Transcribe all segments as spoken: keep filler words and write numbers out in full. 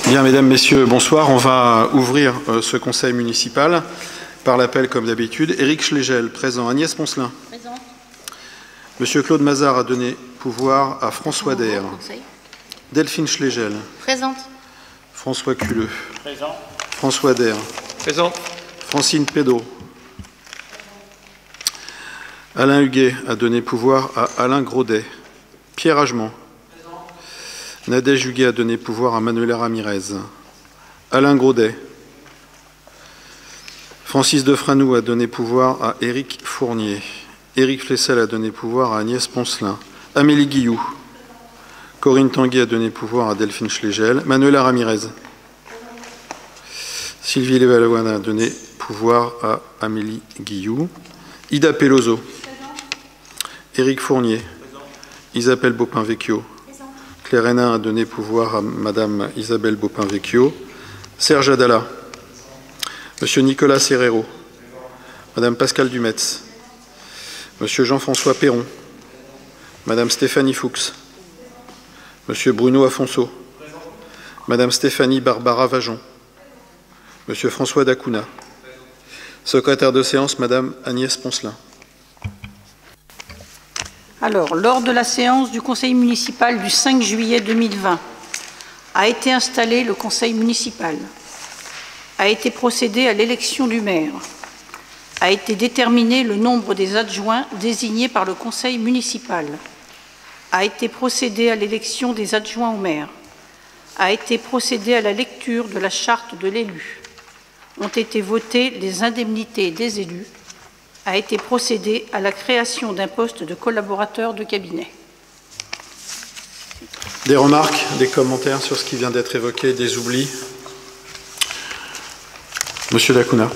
Bien, mesdames, messieurs, bonsoir. On va ouvrir euh, ce conseil municipal par l'appel, comme d'habitude. Éric Schlegel, présent. Agnès Poncelin. Présente. Monsieur Claude Mazard a donné pouvoir à François Dair. Delphine Schlegel. Présente. François Culeux. Présent. François Dair. Présent. Francine Pédot. Alain Huguet a donné pouvoir à Alain Graudet. Pierre Agemont. Nadège Huguet a donné pouvoir à Manuela Ramirez. Alain Graudet. Francis Defranou a donné pouvoir à Éric Fournier. Éric Flessel a donné pouvoir à Agnès Poncelin. Amélie Guilloux. Corinne Tanguy a donné pouvoir à Delphine Schlegel. Manuela Ramirez. Sylvie Levallois a donné pouvoir à Amélie Guilloux. Ida Peloso. Éric Fournier. Isabelle Bopin-Vecchio. Claire Hénin a donné pouvoir à Madame Isabelle Bopin-Vecchio. Serge Adala. Monsieur Nicolas Serrero. Madame Pascale Dumetz. Monsieur Jean-François Perron. Madame Stéphanie Fuchs. Monsieur Bruno Afonso. Madame Stéphanie Barbara Vajon. Monsieur François Dacuna. Secrétaire de séance, Madame Agnès Poncelin. Alors, lors de la séance du Conseil municipal du cinq juillet deux mille vingt, a été installé le Conseil municipal, a été procédé à l'élection du maire, a été déterminé le nombre des adjoints désignés par le Conseil municipal, a été procédé à l'élection des adjoints au maire, a été procédé à la lecture de la charte de l'élu, ont été votées les indemnités des élus, a été procédé à la création d'un poste de collaborateur de cabinet. Des remarques, des commentaires sur ce qui vient d'être évoqué, des oublis? Monsieur Dacuna.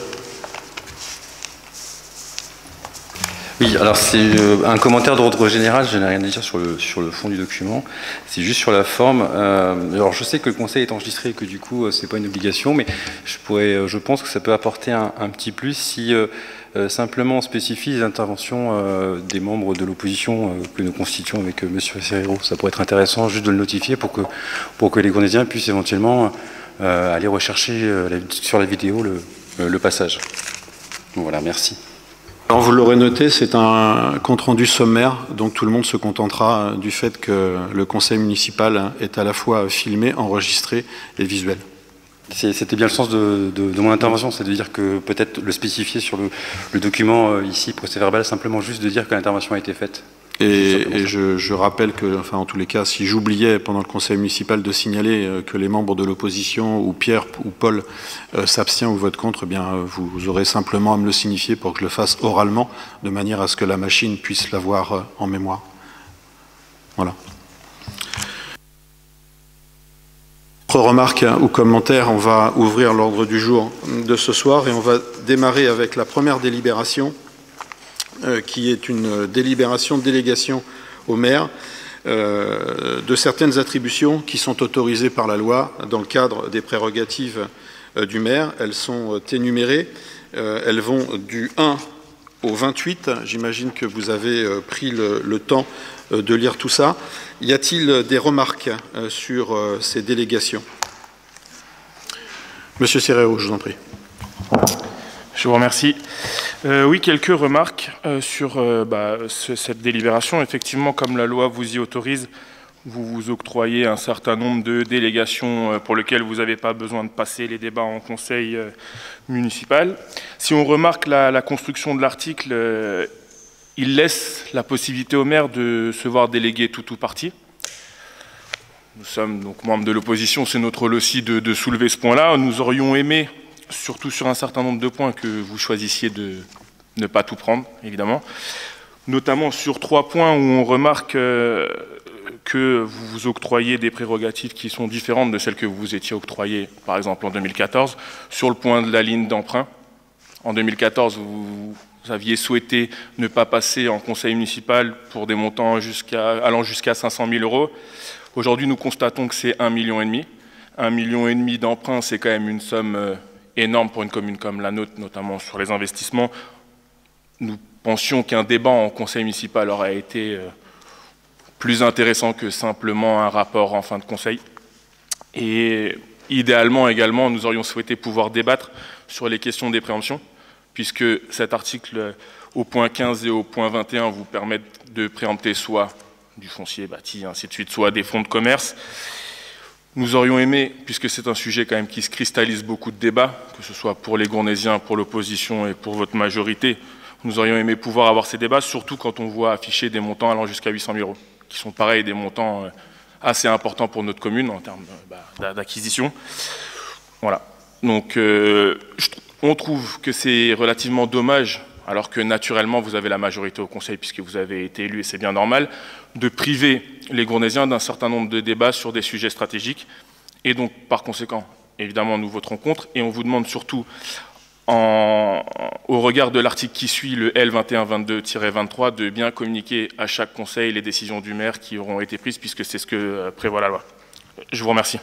Oui, alors c'est un commentaire d'ordre général, je n'ai rien à dire sur le, sur le fond du document, c'est juste sur la forme. Euh, alors je sais que le conseil est enregistré et que du coup c'est pas une obligation, mais je, pourrais, je pense que ça peut apporter un, un petit plus si euh, euh, simplement on spécifie les interventions euh, des membres de l'opposition euh, que nous constituons avec euh, Monsieur Serrero. Ça pourrait être intéressant juste de le notifier pour que, pour que les Gondésiens puissent éventuellement euh, aller rechercher euh, la, sur la vidéo le, euh, le passage. Donc voilà, merci. Alors vous l'aurez noté, c'est un compte-rendu sommaire, donc tout le monde se contentera du fait que le conseil municipal est à la fois filmé, enregistré et visuel. C'était bien le sens de, de, de mon intervention, c'est de dire que peut-être le spécifier sur le, le document euh, ici, procès-verbal, simplement juste de dire que l'intervention a été faite. Et, et je, je rappelle que, enfin en tous les cas, si j'oubliais pendant le conseil municipal de signaler euh, que les membres de l'opposition ou Pierre ou Paul euh, s'abstient ou votent contre, eh bien euh, vous aurez simplement à me le signifier pour que je le fasse oralement, de manière à ce que la machine puisse l'avoir euh, en mémoire. Voilà. Autre remarque ou commentaire, on va ouvrir l'ordre du jour de ce soir et on va démarrer avec la première délibération, Euh, qui est une délibération de délégation au maire euh, de certaines attributions qui sont autorisées par la loi dans le cadre des prérogatives euh, du maire. Elles sont euh, énumérées, euh, elles vont du un au vingt-huit. J'imagine que vous avez euh, pris le, le temps euh, de lire tout ça. Y a-t-il des remarques euh, sur euh, ces délégations? Monsieur Serrero, je vous en prie. Je vous remercie. Euh, oui, quelques remarques euh, sur euh, bah, ce, cette délibération. Effectivement, comme la loi vous y autorise, vous vous octroyez un certain nombre de délégations euh, pour lesquelles vous n'avez pas besoin de passer les débats en conseil euh, municipal. Si on remarque la, la construction de l'article, euh, il laisse la possibilité au maire de se voir déléguer tout ou partie. Nous sommes donc membres de l'opposition, c'est notre rôle aussi de, de soulever ce point-là. Nous aurions aimé, surtout sur un certain nombre de points, que vous choisissiez de ne pas tout prendre, évidemment. Notamment sur trois points où on remarque euh, que vous vous octroyez des prérogatives qui sont différentes de celles que vous vous étiez octroyées, par exemple, en deux mille quatorze, sur le point de la ligne d'emprunt. En deux mille quatorze, vous, vous aviez souhaité ne pas passer en conseil municipal pour des montants jusqu'à, allant jusqu'à cinq cent mille euros. Aujourd'hui, nous constatons que c'est un million et demi. Un million et demi d'emprunt, c'est quand même une somme euh, énorme pour une commune comme la nôtre, notamment sur les investissements. Nous pensions qu'un débat en conseil municipal aurait été euh, plus intéressant que simplement un rapport en fin de conseil. Et idéalement également, nous aurions souhaité pouvoir débattre sur les questions des préemptions, puisque cet article au point quinze et au point vingt et un vous permettent de préempter soit du foncier bâti, ainsi de suite, soit des fonds de commerce. Nous aurions aimé, puisque c'est un sujet quand même qui se cristallise beaucoup de débats, que ce soit pour les Gournaisiens, pour l'opposition et pour votre majorité, nous aurions aimé pouvoir avoir ces débats, surtout quand on voit afficher des montants allant jusqu'à huit cent mille euros, qui sont pareils des montants assez importants pour notre commune en termes bah, d'acquisition. Voilà. Donc, euh, on trouve que c'est relativement dommage, alors que naturellement vous avez la majorité au Conseil puisque vous avez été élu et c'est bien normal, de priver les Gournaisiens d'un certain nombre de débats sur des sujets stratégiques. Et donc, par conséquent, évidemment, nous voterons contre. Et on vous demande surtout, en, au regard de l'article qui suit, le L vingt et un vingt-deux tiret vingt-trois, de bien communiquer à chaque Conseil les décisions du maire qui auront été prises, puisque c'est ce que prévoit la loi. Je vous remercie.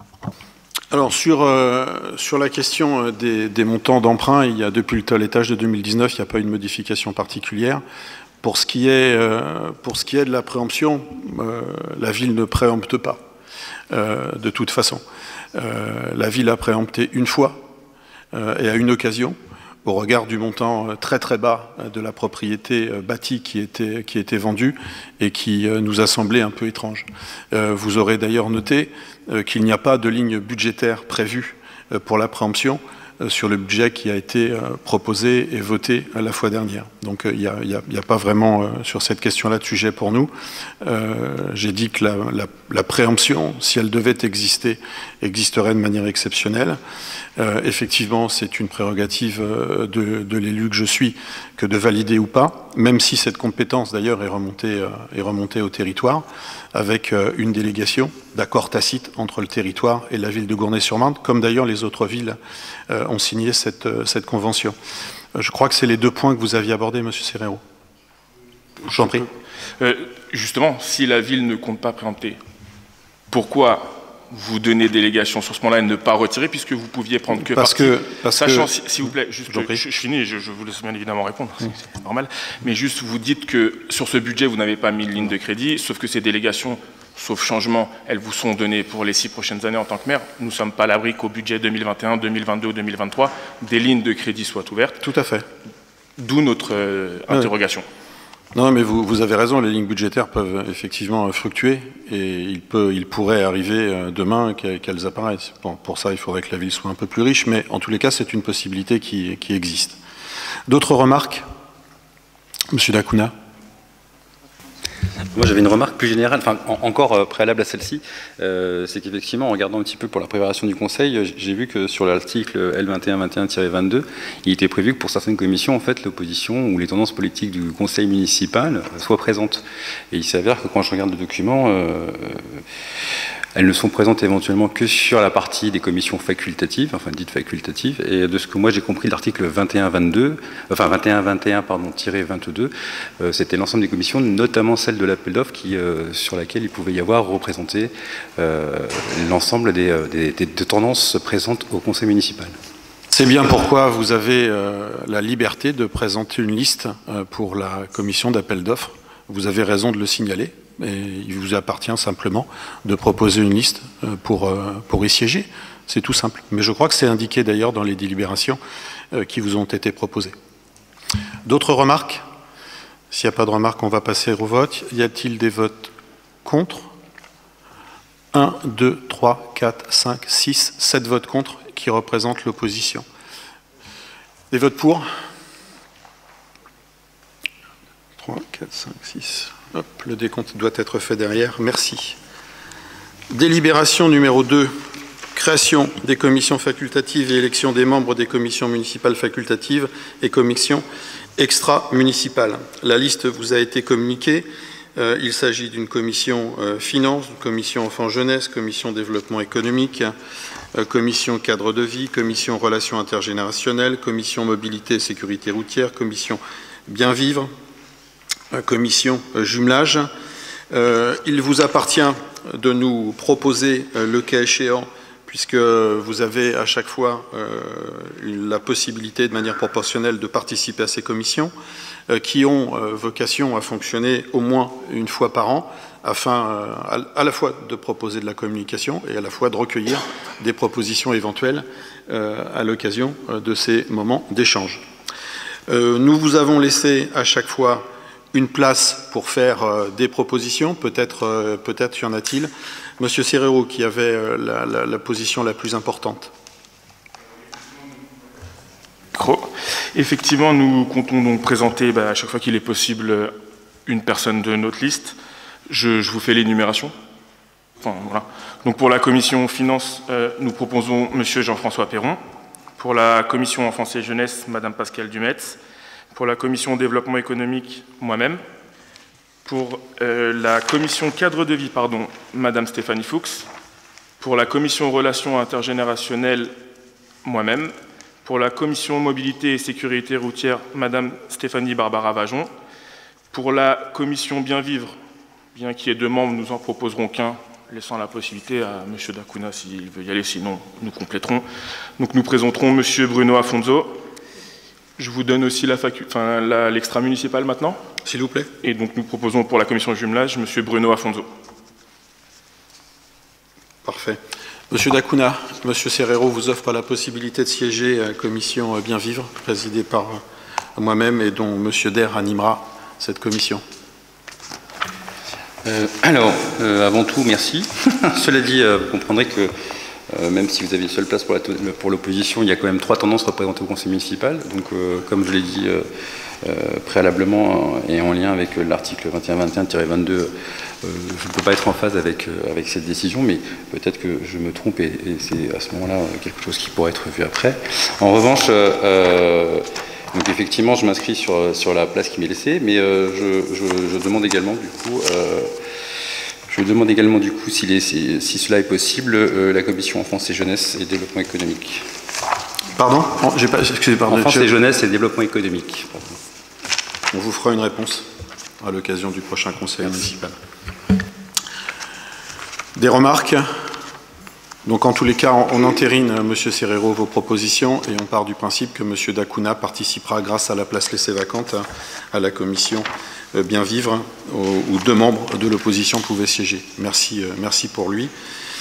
Alors, sur, euh, sur la question des, des montants d'emprunt, il y a depuis le toilettage de deux mille dix-neuf, il n'y a pas une modification particulière. Pour ce qui est, euh, pour ce qui est de la préemption, euh, la ville ne préempte pas, euh, de toute façon. Euh, la ville a préempté une fois euh, et à une occasion, au regard du montant très très bas de la propriété bâtie qui était, qui était vendue et qui nous a semblé un peu étrange. Euh, vous aurez d'ailleurs noté euh, qu'il n'y a pas de ligne budgétaire prévue euh, pour la préemption euh, sur le budget qui a été euh, proposé et voté à la fois dernière. Donc il n'y a, y a, y a pas vraiment euh, sur cette question-là de sujet pour nous. Euh, J'ai dit que la, la, la préemption, si elle devait exister, existerait de manière exceptionnelle. Euh, effectivement, c'est une prérogative euh, de, de l'élu que je suis que de valider ou pas, même si cette compétence d'ailleurs est remontée, euh, est remontée au territoire, avec euh, une délégation d'accord tacite entre le territoire et la ville de Gournay-sur-Marne, comme d'ailleurs les autres villes euh, ont signé cette, euh, cette convention. Euh, je crois que c'est les deux points que vous aviez abordés, monsieur Serrero. Je vous en prie. Euh, justement, si la ville ne compte pas préempter, pourquoi vous donnez délégation sur ce point-là et ne pas retirer, puisque vous pouviez prendre que parce partie. Que, parce Sachant, que, s'il vous plaît, juste, je, je, je finis, je, je vous laisse bien évidemment répondre, mmh. c'est normal, mais juste vous dites que sur ce budget, vous n'avez pas mis de ligne de crédit, sauf que ces délégations, sauf changement, elles vous sont données pour les six prochaines années en tant que maire. Nous ne sommes pas à l'abri qu'au budget deux mille vingt et un, deux mille vingt-deux ou deux mille vingt-trois, des lignes de crédit soient ouvertes. Tout à fait. D'où notre euh, interrogation. Ouais. Non, mais vous, vous avez raison, les lignes budgétaires peuvent effectivement fluctuer et il, peut, il pourrait arriver demain qu'elles apparaissent. Bon, pour ça, il faudrait que la ville soit un peu plus riche, mais en tous les cas, c'est une possibilité qui, qui existe. D'autres remarques? Monsieur Dacuna. Moi, j'avais une remarque plus générale, enfin, en, encore euh, préalable à celle-ci, euh, c'est qu'effectivement, en regardant un petit peu pour la préparation du Conseil, j'ai vu que sur l'article L vingt et un vingt et un tiret vingt-deux, il était prévu que pour certaines commissions, en fait, l'opposition ou les tendances politiques du Conseil municipal soient présentes. Et il s'avère que quand je regarde le document, euh, elles ne sont présentes éventuellement que sur la partie des commissions facultatives, enfin dites facultatives, et de ce que moi j'ai compris de l'article vingt et un vingt-deux, enfin vingt et un vingt et un pardon, tiré vingt-deux, euh, c'était l'ensemble des commissions, notamment celle de l'appel d'offres qui, euh, sur laquelle il pouvait y avoir représenté euh, l'ensemble des, des, des, des tendances présentes au conseil municipal. C'est bien pourquoi vous avez euh, la liberté de présenter une liste euh, pour la commission d'appel d'offres. Vous avez raison de le signaler. Et il vous appartient simplement de proposer une liste pour, pour y siéger. C'est tout simple. Mais je crois que c'est indiqué d'ailleurs dans les délibérations qui vous ont été proposées. D'autres remarques? S'il n'y a pas de remarques, on va passer au vote. Y a-t-il des votes contre? un, deux, trois, quatre, cinq, six, sept votes contre qui représentent l'opposition. Des votes pour? trois, quatre, cinq, six... Hop, le décompte doit être fait derrière. Merci. Délibération numéro deux. Création des commissions facultatives et élection des membres des commissions municipales facultatives et commissions extra-municipales. La liste vous a été communiquée. Euh, il s'agit d'une commission euh, finance, commission enfants-jeunesse, commission développement économique, euh, commission cadre de vie, commission relations intergénérationnelles, commission mobilité et sécurité routière, commission bien vivre, commission jumelage. Euh, il vous appartient de nous proposer, euh, le cas échéant, puisque vous avez à chaque fois euh, la possibilité de manière proportionnelle de participer à ces commissions, euh, qui ont euh, vocation à fonctionner au moins une fois par an, afin euh, à, à la fois de proposer de la communication et à la fois de recueillir des propositions éventuelles euh, à l'occasion euh, de ces moments d'échange. Euh, nous vous avons laissé à chaque fois une place pour faire euh, des propositions, peut-être euh, peut-être y en a-t-il. Monsieur Serrero, qui avait euh, la, la, la position la plus importante. Effectivement, nous comptons donc présenter bah, à chaque fois qu'il est possible une personne de notre liste. Je, je vous fais l'énumération. Enfin, voilà. Donc pour la commission finances, euh, nous proposons Monsieur Jean-François Perron. Pour la commission enfance et jeunesse, Madame Pascale Dumetz. Pour la commission développement économique, moi-même. Pour euh, la commission cadre de vie, pardon, Madame Stéphanie Fuchs. Pour la commission relations intergénérationnelles, moi-même. Pour la commission mobilité et sécurité routière, Madame Stéphanie Barbara Vajon. Pour la commission bien vivre, bien qu'il y ait deux membres, nous en proposerons qu'un, laissant la possibilité à Monsieur Dacuna s'il veut y aller, sinon nous compléterons. Donc nous présenterons Monsieur Bruno Afonso. Je vous donne aussi la facu... enfin, la... l'extra-municipal maintenant. S'il vous plaît. Et donc nous proposons pour la commission jumelage Monsieur Bruno Afonso. Parfait. Monsieur Dacuna, Monsieur Serrero vous offre la possibilité de siéger à la commission Bien Vivre, présidée par moi-même et dont Monsieur Der animera cette commission. Euh, alors, euh, avant tout, merci. Cela dit, euh, vous comprendrez que euh, même si vous avez une seule place pour l'opposition, il y a quand même trois tendances représentées au conseil municipal. Donc, euh, comme je l'ai dit euh, euh, préalablement euh, et en lien avec euh, l'article vingt et un vingt et un tiret vingt-deux, euh, je ne peux pas être en phase avec, euh, avec cette décision, mais peut-être que je me trompe et, et c'est à ce moment-là quelque chose qui pourrait être vu après. En revanche, euh, donc effectivement, je m'inscris sur, sur la place qui m'est laissée, mais euh, je, je, je demande également du coup, euh, je demande également du coup, si, les, si, si cela est possible, euh, la commission enfance et jeunesse et développement économique. Pardon, j'ai pas, excusez, pardon. Enfance et jeunesse et développement économique. Pardon. On vous fera une réponse à l'occasion du prochain conseil Merci. municipal. Des remarques? Donc en tous les cas, on entérine, M. Serrero, vos propositions et on part du principe que M. Dacuna participera grâce à la place laissée vacante à la commission Bien Vivre, où deux membres de l'opposition pouvaient siéger. Merci, merci pour lui.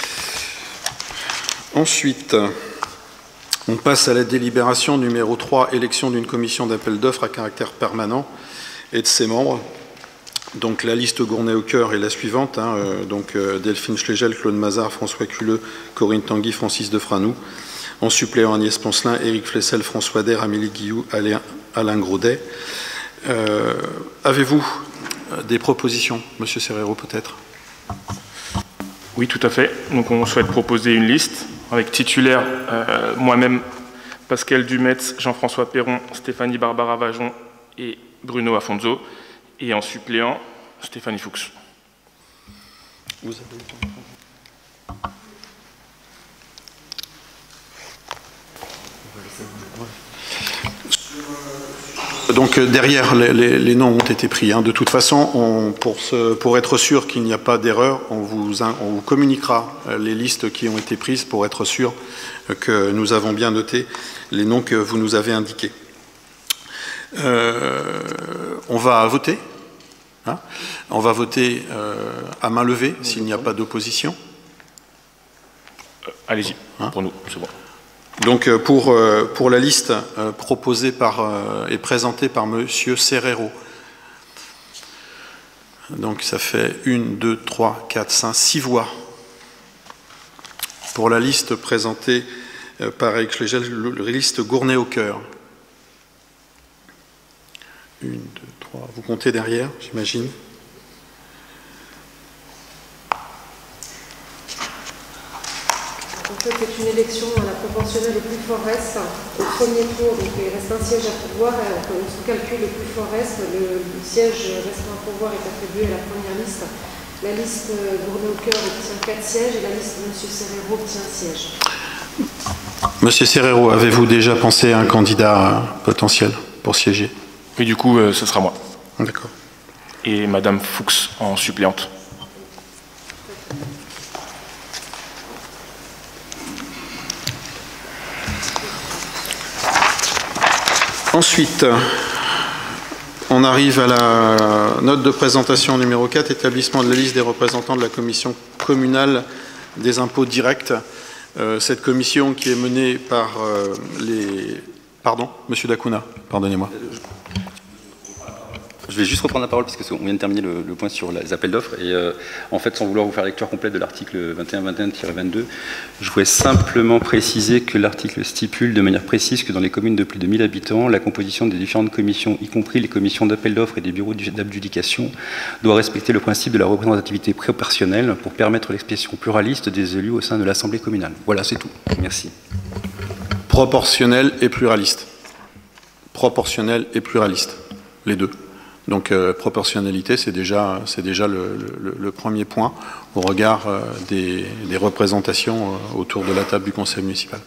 Ensuite, on passe à la délibération numéro trois, élection d'une commission d'appel d'offres à caractère permanent et de ses membres. Donc la liste Gournay au cœur est la suivante, hein, euh, donc euh, Delphine Schlegel, Claude Mazard, François Culeux, Corinne Tanguy, Francis Defranou. En suppléant Agnès Poncelin, Éric Flessel, François Der, Amélie Guilloux, Alain, Alain Graudet. Euh, Avez-vous des propositions, Monsieur Serrero, peut-être? Oui, tout à fait. Donc on souhaite proposer une liste avec titulaire euh, moi-même, Pascal Dumetz, Jean-François Perron, Stéphanie Barbara Vajon et Bruno Afonso. Et en suppléant, Stéphanie Fuchs. Vous avez eu le temps. Donc derrière, les, les, les noms ont été pris. Hein. De toute façon, on, pour, ce, pour être sûr qu'il n'y a pas d'erreur, on vous, on vous communiquera les listes qui ont été prises pour être sûr que nous avons bien noté les noms que vous nous avez indiqués. Euh, on va voter. Hein, on va voter euh, à main levée s'il n'y a pas d'opposition. Euh, Allez-y, hein, pour nous, c'est bon. Donc pour, euh, pour la liste euh, proposée par, euh, et présentée par Monsieur Serrero. Donc ça fait une, deux, trois, quatre, cinq, six voix. Pour la liste présentée euh, par Éric Schlegel, la liste Gournay au cœur. Une, deux, trois. Vous comptez derrière, j'imagine. En fait, c'est une élection à la proportionnelle au plus fort reste. Au premier tour, donc, il reste un siège à pourvoir. Et on se calcule le plus fort reste. Le, le siège restant à pourvoir est attribué à la première liste. La liste Gournay au cœur obtient quatre sièges et la liste de M. Serrero obtient un siège. Monsieur Serrero, avez-vous déjà pensé à un candidat potentiel pour siéger? Et du coup, euh, ce sera moi. D'accord. Et Madame Fuchs en suppléante. Ensuite, On arrive à la note de présentation numéro quatre, établissement de la liste des représentants de la commission communale des impôts directs. Euh, cette commission qui est menée par euh, les... Pardon, Monsieur Dacuna, pardonnez-moi. Je vais juste reprendre la parole parce qu'on vient de terminer le, le point sur les appels d'offres et euh, en fait, sans vouloir vous faire lecture complète de l'article vingt et un vingt et un tiret vingt-deux, je voulais simplement préciser que l'article stipule de manière précise que dans les communes de plus de mille habitants, la composition des différentes commissions, y compris les commissions d'appel d'offres et des bureaux d'adjudication, doit respecter le principe de la représentativité proportionnelle pour permettre l'expression pluraliste des élus au sein de l'Assemblée communale. Voilà, c'est tout. Merci. Proportionnel et pluraliste. Proportionnel et pluraliste. Les deux. Donc euh, proportionnalité, c'est déjà, c'est déjà le, le, le premier point au regard euh, des, des représentations euh, autour de la table du conseil municipal.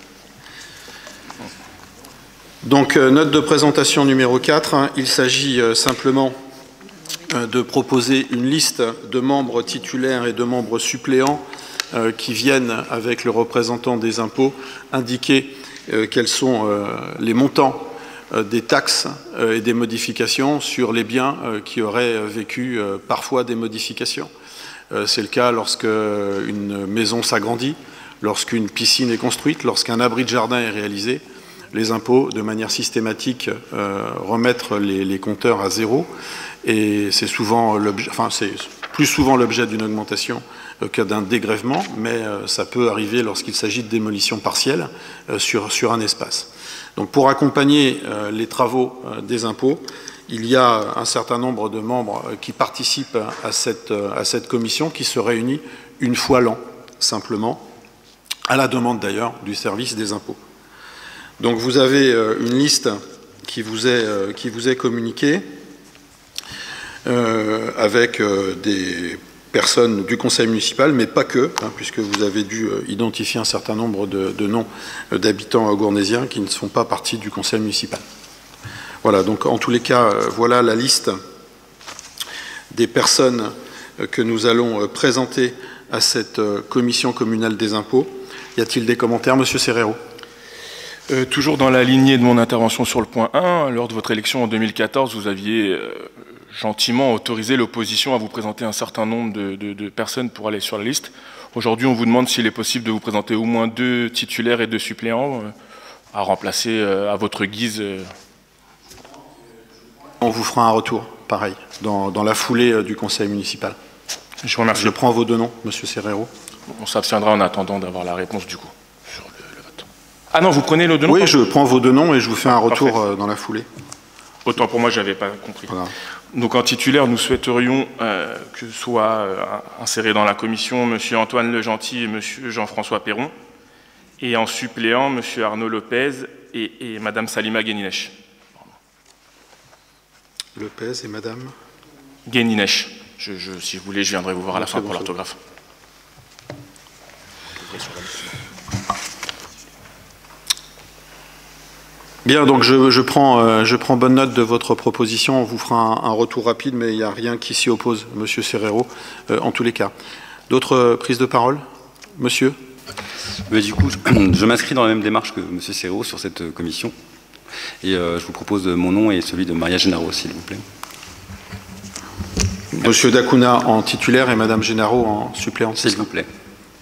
Donc euh, note de présentation numéro quatre, hein, il s'agit euh, simplement euh, de proposer une liste de membres titulaires et de membres suppléants euh, qui viennent avec le représentant des impôts indiquer euh, quels sont euh, les montants des taxes et des modifications sur les biens qui auraient vécu parfois des modifications. C'est le cas lorsque une maison s'agrandit, lorsqu'une piscine est construite, lorsqu'un abri de jardin est réalisé. Les impôts, de manière systématique, remettent les, les compteurs à zéro et c'est souvent l'objet, enfin c'est plus souvent l'objet d'une augmentation que d'un dégrèvement, mais ça peut arriver lorsqu'il s'agit de démolition partielle sur, sur un espace. Donc pour accompagner euh, les travaux euh, des impôts, il y a un certain nombre de membres euh, qui participent à cette, euh, à cette commission qui se réunit une fois l'an, simplement, à la demande d'ailleurs du service des impôts. Donc vous avez euh, une liste qui vous est, euh, qui vous est communiquée euh, avec euh, des personnes du conseil municipal, mais pas que, hein, puisque vous avez dû euh, identifier un certain nombre de, de noms euh, d'habitants gournésiens qui ne sont pas partie du conseil municipal. Voilà, donc en tous les cas, euh, voilà la liste des personnes euh, que nous allons euh, présenter à cette euh, commission communale des impôts. Y a-t-il des commentaires, Monsieur Serrero? Euh, toujours dans la lignée de mon intervention sur le point un, lors de votre élection en deux mille quatorze, vous aviez euh, gentiment autorisé l'opposition à vous présenter un certain nombre de, de, de personnes pour aller sur la liste. Aujourd'hui, on vous demande s'il est possible de vous présenter au moins deux titulaires et deux suppléants euh, à remplacer euh, à votre guise. Euh. On vous fera un retour, pareil, dans, dans la foulée euh, du conseil municipal. Je vous remercie. Je prends vos deux noms, Monsieur Serrero. On s'abstiendra en attendant d'avoir la réponse du coup sur le, le vote. Ah non, vous prenez le deux noms? Oui, je prends vos deux noms et je vous fais un retour Parfait. euh, dans la foulée. Autant pour moi, je n'avais pas compris. Voilà. Donc en titulaire, nous souhaiterions euh, que soient euh, insérés dans la commission M. Antoine Legentil et M. Jean-François Perron, et en suppléant M. Arnaud Lopez et, et Mme Salima Guéninèche. Lopez et Mme Guéninèche. Je, je, si vous voulez, je viendrai vous voir à la non, fin bon, pour l'orthographe. Bien, donc je, je, prends, euh, je prends bonne note de votre proposition. On vous fera un, un retour rapide, mais il n'y a rien qui s'y oppose, Monsieur Serrero, euh, en tous les cas. D'autres euh, prises de parole? Monsieur? Mais du coup, je, je m'inscris dans la même démarche que Monsieur Serrero sur cette commission. Et euh, je vous propose mon nom et celui de Maria Gennaro, s'il vous plaît. Monsieur Dacuna en titulaire et Madame Gennaro en suppléante. S'il vous plaît.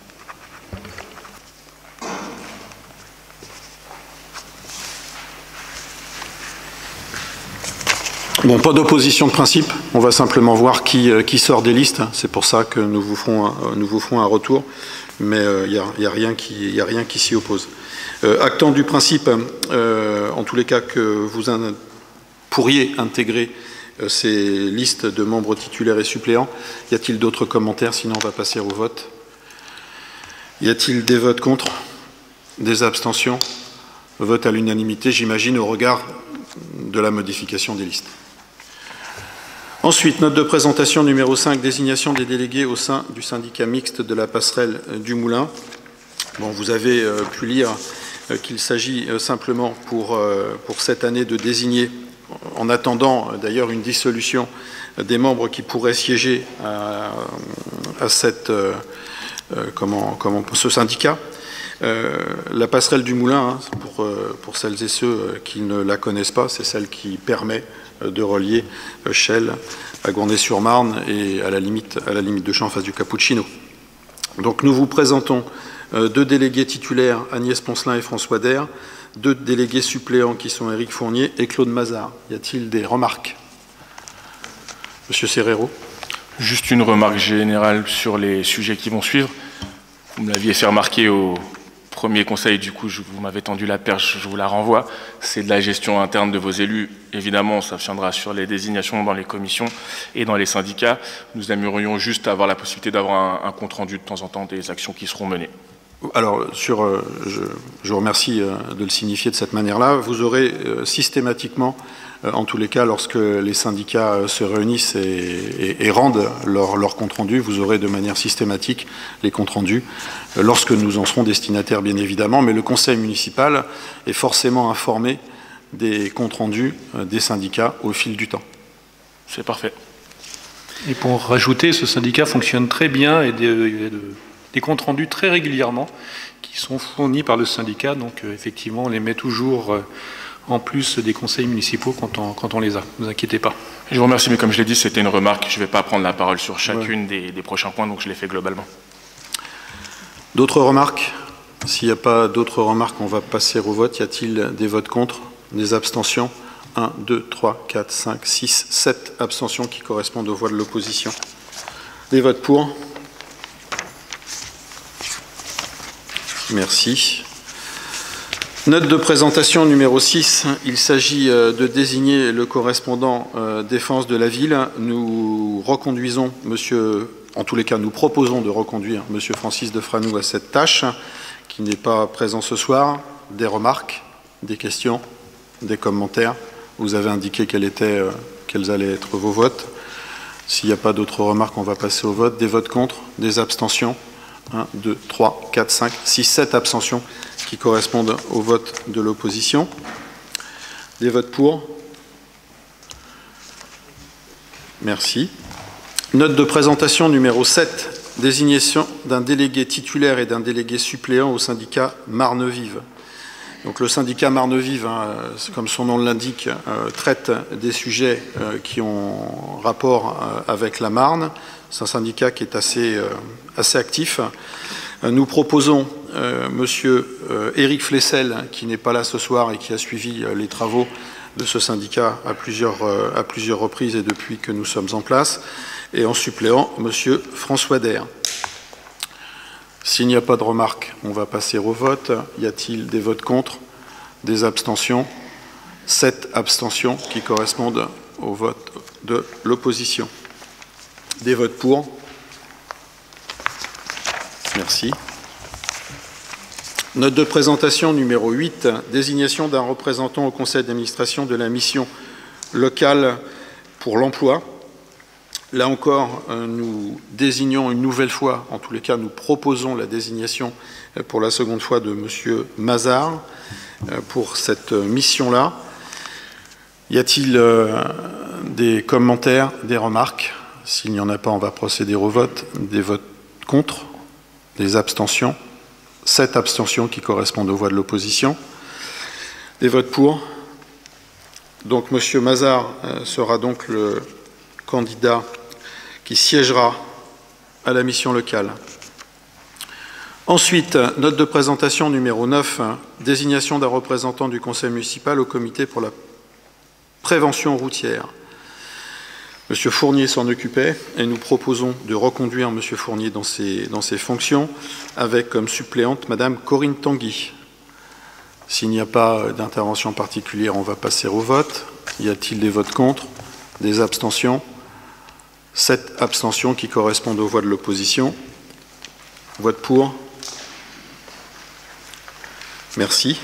Bon, pas d'opposition de principe. On va simplement voir qui, euh, qui sort des listes. C'est pour ça que nous vous ferons un, nous vous ferons un retour. Mais il euh, n'y a, y a rien qui, y a rien qui s'y oppose. Euh, actant du principe, euh, en tous les cas, que vous in pourriez intégrer euh, ces listes de membres titulaires et suppléants, y a-t-il d'autres commentaires? Sinon, on va passer au vote. Y a-t-il des votes contre? Des abstentions? Vote à l'unanimité, j'imagine, au regard de la modification des listes. Ensuite, note de présentation numéro cinq, désignation des délégués au sein du syndicat mixte de la passerelle du Moulin. Bon, vous avez euh, pu lire euh, qu'il s'agit euh, simplement pour, euh, pour cette année de désigner, en attendant euh, d'ailleurs une dissolution euh, des membres qui pourraient siéger à, à cette, euh, euh, comment, comment, ce syndicat. Euh, la passerelle du Moulin, hein, pour, euh, pour celles et ceux qui ne la connaissent pas, c'est celle qui permet de relier Chelles à Gournay-sur-Marne et à la limite, à la limite de champ en face du Cappuccino. Donc nous vous présentons deux délégués titulaires, Agnès Poncelin et François Daire, deux délégués suppléants qui sont Éric Fournier et Claude Mazard. Y a-t-il des remarques? Monsieur Serrero. Juste une remarque générale sur les sujets qui vont suivre. Vous me l'aviez fait remarquer au premier conseil, du coup, je, vous m'avez tendu la perche, je vous la renvoie. C'est de la gestion interne de vos élus. Évidemment, ça viendra sur les désignations dans les commissions et dans les syndicats. Nous aimerions juste avoir la possibilité d'avoir un, un compte-rendu de temps en temps des actions qui seront menées. Alors, sur, euh, je, je vous remercie euh, de le signifier de cette manière-là. Vous aurez euh, systématiquement, euh, en tous les cas, lorsque les syndicats euh, se réunissent et, et, et rendent leur, leur compte-rendu, vous aurez de manière systématique les comptes-rendus, euh, lorsque nous en serons destinataires, bien évidemment. Mais le conseil municipal est forcément informé des comptes-rendus euh, des syndicats au fil du temps. C'est parfait. Et pour rajouter, ce syndicat fonctionne très bien et de, de des comptes rendus très régulièrement qui sont fournis par le syndicat. Donc euh, effectivement, on les met toujours euh, en plus des conseils municipaux quand on, quand on les a. Ne vous inquiétez pas. Je vous remercie, mais comme je l'ai dit, c'était une remarque. Je ne vais pas prendre la parole sur chacune ouais. des, des prochains points, donc je l'ai fait globalement. D'autres remarques? S'il n'y a pas d'autres remarques, on va passer au vote. Y a-t-il des votes contre? Des abstentions? un, deux, trois, quatre, cinq, six, sept abstentions qui correspondent aux voix de l'opposition. Des votes pour? Merci. Note de présentation numéro six. Il s'agit de désigner le correspondant défense de la ville. Nous reconduisons, monsieur, en tous les cas, nous proposons de reconduire monsieur Francis Defranou à cette tâche, qui n'est pas présent ce soir. Des remarques, des questions, des commentaires. Vous avez indiqué quels étaient, quels allaient être vos votes. S'il n'y a pas d'autres remarques, on va passer au vote. Des votes contre, des abstentions. un, deux, trois, quatre, cinq, six, sept abstentions qui correspondent au vote de l'opposition. Des votes pour? Merci. Note de présentation numéro sept. Désignation d'un délégué titulaire et d'un délégué suppléant au syndicat Marne-Vive. Donc le syndicat Marne-Vive, hein, comme son nom l'indique, euh, traite des sujets euh, qui ont rapport euh, avec la Marne. C'est un syndicat qui est assez, euh, assez actif. Euh, nous proposons euh, monsieur euh, Éric Flessel, qui n'est pas là ce soir et qui a suivi euh, les travaux de ce syndicat à plusieurs, euh, à plusieurs reprises et depuis que nous sommes en place. Et en suppléant, monsieur François Daire. S'il n'y a pas de remarques, on va passer au vote. Y a-t-il des votes contre? Des abstentions? Sept abstentions qui correspondent au vote de l'opposition. Des votes pour? Merci. Note de présentation numéro huit. Désignation d'un représentant au conseil d'administration de la mission locale pour l'emploi. Là encore, nous désignons une nouvelle fois, en tous les cas, nous proposons la désignation pour la seconde fois de monsieur Mazard pour cette mission-là. Y a-t-il des commentaires, des remarques? S'il n'y en a pas, on va procéder au vote. Des votes contre, des abstentions, sept abstentions qui correspondent aux voix de l'opposition. Des votes pour. Donc, monsieur Mazard sera donc le candidat qui siégera à la mission locale. Ensuite, note de présentation numéro neuf, désignation d'un représentant du conseil municipal au comité pour la prévention routière. Monsieur Fournier s'en occupait et nous proposons de reconduire monsieur Fournier dans ses, dans ses fonctions avec comme suppléante madame Corinne Tanguy. S'il n'y a pas d'intervention particulière, on va passer au vote. Y a-t-il des votes contre, des abstentions? Sept abstentions qui correspondent aux voix de l'opposition. Vote pour. Merci.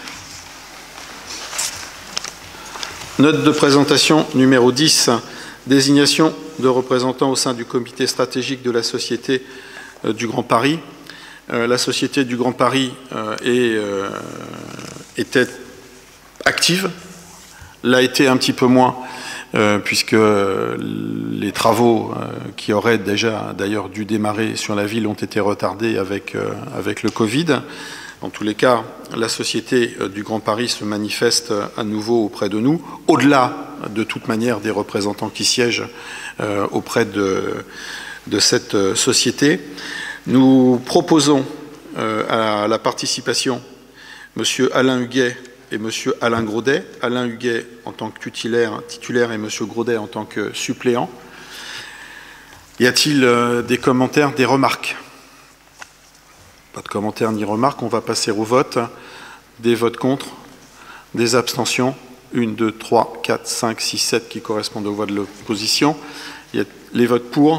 Note de présentation numéro dix. Désignation de représentants au sein du comité stratégique de la Société euh, du Grand Paris. Euh, la Société du Grand Paris euh, est, euh, était active, l'a été un petit peu moins, euh, puisque les travaux euh, qui auraient déjà d'ailleurs dû démarrer sur la ville ont été retardés avec, euh, avec le Covid. En tous les cas, la Société du Grand Paris se manifeste à nouveau auprès de nous, au-delà de toute manière des représentants qui siègent euh, auprès de, de cette société. Nous proposons euh, à la participation M. Alain Huguet et M. Alain Graudet, Alain Huguet en tant que titulaire, titulaire et M. Graudet en tant que suppléant. Y a-t-il euh, des commentaires, des remarques? Pas de commentaires ni remarques, on va passer au vote. Des votes contre, des abstentions, un, deux, trois, quatre, cinq, six, sept qui correspondent aux voix de l'opposition. Il y a les votes pour.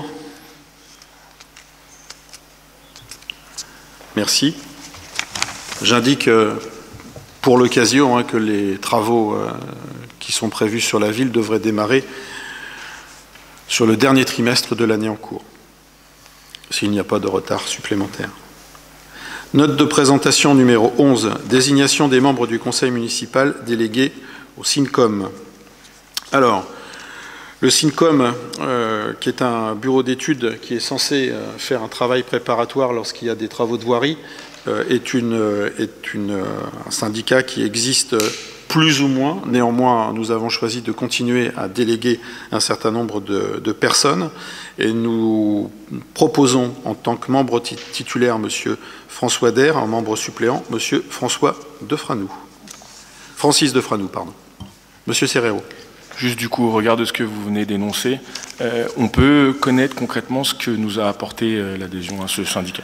Merci. J'indique euh, pour l'occasion hein, que les travaux euh, qui sont prévus sur la ville devraient démarrer sur le dernier trimestre de l'année en cours, s'il n'y a pas de retard supplémentaire. Note de présentation numéro onze, désignation des membres du conseil municipal délégués au SINCOM. Alors, le SINCOM, euh, qui est un bureau d'études qui est censé euh, faire un travail préparatoire lorsqu'il y a des travaux de voirie, euh, est, une, est une, euh, un syndicat qui existe plus ou moins. Néanmoins, nous avons choisi de continuer à déléguer un certain nombre de, de personnes et nous proposons en tant que membre titulaire M. François Dair, en membre suppléant M. François Defranou. Francis Defranou, pardon. M. Serrero. Juste du coup, au regard de ce que vous venez d'énoncer, euh, on peut connaître concrètement ce que nous a apporté euh, l'adhésion à ce syndicat?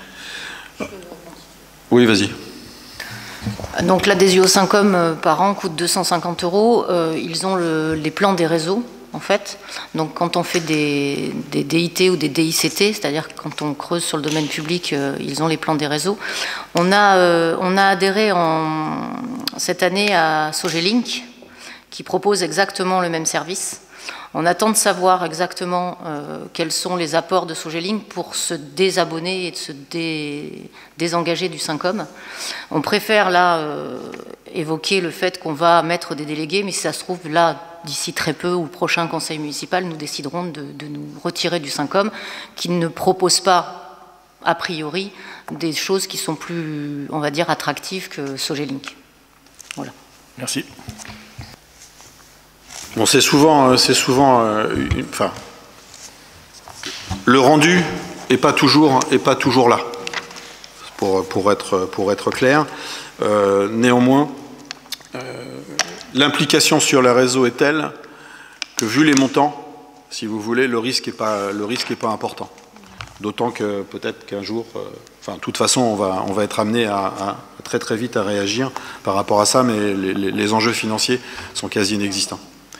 Oui, vas-y. Donc l'adhésion au SINCOM euh, par an coûte deux cent cinquante euros. Euh, ils ont le, les plans des réseaux, en fait. Donc quand on fait des, des D I T ou des D I C T, c'est-à-dire quand on creuse sur le domaine public, euh, ils ont les plans des réseaux. On a, euh, on a adhéré en, cette année à Sogelink, qui propose exactement le même service. On attend de savoir exactement euh, quels sont les apports de Sogelink pour se désabonner et de se dé, désengager du SINCOM. On préfère là euh, évoquer le fait qu'on va mettre des délégués, mais si ça se trouve là, d'ici très peu, ou prochain conseil municipal, nous déciderons de, de nous retirer du SINCOM, qui ne propose pas, a priori, des choses qui sont plus, on va dire, attractives que Sogelink. Voilà. Merci. Bon, c'est souvent, c'est souvent, euh, une, enfin, le rendu est pas toujours, est pas toujours là, pour pour être pour être clair. Euh, néanmoins, euh, l'implication sur les réseaux est telle que, vu les montants, si vous voulez, le risque est pas le risque est pas important. D'autant que peut-être qu'un jour, euh, enfin, de toute façon, on va on va être amené à, à très très vite à réagir par rapport à ça, mais les, les, les enjeux financiers sont quasi inexistants.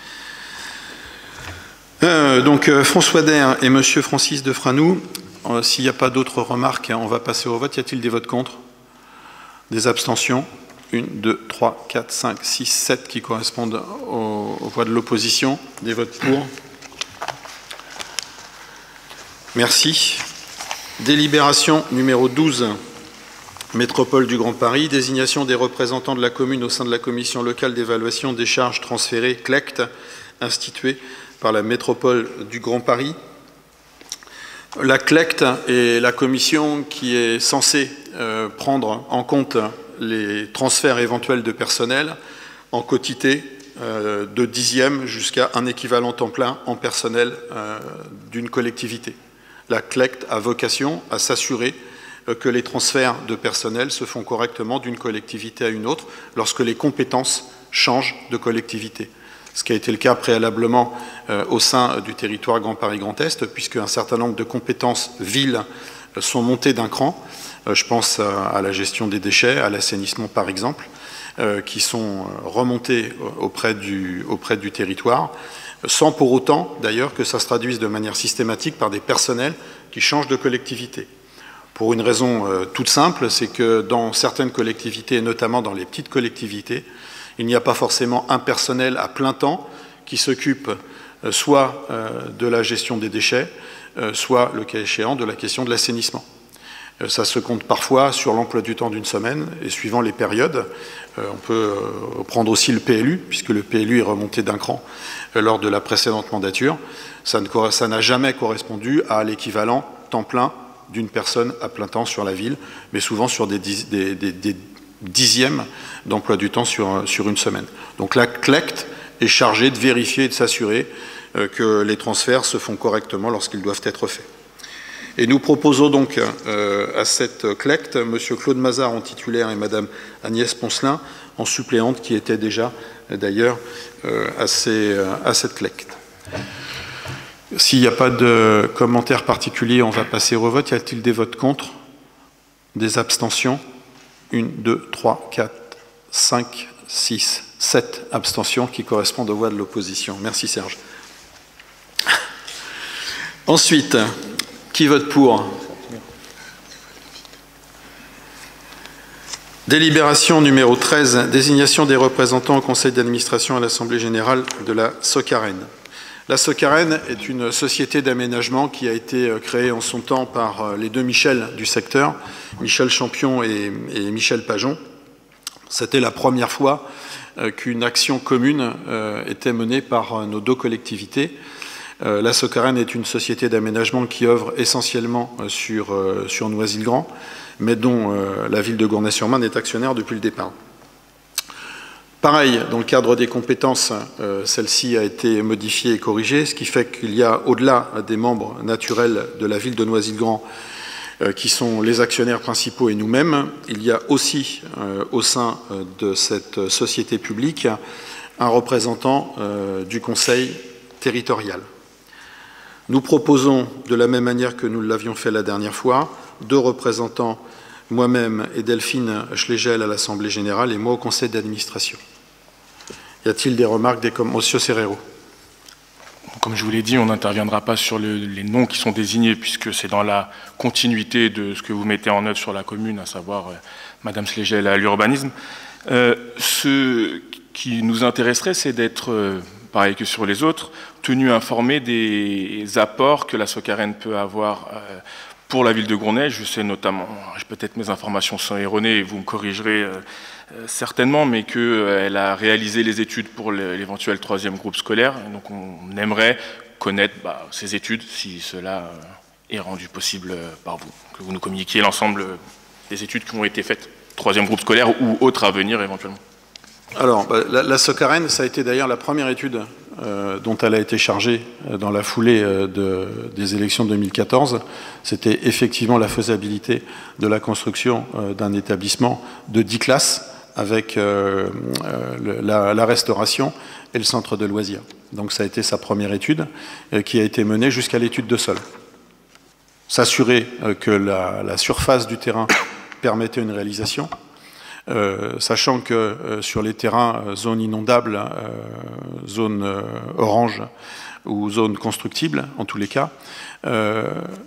Euh, donc euh, François Dair et M. Francis Defranou, euh, s'il n'y a pas d'autres remarques, hein, on va passer au vote. Y a-t-il des votes contre? Des abstentions? un, deux, trois, quatre, cinq, six, sept qui correspondent aux, aux voix de l'opposition. Des votes pour? Merci. Délibération numéro douze. Métropole du Grand Paris, désignation des représentants de la commune au sein de la commission locale d'évaluation des charges transférées, C L E C T, instituée par la métropole du Grand Paris. La C L E C T est la commission qui est censée euh, prendre en compte les transferts éventuels de personnel en quotité euh, de dixième jusqu'à un équivalent temps plein en personnel euh, d'une collectivité. La C L E C T a vocation à s'assurer euh, que les transferts de personnel se font correctement d'une collectivité à une autre lorsque les compétences changent de collectivité. Ce qui a été le cas préalablement euh, au sein du territoire Grand Paris Grand Est, puisque un certain nombre de compétences villes euh, sont montées d'un cran. Euh, je pense à, à la gestion des déchets, à l'assainissement par exemple, euh, qui sont remontées auprès du, auprès du territoire, sans pour autant d'ailleurs que ça se traduise de manière systématique par des personnels qui changent de collectivité. Pour une raison euh, toute simple, c'est que dans certaines collectivités, et notamment dans les petites collectivités, il n'y a pas forcément un personnel à plein temps qui s'occupe euh, soit euh, de la gestion des déchets, euh, soit, le cas échéant, de la question de l'assainissement. Euh, ça se compte parfois sur l'emploi du temps d'une semaine, et suivant les périodes, euh, on peut euh, prendre aussi le P L U, puisque le P L U est remonté d'un cran euh, lors de la précédente mandature. Ça ne, ça n'a jamais correspondu à l'équivalent temps plein d'une personne à plein temps sur la ville, mais souvent sur des, des, des, des dixième d'emploi du temps sur, sur une semaine. Donc la C L E C T est chargée de vérifier et de s'assurer euh, que les transferts se font correctement lorsqu'ils doivent être faits. Et nous proposons donc euh, à cette C L E C T M. Claude Mazard en titulaire et Mme Agnès Poncelin en suppléante, qui était déjà euh, d'ailleurs euh, à, euh, à cette C L E C T. S'il n'y a pas de commentaires particuliers, on va passer au vote. Y a-t-il des votes contre? Des abstentions? Une, deux, trois, quatre, cinq, six, sept abstentions qui correspondent aux voix de l'opposition. Merci Serge. Ensuite, qui vote pour? Délibération numéro treize, désignation des représentants au conseil d'administration à l'Assemblée générale de la Socarène. La Socarène est une société d'aménagement qui a été créée en son temps par les deux Michel du secteur, Michel Champion et, et Michel Pajon. C'était la première fois qu'une action commune était menée par nos deux collectivités. La Socarène est une société d'aménagement qui œuvre essentiellement sur, sur Noisy-le-Grand, mais dont la ville de Gournay-sur-Marne est actionnaire depuis le départ. Pareil, dans le cadre des compétences, euh, celle-ci a été modifiée et corrigée, ce qui fait qu'il y a, au-delà des membres naturels de la ville de Noisy-le-Grand, euh, qui sont les actionnaires principaux et nous-mêmes, il y a aussi, euh, au sein de cette société publique, un représentant euh, du conseil territorial. Nous proposons, de la même manière que nous l'avions fait la dernière fois, deux représentants, moi-même et Delphine Schlegel à l'Assemblée générale et moi au conseil d'administration. Y a-t-il des remarques des com... Monsieur Serrero? Comme je vous l'ai dit, on n'interviendra pas sur le, les noms qui sont désignés, puisque c'est dans la continuité de ce que vous mettez en œuvre sur la commune, à savoir euh, Madame Schlegel à l'urbanisme. Euh, ce qui nous intéresserait, c'est d'être, euh, pareil que sur les autres, tenu informé des apports que la Socarène peut avoir euh, pour la ville de Gournay. Je sais notamment, peut-être mes informations sont erronées et vous me corrigerez euh, certainement, mais qu'elle euh, a réalisé les études pour l'éventuel troisième groupe scolaire. Donc on aimerait connaître bah, ces études, si cela euh, est rendu possible euh, par vous, que vous nous communiquiez l'ensemble des études qui ont été faites, troisième groupe scolaire ou autres à venir éventuellement. Alors, bah, la, la Socarène, ça a été d'ailleurs la première étude euh, dont elle a été chargée euh, dans la foulée euh, de, des élections de deux mille quatorze. C'était effectivement la faisabilité de la construction euh, d'un établissement de dix classes avec euh, euh, le, la, la restauration et le centre de loisirs. Donc ça a été sa première étude euh, qui a été menée jusqu'à l'étude de sol. S'assurer euh, que la, la surface du terrain permettait une réalisation. Euh, sachant que euh, sur les terrains euh, zone inondable, euh, zone euh, orange ou zone constructible, en tous les cas, euh,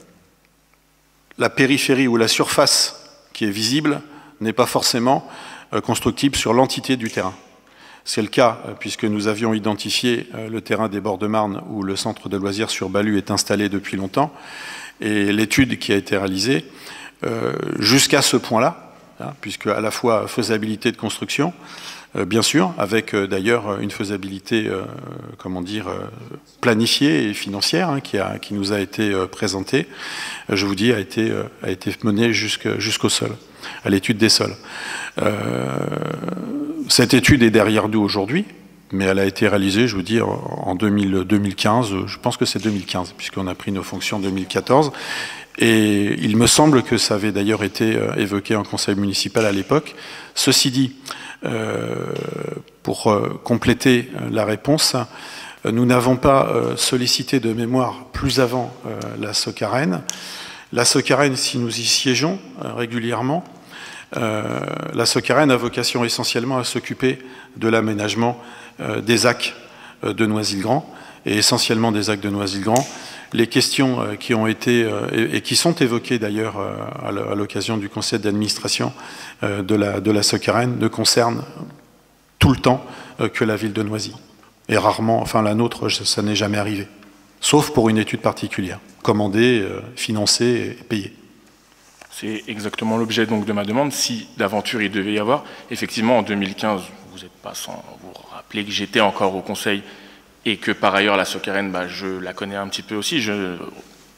la périphérie ou la surface qui est visible n'est pas forcément euh, constructible sur l'entité du terrain. C'est le cas euh, puisque nous avions identifié euh, le terrain des bords de Marne où le centre de loisirs sur Balu est installé depuis longtemps, et l'étude qui a été réalisée euh, jusqu'à ce point-là, Hein, puisque à la fois faisabilité de construction, euh, bien sûr, avec euh, d'ailleurs une faisabilité, euh, comment dire, euh, planifiée et financière, hein, qui, a, qui nous a été euh, présentée, euh, je vous dis, a été, euh, a été menée jusqu'au jusqu'au sol, à l'étude des sols. Euh, cette étude est derrière nous aujourd'hui, mais elle a été réalisée, je vous dis, en deux mille, deux mille quinze, je pense que c'est deux mille quinze, puisqu'on a pris nos fonctions en deux mille quatorze, et il me semble que ça avait d'ailleurs été évoqué en conseil municipal à l'époque. Ceci dit, euh, pour euh, compléter la réponse, nous n'avons pas euh, sollicité de mémoire plus avant euh, la Socarène. La Socarène, si nous y siégeons euh, régulièrement, euh, la Socarène a vocation essentiellement à s'occuper de l'aménagement euh, des A C euh, de Noisy-le-Grand, et essentiellement des A C de Noisy-le-Grand. Les questions euh, qui ont été, euh, et, et qui sont évoquées d'ailleurs euh, à l'occasion du conseil d'administration euh, de la, de la Socarène ne concernent tout le temps euh, que la ville de Noisy. Et rarement, enfin la nôtre, ça n'est jamais arrivé. Sauf pour une étude particulière, commandée, euh, financée et payée. C'est exactement l'objet donc de ma demande. Si d'aventure il devait y avoir, effectivement en deux mille quinze, vous n'êtes pas sans vous rappeler que j'étais encore au conseil et que par ailleurs la Socarène, bah, je la connais un petit peu aussi. Je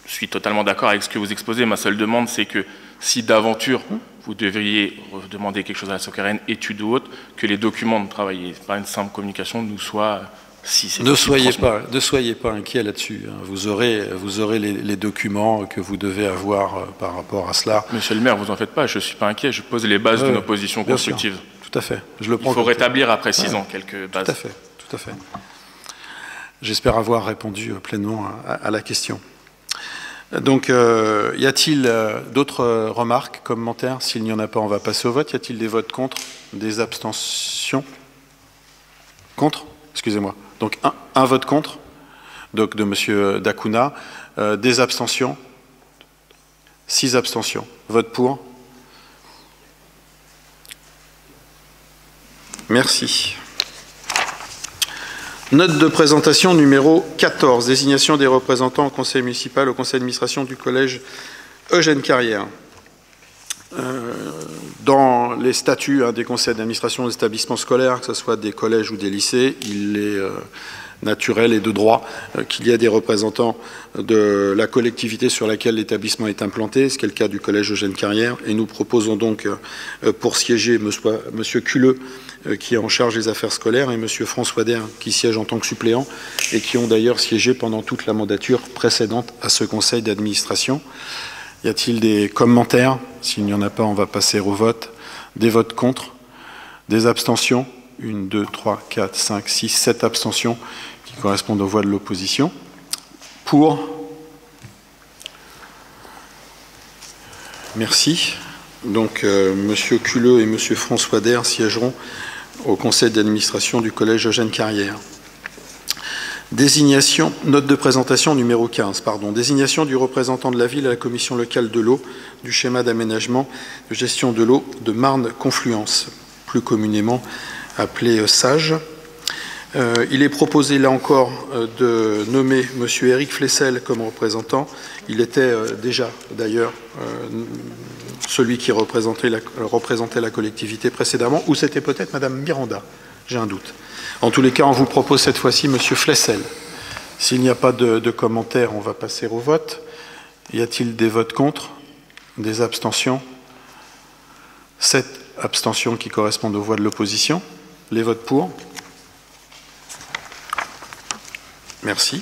suis totalement d'accord avec ce que vous exposez. Ma seule demande, c'est que si d'aventure, vous devriez demander quelque chose à la Socarén, études ou autre, que les documents de travail, pas une simple communication, nous soient... Si ne, soyez pas, ne soyez pas inquiets là-dessus. Vous aurez, vous aurez les, les documents que vous devez avoir par rapport à cela. Monsieur le maire, vous en faites pas, je ne suis pas inquiet. Je pose les bases euh, d'une opposition constructive. Sûr. Tout à fait. Je le prends. Il faut rétablir après six ouais. ans quelques bases. Tout à fait. Tout à fait. J'espère avoir répondu pleinement à, à la question. Donc, euh, y a-t-il euh, d'autres remarques, commentaires? S'il n'y en a pas, on va passer au vote. Y a-t-il des votes contre? Des abstentions? Contre? Excusez-moi. Donc, un, un vote contre, donc de M. Dacuna. Euh, des abstentions? Six abstentions. Vote pour? Merci. Note de présentation numéro quatorze, désignation des représentants au conseil municipal, au conseil d'administration du collège Eugène Carrière. Euh, dans les statuts hein, des conseils d'administration des établissements scolaires, que ce soit des collèges ou des lycées, il est euh, naturel et de droit euh, qu'il y ait des représentants de la collectivité sur laquelle l'établissement est implanté, ce qui est le cas du collège Eugène Carrière. Et nous proposons donc euh, pour siéger M. Culeux, euh, qui est en charge des affaires scolaires, et M. François Der, qui siège en tant que suppléant, et qui ont d'ailleurs siégé pendant toute la mandature précédente à ce conseil d'administration. Y a-t-il des commentaires? S'il n'y en a pas, on va passer au vote. Des votes contre? Des abstentions? Une, deux, trois, quatre, cinq, six, sept abstentions qui correspondent aux voix de l'opposition. Pour? Merci. Donc, euh, M. Culeux et M. François Der siégeront au conseil d'administration du collège Eugène Carrière. Désignation, note de présentation numéro quinze, pardon. Désignation du représentant de la ville à la commission locale de l'eau du schéma d'aménagement de gestion de l'eau de Marne-Confluence, plus communément appelé SAGE. Euh, il est proposé là encore euh, de nommer M. Éric Flessel comme représentant. Il était euh, déjà d'ailleurs euh, celui qui représentait la, représentait la collectivité précédemment, ou c'était peut-être Mme Miranda, j'ai un doute. En tous les cas, on vous propose cette fois-ci M. Flessel. S'il n'y a pas de, de commentaires, on va passer au vote. Y a-t-il des votes contre? Des abstentions? Sept abstentions qui correspondent aux voix de l'opposition. Les votes pour? Merci.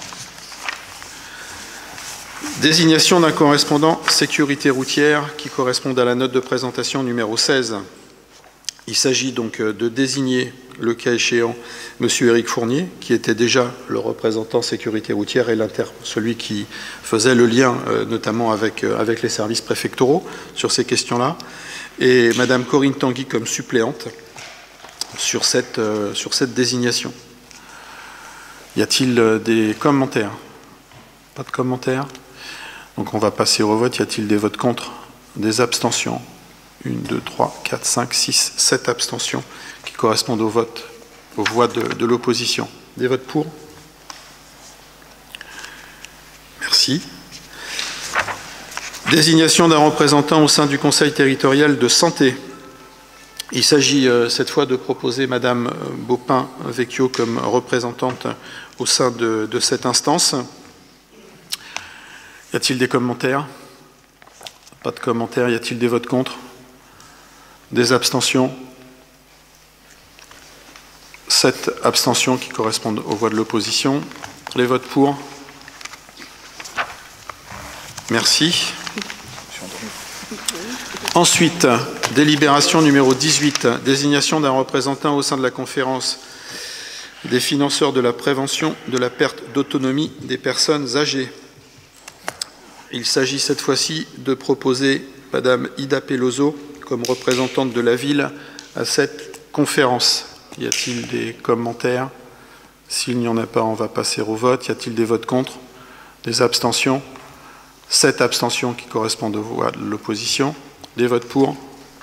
Désignation d'un correspondant sécurité routière qui correspond à la note de présentation numéro seize. Il s'agit donc de désigner, le cas échéant, M. Éric Fournier, qui était déjà le représentant sécurité routière et celui qui faisait le lien euh, notamment avec, euh, avec les services préfectoraux sur ces questions-là, et Mme Corinne Tanguy comme suppléante sur cette, euh, sur cette désignation. Y a-t-il euh, des commentaires? Pas de commentaires? Donc on va passer au vote. Y a-t-il des votes contre? Des abstentions? Une, deux, trois, quatre, cinq, six, sept abstentions qui correspondent au vote, aux voix de, de l'opposition. Des votes pour? Merci. Désignation d'un représentant au sein du Conseil territorial de santé. Il s'agit euh, cette fois de proposer Mme Baupin-Vecchio comme représentante au sein de, de cette instance. Y a-t-il des commentaires? Pas de commentaires. Y a-t-il des votes contre? Des abstentions? Sept abstentions qui correspondent aux voix de l'opposition. Les votes pour? Merci. Ensuite, délibération numéro dix-huit, désignation d'un représentant au sein de la conférence des financeurs de la prévention de la perte d'autonomie des personnes âgées. Il s'agit cette fois-ci de proposer Mme Ida Peloso comme représentante de la ville à cette conférence. Y a-t-il des commentaires? S'il n'y en a pas, on va passer au vote. Y a-t-il des votes contre? Des abstentions? Sept abstentions qui correspondent aux voix de l'opposition. Des votes pour?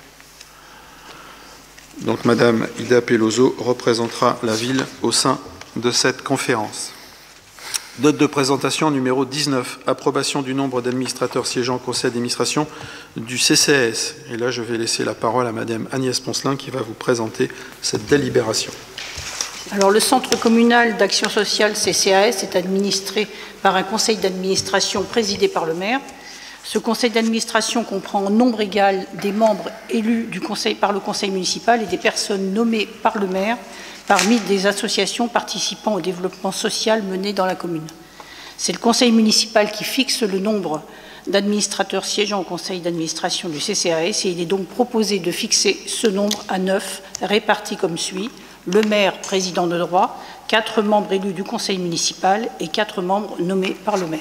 Donc Mme Ida Peloso représentera la ville au sein de cette conférence. Note de présentation numéro dix-neuf, approbation du nombre d'administrateurs siégeant au conseil d'administration du C C S. Et là, je vais laisser la parole à Mme Agnès Poncelin qui va vous présenter cette délibération. Alors, le Centre communal d'action sociale C C A S est administré par un conseil d'administration présidé par le maire. Ce conseil d'administration comprend en nombre égal des membres élus du conseil, par le conseil municipal et des personnes nommées par le maire parmi des associations participant au développement social mené dans la commune. C'est le conseil municipal qui fixe le nombre d'administrateurs siégeant au conseil d'administration du C C A S et il est donc proposé de fixer ce nombre à neuf, répartis comme suit: le maire président de droit, quatre membres élus du conseil municipal et quatre membres nommés par le maire.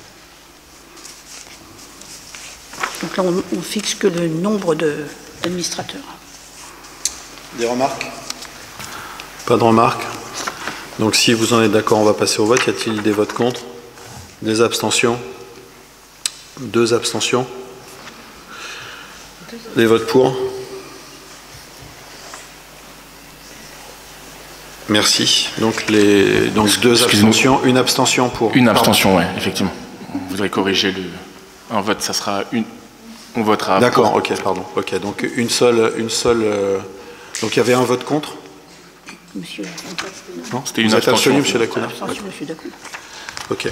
Donc là, on ne fixe que le nombre d'administrateurs. Des remarques? Pas de remarques. Donc si vous en êtes d'accord, on va passer au vote. Y a-t-il des votes contre? Des abstentions? Deux abstentions? Des votes pour? Merci. Donc, les, donc deux abstentions, une abstention pour... Une abstention, oui, effectivement. On voudrait corriger le... Un vote, ça sera une... On votera... D'accord, ok, pardon. Ok, donc une seule... Une seule euh... Donc il y avait un vote contre? Monsieur... Non, c'était une Vous êtes abstention. abstenu, monsieur Dacoula? Abstention, monsieur Dacoula. Ok.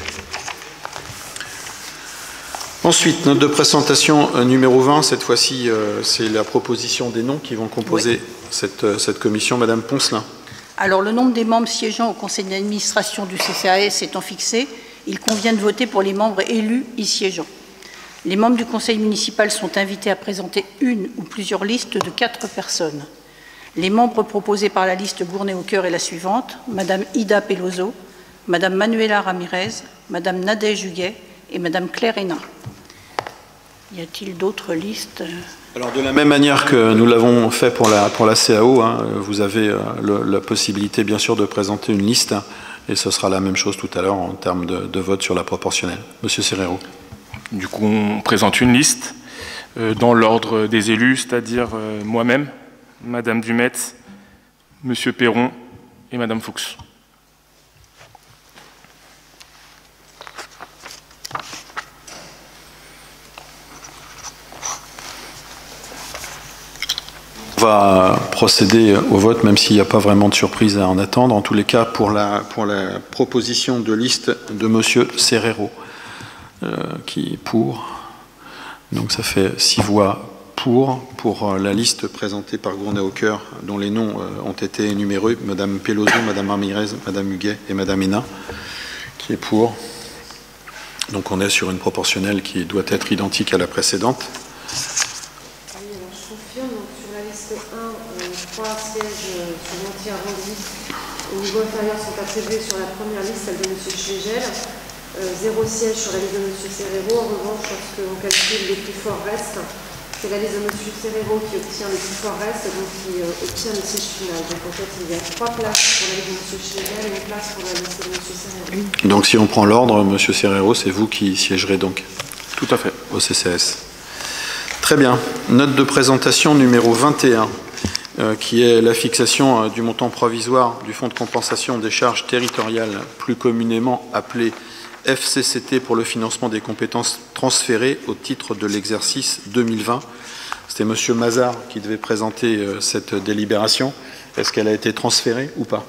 Ensuite, note de présentation euh, numéro vingt, cette fois-ci, euh, c'est la proposition des noms qui vont composer oui. cette, euh, cette commission. Madame Poncelin. Alors, le nombre des membres siégeant au conseil d'administration du C C A S étant fixé, il convient de voter pour les membres élus y siégeant. Les membres du conseil municipal sont invités à présenter une ou plusieurs listes de quatre personnes. Les membres proposés par la liste Gournay-au-Cœur est la suivante: Madame Ida Peloso, Madame Manuela Ramirez, Madame Nadège Huguet et Madame Claire Hénin. Y a-t-il d'autres listes? Alors, de la même manière que nous l'avons fait pour la, pour la C A O, hein, vous avez euh, le, la possibilité, bien sûr, de présenter une liste, et ce sera la même chose tout à l'heure en termes de, de vote sur la proportionnelle. Monsieur Serrero. Du coup, on présente une liste euh, dans l'ordre des élus, c'est-à-dire euh, moi-même, Madame Dumetz, Monsieur Perron et Madame Fuchs. On va procéder au vote, même s'il n'y a pas vraiment de surprise à en attendre. En tous les cas, pour la, pour la proposition de liste de Monsieur Serrero, euh, qui est pour. Donc ça fait six voix pour, pour la liste présentée par Gournay-au-Cœur, dont les noms euh, ont été énumérés. Madame Peloso, Madame Ramirez, Madame Huguet et Madame Hénin, qui est pour. Donc on est sur une proportionnelle qui doit être identique à la précédente. Trois sièges sur Montier-Arrondi au niveau inférieur sont attribués sur la première liste, celle de M. Schlegel. Euh, zéro siège sur la liste de M. Serrero. En revanche, lorsqu'on calcule les plus forts restes, c'est la liste de M. Serrero qui obtient les plus forts restes, donc qui euh, obtient le siège final. Donc en fait, il y a trois places pour la liste de M. Schlegel et une place pour la liste de M. Serrero. Donc si on prend l'ordre, M. Serrero, c'est vous qui siégerez donc? Tout à fait. Au C C S. Très bien. Note de présentation numéro vingt et un. Euh, qui est la fixation euh, du montant provisoire du fonds de compensation des charges territoriales, plus communément appelé F C C T, pour le financement des compétences transférées au titre de l'exercice deux mille vingt. C'était M. Mazard qui devait présenter euh, cette délibération. Est-ce qu'elle a été transférée ou pas?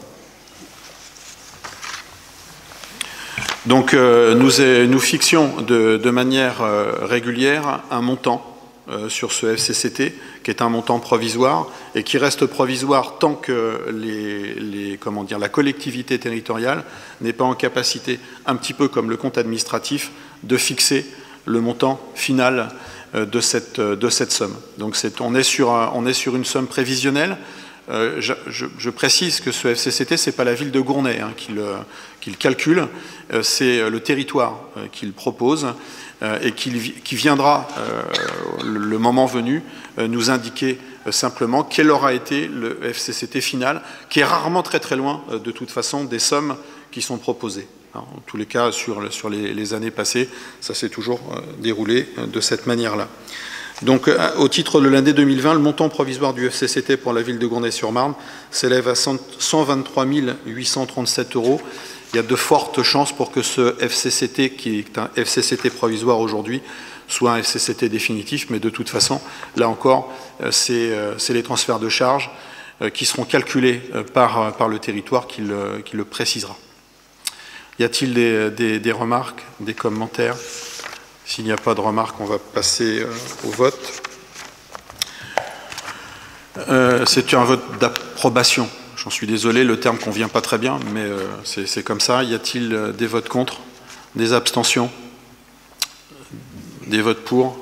Donc euh, nous, euh, nous fixions de, de manière euh, régulière un montant Euh, sur ce F C C T, qui est un montant provisoire et qui reste provisoire tant que les, les, comment dire, la collectivité territoriale n'est pas en capacité, un petit peu comme le compte administratif, de fixer le montant final euh, de, cette, de cette somme. Donc c'est, on, est sur un, on est sur une somme prévisionnelle. Euh, je, je, je précise que ce F C C T, ce n'est pas la ville de Gournay hein, qui, le, qui le calcule, euh, c'est le territoire euh, qui le propose. Et qui, qui viendra, euh, le, le moment venu, euh, nous indiquer euh, simplement quel aura été le F C C T final, qui est rarement très très loin, euh, de toute façon, des sommes qui sont proposées. Alors, en tous les cas, sur, sur les, les années passées, ça s'est toujours euh, déroulé euh, de cette manière-là. Donc, euh, au titre de l'année deux mille vingt, le montant provisoire du F C C T pour la ville de Gournay-sur-Marne s'élève à cent vingt-trois mille huit cent trente-sept euros. Il y a de fortes chances pour que ce F C C T, qui est un F C C T provisoire aujourd'hui, soit un F C C T définitif, mais de toute façon, là encore, c'est les transferts de charges euh, qui seront calculés euh, par, par le territoire qui le, qui le précisera. Y a-t-il des, des, des remarques, des commentaires? S'il n'y a pas de remarques, on va passer euh, au vote. Euh, c'est un vote d'approbation. J'en suis désolé, le terme ne convient pas très bien, mais euh, c'est comme ça. Y a-t-il euh, des votes contre? Des abstentions? Des votes pour?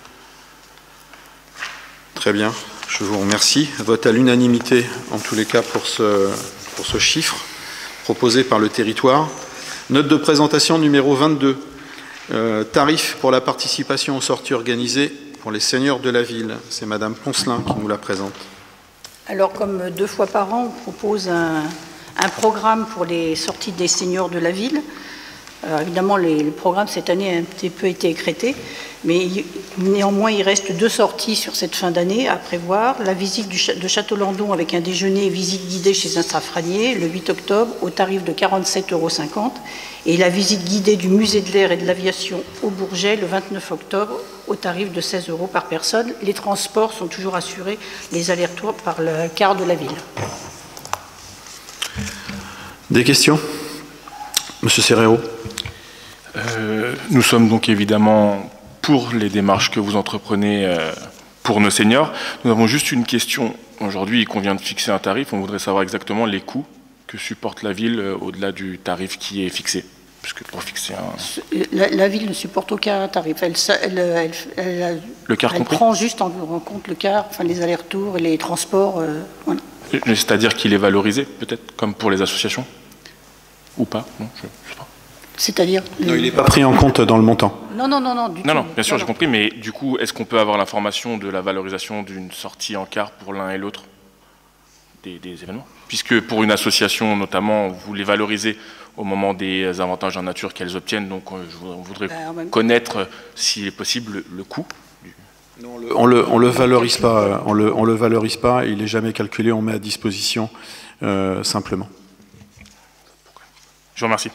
Très bien, je vous remercie. Vote à l'unanimité, en tous les cas, pour ce, pour ce chiffre proposé par le territoire. Note de présentation numéro vingt-deux. Euh, tarif pour la participation aux sorties organisées pour les seniors de la ville. C'est Madame Poncelin qui nous la présente. Alors, comme deux fois par an, on propose un, un programme pour les sorties des seniors de la ville. Alors, évidemment, les, le programme cette année a un petit peu été écrété, mais il, néanmoins, il reste deux sorties sur cette fin d'année à prévoir. La visite du, de Château-Landon avec un déjeuner et visite guidée chez un safranier le huit octobre au tarif de quarante-sept euros cinquante et la visite guidée du musée de l'air et de l'aviation au Bourget le vingt-neuf octobre au tarif de seize euros par personne. Les transports sont toujours assurés, les allers-retours par le quart de la ville. Des questions? Monsieur Serrero. Euh, nous sommes donc évidemment pour les démarches que vous entreprenez euh, pour nos seniors. Nous avons juste une question. Aujourd'hui, il convient de fixer un tarif. On voudrait savoir exactement les coûts que supporte la ville euh, au-delà du tarif qui est fixé. Puisque pour fixer un... La, la ville ne supporte aucun tarif. Elle, elle, elle, elle, le quart elle compris prend juste en, en compte le quart, enfin les allers-retours et les transports. Euh, voilà. C'est-à-dire qu'il est valorisé, peut-être, comme pour les associations? Ou pas? Non, je ne sais pas. C'est-à-dire Non, il n'est pas pris en compte dans le montant. Non, non, non, non, du non, tout. non, bien sûr, non, j'ai non. compris, mais du coup, est-ce qu'on peut avoir l'information de la valorisation d'une sortie en quart pour l'un et l'autre des, des événements? Puisque pour une association, notamment, vous les valorisez au moment des avantages en nature qu'elles obtiennent, donc je, on voudrait ben, connaître, s'il est possible, le, le coût. Du... Non, on le, on le valorise pas, on le, on le valorise pas, il n'est jamais calculé, on met à disposition euh, simplement. Je vous remercie.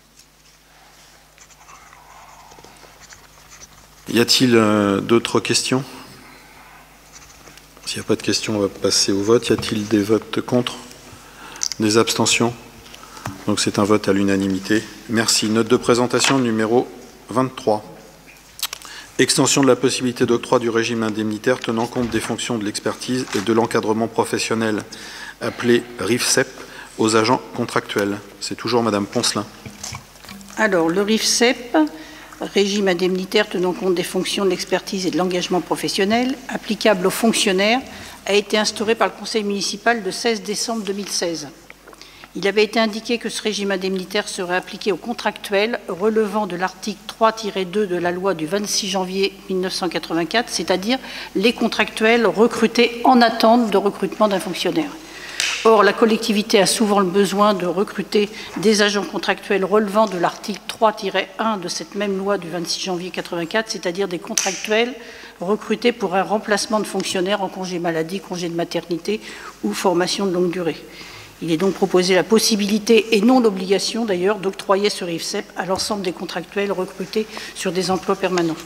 Y a-t-il euh, d'autres questions? S'il n'y a pas de questions, on va passer au vote. Y a-t-il des votes contre? Des abstentions? Donc c'est un vote à l'unanimité. Merci. Note de présentation numéro vingt-trois. Extension de la possibilité d'octroi du régime indemnitaire tenant compte des fonctions de l'expertise et de l'encadrement professionnel appelé R I F C E P aux agents contractuels. C'est toujours Madame Poncelin. Alors, le R I F C E P, régime indemnitaire tenant compte des fonctions de l'expertise et de l'engagement professionnel, applicable aux fonctionnaires, a été instauré par le Conseil municipal le seize décembre deux mille seize. Il avait été indiqué que ce régime indemnitaire serait appliqué aux contractuels relevant de l'article trois tiret deux de la loi du vingt-six janvier mille neuf cent quatre-vingt-quatre, c'est-à-dire les contractuels recrutés en attente de recrutement d'un fonctionnaire. Or, la collectivité a souvent le besoin de recruter des agents contractuels relevant de l'article trois tiret un de cette même loi du vingt-six janvier quatre-vingt-quatre, c'est-à-dire des contractuels recrutés pour un remplacement de fonctionnaires en congé maladie, congé de maternité ou formation de longue durée. Il est donc proposé la possibilité, et non l'obligation d'ailleurs, d'octroyer ce R I F C E P à l'ensemble des contractuels recrutés sur des emplois permanents.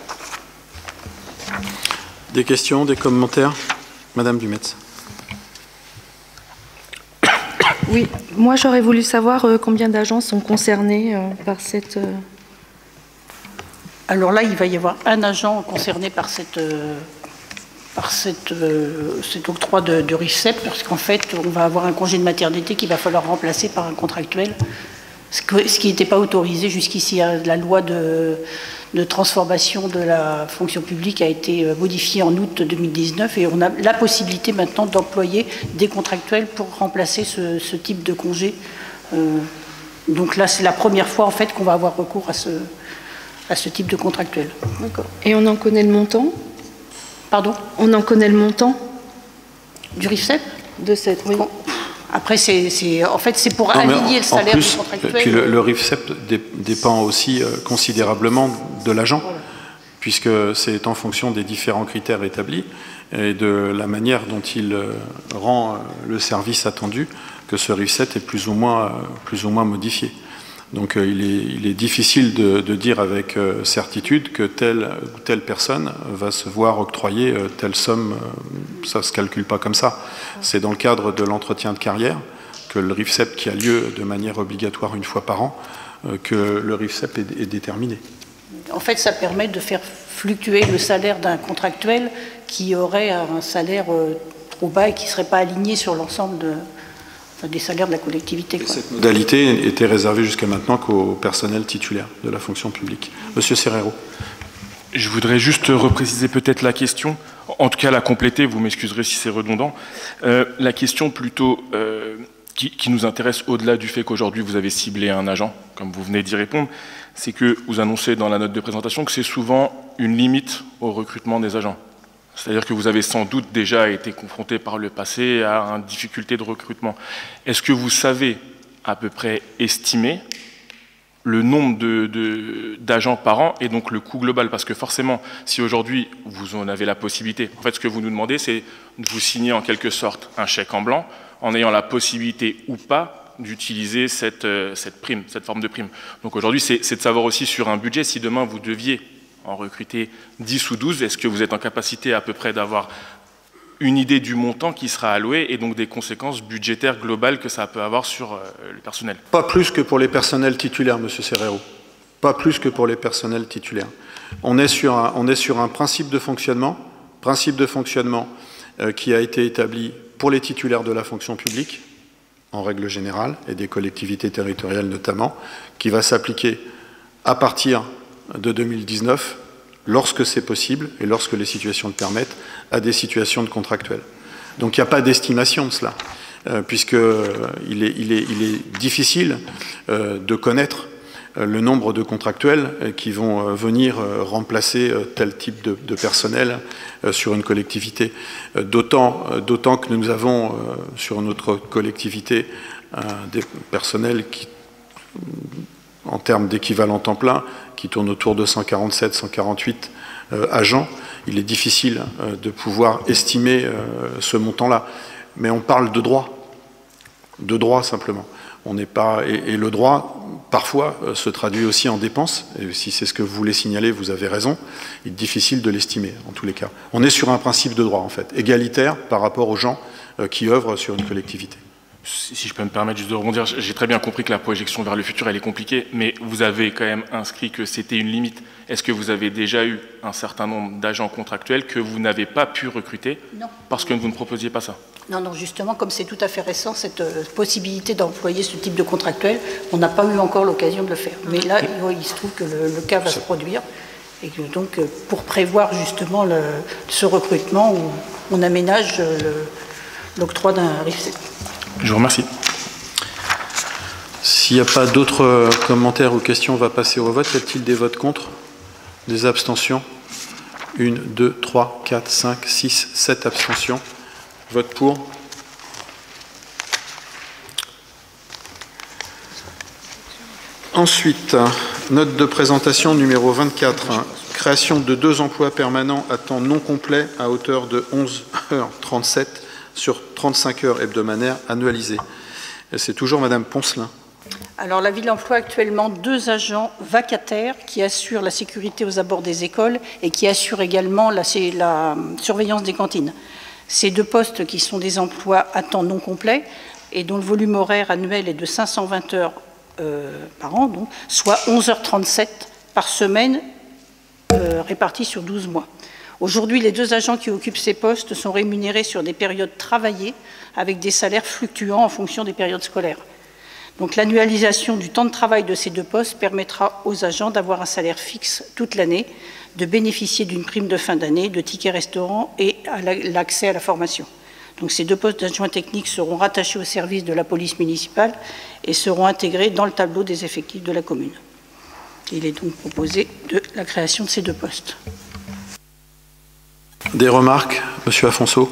Des questions, des commentaires? Madame Dumetz. Oui, moi j'aurais voulu savoir euh, combien d'agents sont concernés euh, par cette... Euh... Alors là, il va y avoir un agent concerné par cette... Euh, par cette, euh, cet octroi de, de R I F C E P, parce qu'en fait, on va avoir un congé de maternité qu'il va falloir remplacer par un contractuel, ce, que, ce qui n'était pas autorisé jusqu'ici. La loi de, de transformation de la fonction publique a été modifiée en août deux mille dix-neuf et on a la possibilité maintenant d'employer des contractuels pour remplacer ce, ce type de congé. Euh, donc là, c'est la première fois en fait qu'on va avoir recours à ce, à ce type de contractuel. D'accord. Et on en connaît le montant? Pardon? On en connaît le montant du R I F C E P? De cette, oui. Après, c'est, en fait, c'est pour non, aligner le salaire du contractuel. Puis le, le R I F C E P dé, dépend aussi euh, considérablement de l'agent, voilà. Puisque c'est en fonction des différents critères établis et de la manière dont il euh, rend euh, le service attendu que ce R I F C E P est plus ou moins, euh, plus ou moins modifié. Donc euh, il, est, il est difficile de, de dire avec euh, certitude que telle ou telle personne va se voir octroyer euh, telle somme. Euh, ça ne se calcule pas comme ça. C'est dans le cadre de l'entretien de carrière que le R I F C E P, qui a lieu de manière obligatoire une fois par an, euh, que le R I F C E P est, est déterminé. En fait, ça permet de faire fluctuer le salaire d'un contractuel qui aurait un salaire euh, trop bas et qui ne serait pas aligné sur l'ensemble de... des salaires de la collectivité. Quoi. Cette modalité était réservée jusqu'à maintenant qu'au personnel titulaire de la fonction publique. Monsieur Serrero. Je voudrais juste repréciser peut-être la question, en tout cas la compléter, vous m'excuserez si c'est redondant. Euh, la question plutôt euh, qui, qui nous intéresse au-delà du fait qu'aujourd'hui vous avez ciblé un agent, comme vous venez d'y répondre, c'est que vous annoncez dans la note de présentation que c'est souvent une limite au recrutement des agents. C'est-à-dire que vous avez sans doute déjà été confronté par le passé à une difficulté de recrutement. Est-ce que vous savez à peu près estimer le nombre de, de, d'agents par an et donc le coût global? Parce que forcément, si aujourd'hui vous en avez la possibilité, en fait ce que vous nous demandez, c'est de vous signer en quelque sorte un chèque en blanc en ayant la possibilité ou pas d'utiliser cette, cette prime, cette forme de prime. Donc aujourd'hui, c'est, c'est de savoir aussi sur un budget, si demain vous deviez en recruter dix ou douze, est-ce que vous êtes en capacité à peu près d'avoir une idée du montant qui sera alloué et donc des conséquences budgétaires globales que ça peut avoir sur le personnel? Pas plus que pour les personnels titulaires, Monsieur Serrero. Pas plus que pour les personnels titulaires. On est sur un, on est sur un principe de fonctionnement, principe de fonctionnement euh, qui a été établi pour les titulaires de la fonction publique, en règle générale, et des collectivités territoriales notamment, qui va s'appliquer à partir de deux mille dix-neuf, lorsque c'est possible et lorsque les situations le permettent, à des situations de contractuels. Donc il n'y a pas d'estimation de cela, euh, puisqu'il est, il est, il est difficile euh, de connaître euh, le nombre de contractuels euh, qui vont euh, venir euh, remplacer euh, tel type de, de personnel euh, sur une collectivité. Euh, d'autant, euh, d'autant que nous avons euh, sur notre collectivité euh, des personnels qui, en termes d'équivalent temps plein, qui tourne autour de cent quarante-sept, cent quarante-huit euh, agents. Il est difficile euh, de pouvoir estimer euh, ce montant-là. Mais on parle de droit, de droit simplement. On n'est pas, et, et le droit, parfois, euh, se traduit aussi en dépenses. Et si c'est ce que vous voulez signaler, vous avez raison. Il est difficile de l'estimer, en tous les cas. On est sur un principe de droit, en fait, égalitaire par rapport aux gens euh, qui œuvrent sur une collectivité. Si je peux me permettre juste de rebondir, j'ai très bien compris que la projection vers le futur, elle est compliquée, mais vous avez quand même inscrit que c'était une limite. Est-ce que vous avez déjà eu un certain nombre d'agents contractuels que vous n'avez pas pu recruter? Non. Parce que vous ne proposiez pas ça? Non, non, justement, comme c'est tout à fait récent, cette euh, possibilité d'employer ce type de contractuel, on n'a pas eu encore l'occasion de le faire. Mais là, il, il se trouve que le, le cas va se produire. Et que, donc, euh, pour prévoir justement le, ce recrutement, on, on aménage euh, l'octroi d'un R I F C E P. Je vous remercie. S'il n'y a pas d'autres commentaires ou questions, on va passer au vote. Y a-t-il des votes contre? Des abstentions? Une, deux, trois, quatre, cinq, six, sept abstentions. Vote pour. Ensuite, note de présentation numéro vingt-quatre. Création de deux emplois permanents à temps non complet à hauteur de onze heures trente-sept sur trente-cinq heures hebdomadaires annualisées. C'est toujours Madame Poncelin. Alors, la ville emploie actuellement deux agents vacataires qui assurent la sécurité aux abords des écoles et qui assurent également la, la surveillance des cantines. Ces deux postes qui sont des emplois à temps non complet et dont le volume horaire annuel est de cinq cent vingt heures euh, par an, donc, soit onze heures trente-sept par semaine euh, réparties sur douze mois. Aujourd'hui, les deux agents qui occupent ces postes sont rémunérés sur des périodes travaillées avec des salaires fluctuants en fonction des périodes scolaires. Donc l'annualisation du temps de travail de ces deux postes permettra aux agents d'avoir un salaire fixe toute l'année, de bénéficier d'une prime de fin d'année, de tickets restaurants et à l'accès à la formation. Donc ces deux postes d'adjoints techniques seront rattachés au service de la police municipale et seront intégrés dans le tableau des effectifs de la commune. Il est donc proposé de la création de ces deux postes. Des remarques, Monsieur Afonso?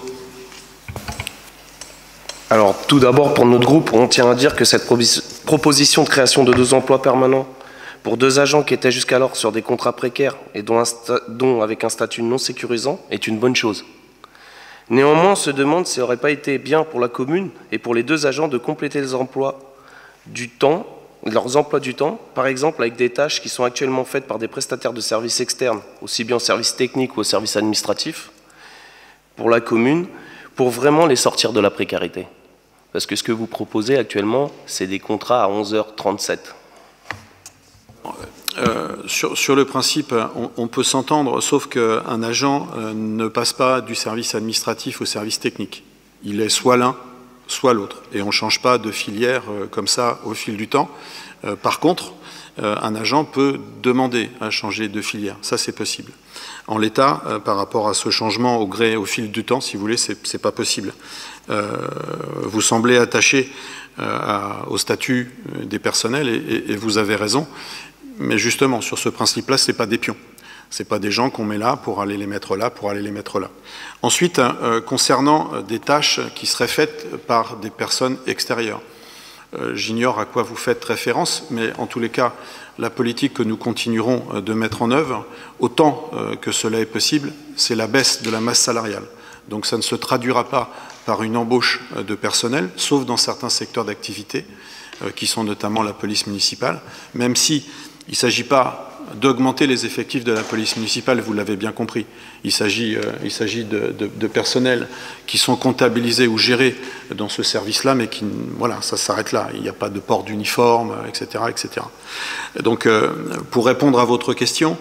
Alors, tout d'abord, pour notre groupe, on tient à dire que cette proposition de création de deux emplois permanents pour deux agents qui étaient jusqu'alors sur des contrats précaires et dont, un dont avec un statut non sécurisant est une bonne chose. Néanmoins, on se demande s'il n'aurait pas été bien pour la commune et pour les deux agents de compléter les emplois du temps leurs emplois du temps, par exemple avec des tâches qui sont actuellement faites par des prestataires de services externes, aussi bien au service technique ou au service administratif, pour la commune, pour vraiment les sortir de la précarité. Parce que ce que vous proposez actuellement, c'est des contrats à onze heures trente-sept. Euh, sur, sur le principe, on, on peut s'entendre, sauf qu'un agent euh, ne passe pas du service administratif au service technique. Il est soit l'un, soit l'autre. Et on ne change pas de filière euh, comme ça au fil du temps. Euh, par contre, euh, un agent peut demander à changer de filière. Ça, c'est possible. En l'état, euh, par rapport à ce changement au gré, au fil du temps, si vous voulez, c'est pas possible. Euh, vous semblez attaché euh, à, au statut des personnels et, et, et vous avez raison. Mais justement, sur ce principe-là, ce n'est pas des pions. Ce n'est pas des gens qu'on met là pour aller les mettre là, pour aller les mettre là. Ensuite, euh, concernant des tâches qui seraient faites par des personnes extérieures, euh, j'ignore à quoi vous faites référence, mais en tous les cas, la politique que nous continuerons de mettre en œuvre, autant euh, que cela est possible, c'est la baisse de la masse salariale. Donc ça ne se traduira pas par une embauche de personnel, sauf dans certains secteurs d'activité, euh, qui sont notamment la police municipale, même si il ne s'agit pas d'augmenter les effectifs de la police municipale, vous l'avez bien compris. Il s'agit euh, il s'agit de, de, de personnels qui sont comptabilisés ou gérés dans ce service-là, mais qui, voilà, ça s'arrête là. Il n'y a pas de port d'uniforme, et cetera, et cetera. Donc, euh, pour répondre à votre question,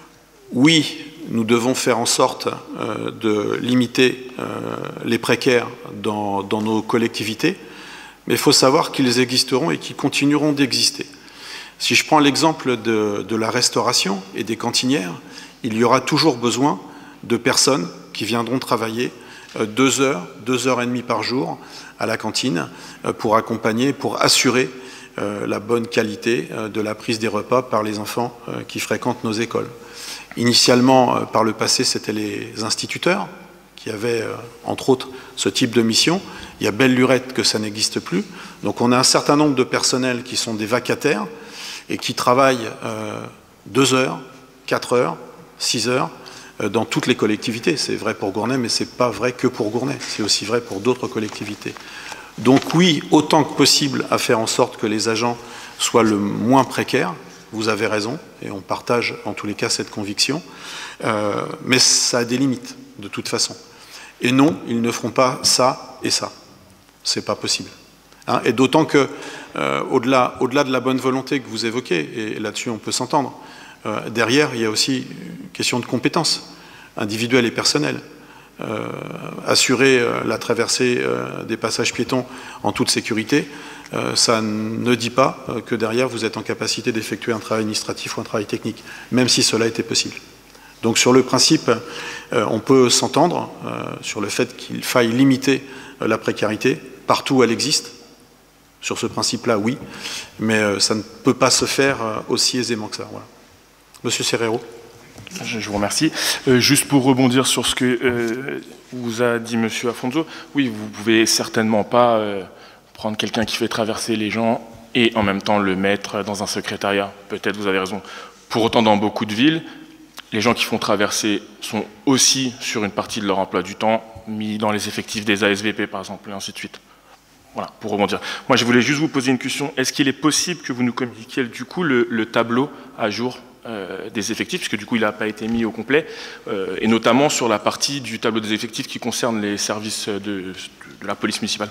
oui, nous devons faire en sorte euh, de limiter euh, les précaires dans, dans nos collectivités, mais il faut savoir qu'ils existeront et qu'ils continueront d'exister. Si je prends l'exemple de, de la restauration et des cantinières, il y aura toujours besoin de personnes qui viendront travailler deux heures, deux heures et demie par jour à la cantine pour accompagner, pour assurer la bonne qualité de la prise des repas par les enfants qui fréquentent nos écoles. Initialement, par le passé, c'était les instituteurs qui avaient, entre autres, ce type de mission. Il y a belle lurette que ça n'existe plus. Donc on a un certain nombre de personnels qui sont des vacataires et qui travaillent euh, deux heures, quatre heures, six heures euh, dans toutes les collectivités. C'est vrai pour Gournay, mais ce n'est pas vrai que pour Gournay, c'est aussi vrai pour d'autres collectivités. Donc oui, autant que possible à faire en sorte que les agents soient le moins précaires, vous avez raison, et on partage en tous les cas cette conviction, euh, mais ça a des limites, de toute façon. Et non, ils ne feront pas ça et ça. Ce n'est pas possible. Hein, et d'autant que, euh, au-delà, au-delà de la bonne volonté que vous évoquez, et là-dessus on peut s'entendre, euh, derrière il y a aussi une question de compétences individuelles et personnelles. Euh, assurer euh, la traversée euh, des passages piétons en toute sécurité, euh, ça ne dit pas euh, que derrière vous êtes en capacité d'effectuer un travail administratif ou un travail technique, même si cela était possible. Donc sur le principe, euh, on peut s'entendre euh, sur le fait qu'il faille limiter euh, la précarité partout où elle existe. Sur ce principe-là, oui, mais euh, ça ne peut pas se faire euh, aussi aisément que ça. Voilà. Monsieur Serrero. Je vous remercie. Euh, juste pour rebondir sur ce que euh, vous a dit Monsieur Afonso, oui, vous ne pouvez certainement pas euh, prendre quelqu'un qui fait traverser les gens et en même temps le mettre dans un secrétariat. Peut-être vous avez raison. Pour autant, dans beaucoup de villes, les gens qui font traverser sont aussi sur une partie de leur emploi du temps mis dans les effectifs des A S V P, par exemple, et ainsi de suite. Voilà, pour rebondir. Moi, je voulais juste vous poser une question. Est-ce qu'il est possible que vous nous communiquiez du coup le, le tableau à jour euh, des effectifs, puisque du coup, il n'a pas été mis au complet, euh, et notamment sur la partie du tableau des effectifs qui concerne les services de, de, de la police municipale?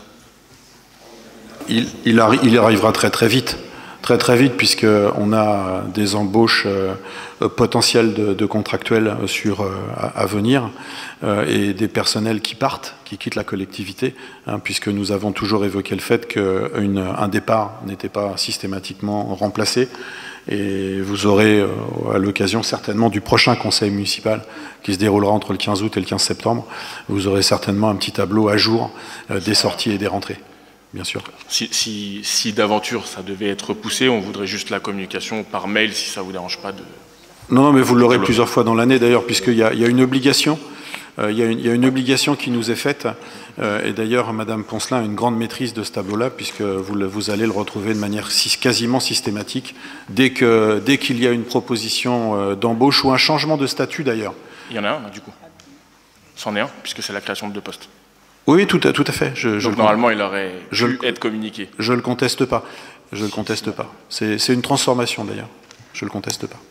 Il, il, arri il arrivera très très vite. Très très vite, puisqu'on a des embauches euh, potentielles de, de contractuels sur, euh, à, à venir euh, et des personnels qui partent, qui quittent la collectivité, hein, puisque nous avons toujours évoqué le fait qu'un départ n'était pas systématiquement remplacé. Et vous aurez, euh, à l'occasion certainement du prochain conseil municipal qui se déroulera entre le quinze août et le quinze septembre, vous aurez certainement un petit tableau à jour euh, des sorties et des rentrées. Bien sûr. Si, si, si d'aventure ça devait être repoussé, on voudrait juste la communication par mail, si ça ne vous dérange pas de... Non, non, mais vous l'aurez plusieurs fois dans l'année d'ailleurs, puisqu'il y, y a une obligation, euh, il, y a une, il y a une obligation qui nous est faite, euh, et d'ailleurs Madame Poncelin a une grande maîtrise de ce tableau-là, puisque vous, le, vous allez le retrouver de manière si, quasiment systématique, dès que, dès qu'il y a une proposition euh, d'embauche ou un changement de statut d'ailleurs. Il y en a un, là, du coup. C'en est un, puisque c'est la création de deux postes. Oui, tout à, tout à fait. Je, Donc je normalement, il aurait je pu être communiqué. Je ne le conteste pas. Je ne le conteste pas. C'est une transformation d'ailleurs. Je ne le conteste pas.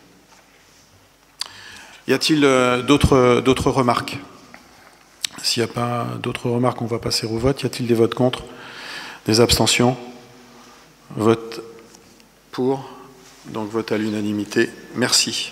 Y a-t-il euh, d'autres d'autres remarques? S'il n'y a pas d'autres remarques, on va passer au vote. Y a-t-il des votes contre? Des abstentions? Vote pour. Donc vote à l'unanimité. Merci.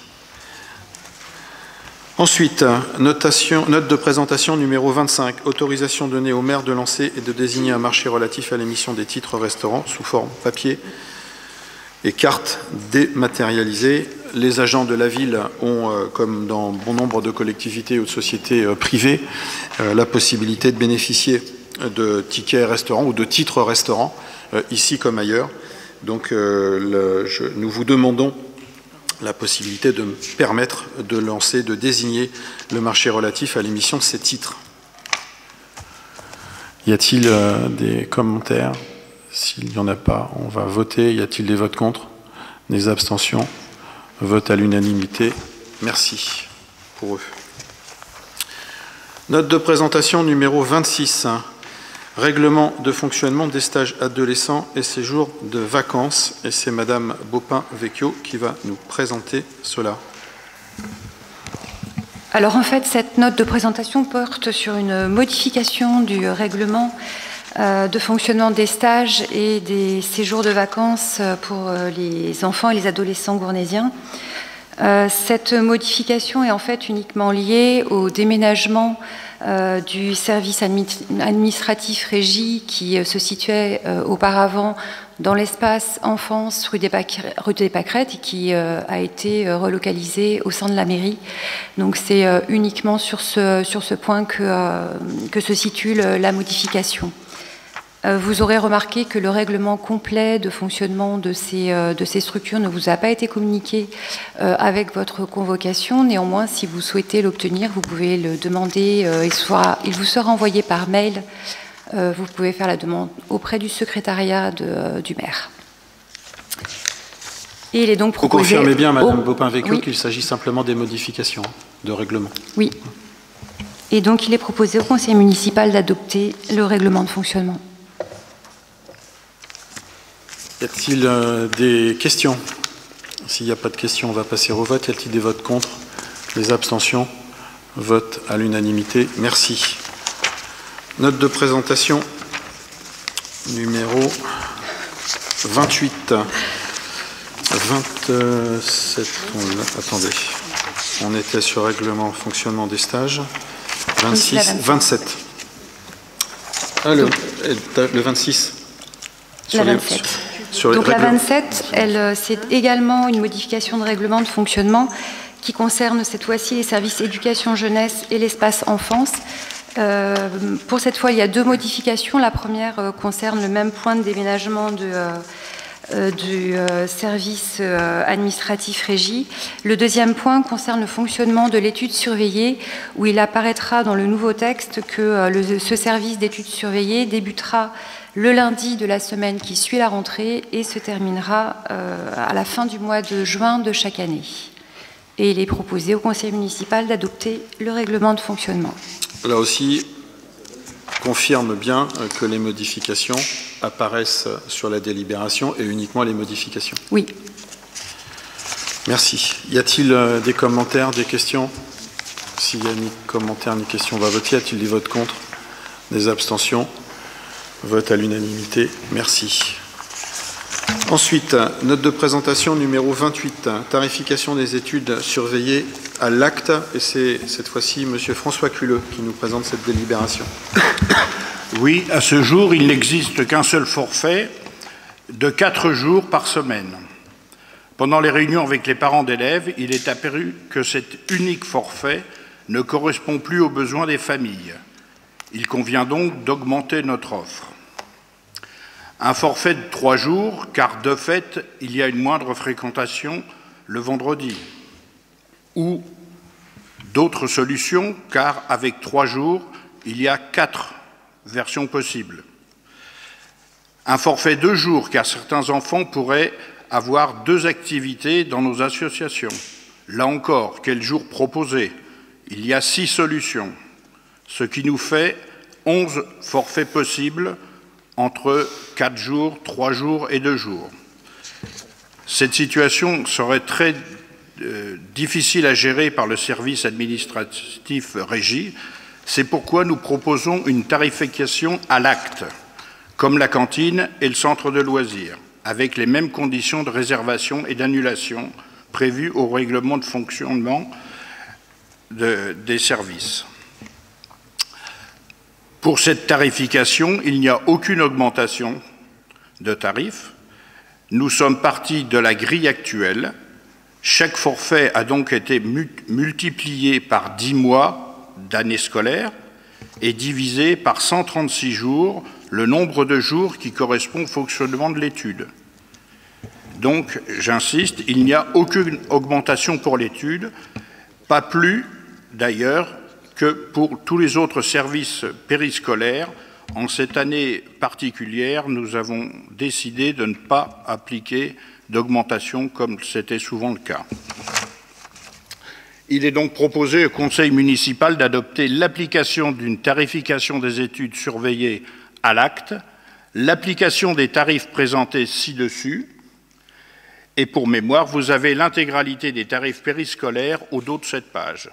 Ensuite, notation, note de présentation numéro vingt-cinq. Autorisation donnée au maire de lancer et de désigner un marché relatif à l'émission des titres restaurants sous forme papier et carte dématérialisée. Les agents de la ville ont, euh, comme dans bon nombre de collectivités ou de sociétés euh, privées, euh, la possibilité de bénéficier de tickets restaurants ou de titres restaurants, euh, ici comme ailleurs. Donc euh, le, je, nous vous demandons la possibilité de me permettre de lancer, de désigner le marché relatif à l'émission de ces titres. Y a-t-il euh, des commentaires? S'il n'y en a pas, on va voter. Y a-t-il des votes contre? Des abstentions? Vote à l'unanimité. Merci pour eux. Note de présentation numéro vingt-six. Règlement de fonctionnement des stages adolescents et séjours de vacances. Et c'est Madame Baupin-Vecchio qui va nous présenter cela. Alors en fait, cette note de présentation porte sur une modification du règlement euh, de fonctionnement des stages et des séjours de vacances pour les enfants et les adolescents gournaisiens. Euh, cette modification est en fait uniquement liée au déménagement euh, du service admi administratif régie qui euh, se situait euh, auparavant dans l'espace enfance rue des, rue des Pâquerettes et qui euh, a été euh, relocalisé au sein de la mairie. Donc c'est euh, uniquement sur ce, sur ce point que, euh, que se situe le, la modification. Vous aurez remarqué que le règlement complet de fonctionnement de ces, de ces structures ne vous a pas été communiqué avec votre convocation. Néanmoins, si vous souhaitez l'obtenir, vous pouvez le demander. Il, soit, il vous sera envoyé par mail. Vous pouvez faire la demande auprès du secrétariat de, du maire. Et il est donc proposé... Vous confirmez bien, Madame au... Baupin-Vecchio, oui. qu'il s'agit simplement des modifications de règlement. Oui. Et donc, il est proposé au conseil municipal d'adopter le règlement de fonctionnement. Y a-t-il euh, des questions? S'il n'y a pas de questions, on va passer au vote. Y a-t-il des votes contre? Des abstentions? Vote à l'unanimité. Merci. Note de présentation numéro vingt-huit. vingt-sept. On, attendez. On était sur règlement fonctionnement des stages. vingt-six. vingt-sept. Ah, le, le vingt-six. La vingt-sept. Sur, sur Donc la vingt-sept, elle, c'est également une modification de règlement de fonctionnement qui concerne cette fois-ci les services éducation jeunesse et l'espace enfance. Euh, pour cette fois, il y a deux modifications. La première euh, concerne le même point de déménagement de, euh, euh, du euh, service euh, administratif régie. Le deuxième point concerne le fonctionnement de l'étude surveillée, où il apparaîtra dans le nouveau texte que euh, le, ce service d'étude surveillée débutera le lundi de la semaine qui suit la rentrée et se terminera euh, à la fin du mois de juin de chaque année. Et il est proposé au conseil municipal d'adopter le règlement de fonctionnement. Là aussi, confirme bien que les modifications apparaissent sur la délibération et uniquement les modifications. Oui. Merci. Y a-t-il des commentaires, des questions? S'il n'y a ni commentaires ni questions, on va voter. Y a-t-il des votes contre? Des abstentions? Vote à l'unanimité. Merci. Ensuite, note de présentation numéro vingt-huit. Tarification des études surveillées à l'acte. Et c'est cette fois-ci M. François Culeux qui nous présente cette délibération. Oui, à ce jour, il n'existe qu'un seul forfait de quatre jours par semaine. Pendant les réunions avec les parents d'élèves, il est apparu que cet unique forfait ne correspond plus aux besoins des familles. Il convient donc d'augmenter notre offre. Un forfait de trois jours, car de fait, il y a une moindre fréquentation le vendredi. Ou d'autres solutions, car avec trois jours, il y a quatre versions possibles. Un forfait deux jours, car certains enfants pourraient avoir deux activités dans nos associations. Là encore, quel jour proposer? Il y a six solutions, ce qui nous fait onze forfaits possibles entre quatre jours, trois jours et deux jours. Cette situation serait très euh, difficile à gérer par le service administratif régie. C'est pourquoi nous proposons une tarification à l'acte, comme la cantine et le centre de loisirs, avec les mêmes conditions de réservation et d'annulation prévues au règlement de fonctionnement de, des services. Pour cette tarification, il n'y a aucune augmentation de tarifs. Nous sommes partis de la grille actuelle. Chaque forfait a donc été multiplié par dix mois d'année scolaire et divisé par cent trente-six jours, le nombre de jours qui correspond au fonctionnement de l'étude. Donc, j'insiste, il n'y a aucune augmentation pour l'étude, pas plus d'ailleurs que pour tous les autres services périscolaires. En cette année particulière, nous avons décidé de ne pas appliquer d'augmentation comme c'était souvent le cas. Il est donc proposé au Conseil municipal d'adopter l'application d'une tarification des études surveillées à l'acte, l'application des tarifs présentés ci-dessus, et pour mémoire, vous avez l'intégralité des tarifs périscolaires au dos de cette page.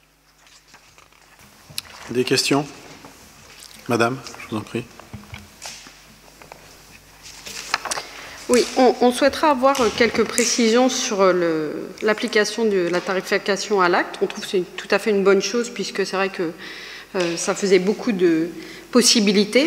Des questions? Madame, je vous en prie. Oui, on, on souhaitera avoir quelques précisions sur l'application de la tarification à l'acte. On trouve que c'est tout à fait une bonne chose, puisque c'est vrai que euh, ça faisait beaucoup de possibilités.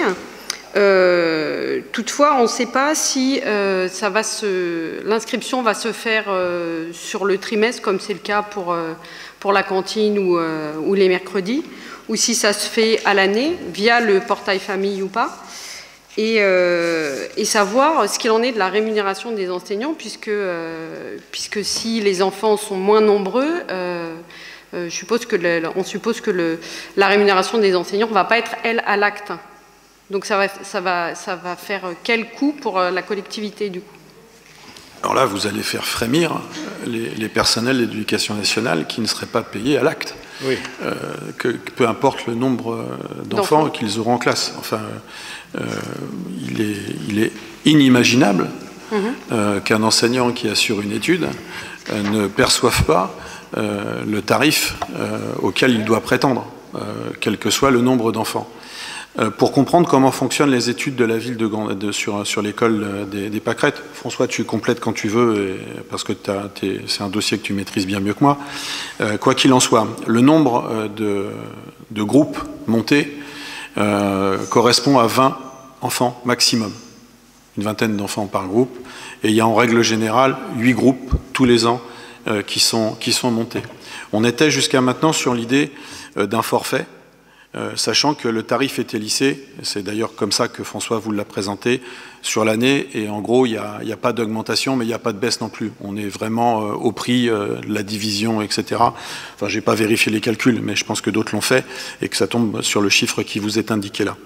Euh, toutefois, on ne sait pas si euh, ça va se, l'inscription va se faire euh, sur le trimestre, comme c'est le cas pour, euh, pour la cantine ou, euh, ou les mercredis, ou si ça se fait à l'année via le portail famille ou pas, et, euh, et savoir ce qu'il en est de la rémunération des enseignants, puisque, euh, puisque si les enfants sont moins nombreux, euh, euh, je suppose que le, on suppose que le, la rémunération des enseignants ne va pas être, elle, à l'acte. Donc ça va, ça, va, ça va faire quel coût pour la collectivité, du coup? Alors là, vous allez faire frémir les, les personnels de l'éducation nationale qui ne seraient pas payés à l'acte. Oui. Euh, que, que peu importe le nombre d'enfants qu'ils auront en classe. Enfin, euh, il, est, il est inimaginable mm-hmm. euh, qu'un enseignant qui assure une étude euh, ne perçoive pas euh, le tarif euh, auquel il doit prétendre, euh, quel que soit le nombre d'enfants. Pour comprendre comment fonctionnent les études de la ville de, de, sur, sur l'école des, des Pâquerettes, François, tu complètes quand tu veux, et, parce que c'est un dossier que tu maîtrises bien mieux que moi. Euh, quoi qu'il en soit, le nombre de, de groupes montés euh, correspond à vingt enfants maximum, une vingtaine d'enfants par groupe, et il y a en règle générale huit groupes tous les ans euh, qui, sont, qui sont montés. On était jusqu'à maintenant sur l'idée euh, d'un forfait, Euh, sachant que le tarif était lissé, c'est d'ailleurs comme ça que François vous l'a présenté, sur l'année, et en gros, il n'y a, a pas d'augmentation, mais il n'y a pas de baisse non plus. On est vraiment euh, au prix euh, de la division, et cetera. Enfin, je n'ai pas vérifié les calculs, mais je pense que d'autres l'ont fait, et que ça tombe sur le chiffre qui vous est indiqué là.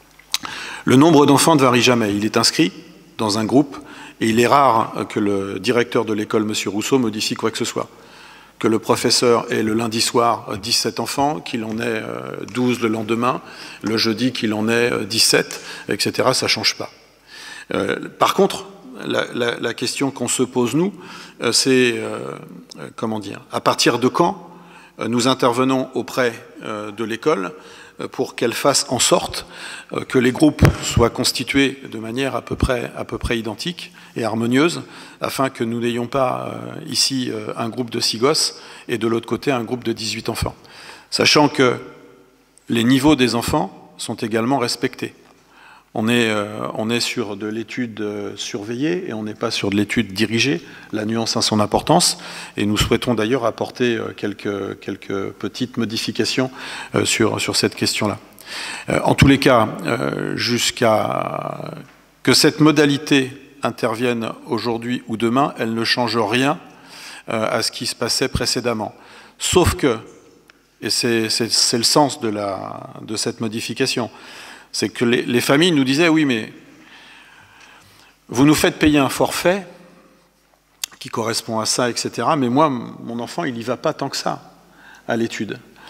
Le nombre d'enfants ne varie jamais. Il est inscrit dans un groupe, et il est rare que le directeur de l'école, M. Rousseau, modifie quoi que ce soit. Que le professeur ait le lundi soir dix-sept enfants, qu'il en ait douze le lendemain, le jeudi qu'il en ait dix-sept, et cetera, ça ne change pas. Euh, par contre, la, la, la question qu'on se pose, nous, c'est, euh, comment dire, à partir de quand nous intervenons auprès euh, de l'école pour qu'elle fasse en sorte que les groupes soient constitués de manière à peu près, à peu près identique et harmonieuse, afin que nous n'ayons pas euh, ici euh, un groupe de six gosses et de l'autre côté un groupe de dix-huit enfants. Sachant que les niveaux des enfants sont également respectés. On est, euh, on est sur de l'étude euh, surveillée et on n'est pas sur de l'étude dirigée. La nuance a son importance et nous souhaitons d'ailleurs apporter euh, quelques, quelques petites modifications euh, sur, sur cette question-là. Euh, en tous les cas, euh, jusqu'à que cette modalité intervienne aujourd'hui ou demain, elle ne change rien euh, à ce qui se passait précédemment. Sauf que, et c'est le sens de, la, de cette modification, c'est que les, les familles nous disaient, oui, mais vous nous faites payer un forfait qui correspond à ça, et cetera, mais moi, mon enfant, il n'y va pas tant que ça à l'étude.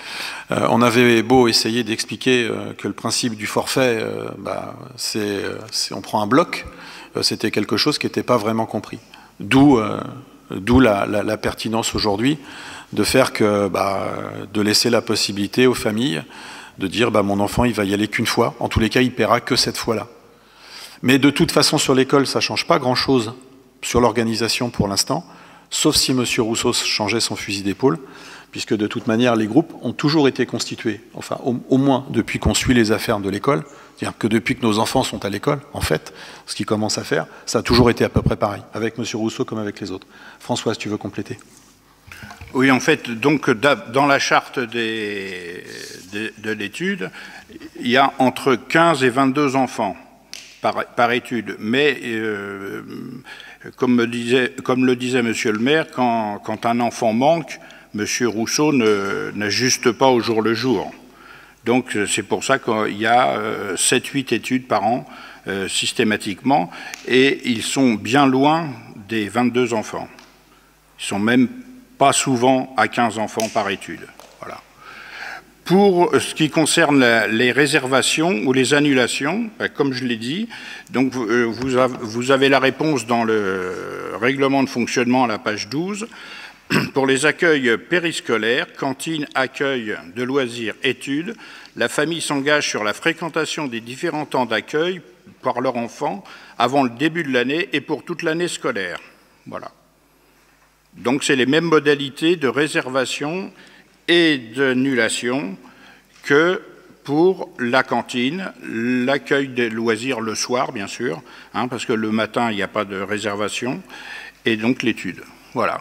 Euh, on avait beau essayer d'expliquer euh, que le principe du forfait, euh, bah, c'est, c'est on prend un bloc, euh, c'était quelque chose qui n'était pas vraiment compris. D'où euh, d'où la, la, la pertinence aujourd'hui de faire que, bah, de laisser la possibilité aux familles de dire bah, mon enfant il va y aller qu'une fois, en tous les cas il paiera que cette fois-là. Mais de toute façon sur l'école ça ne change pas grand-chose sur l'organisation pour l'instant, sauf si M. Rousseau changeait son fusil d'épaule, puisque de toute manière, les groupes ont toujours été constitués, enfin au, au moins depuis qu'on suit les affaires de l'école, c'est-à-dire que depuis que nos enfants sont à l'école, en fait, ce qu'ils commencent à faire, ça a toujours été à peu près pareil, avec M. Rousseau comme avec les autres. Françoise, tu veux compléter? Oui, en fait, donc dans la charte des, de, de l'étude, il y a entre quinze et vingt-deux enfants par, par étude, mais euh, comme, me disait, comme le disait Monsieur le maire, quand, quand un enfant manque, Monsieur Rousseau n'ajuste pas au jour le jour. Donc c'est pour ça qu'il y a euh, sept huit études par an euh, systématiquement, et ils sont bien loin des vingt-deux enfants. Ils sont même pas souvent à quinze enfants par étude. Voilà. Pour ce qui concerne la, les réservations ou les annulations, ben, comme je l'ai dit, donc vous, euh, vous, avez, vous avez la réponse dans le règlement de fonctionnement à la page douze. Pour les accueils périscolaires, cantines, accueil de loisirs, études, la famille s'engage sur la fréquentation des différents temps d'accueil par leur enfant avant le début de l'année et pour toute l'année scolaire. Voilà. Donc c'est les mêmes modalités de réservation et d'annulation que pour la cantine, l'accueil des loisirs le soir, bien sûr, hein, parce que le matin, il n'y a pas de réservation, et donc l'étude. Voilà.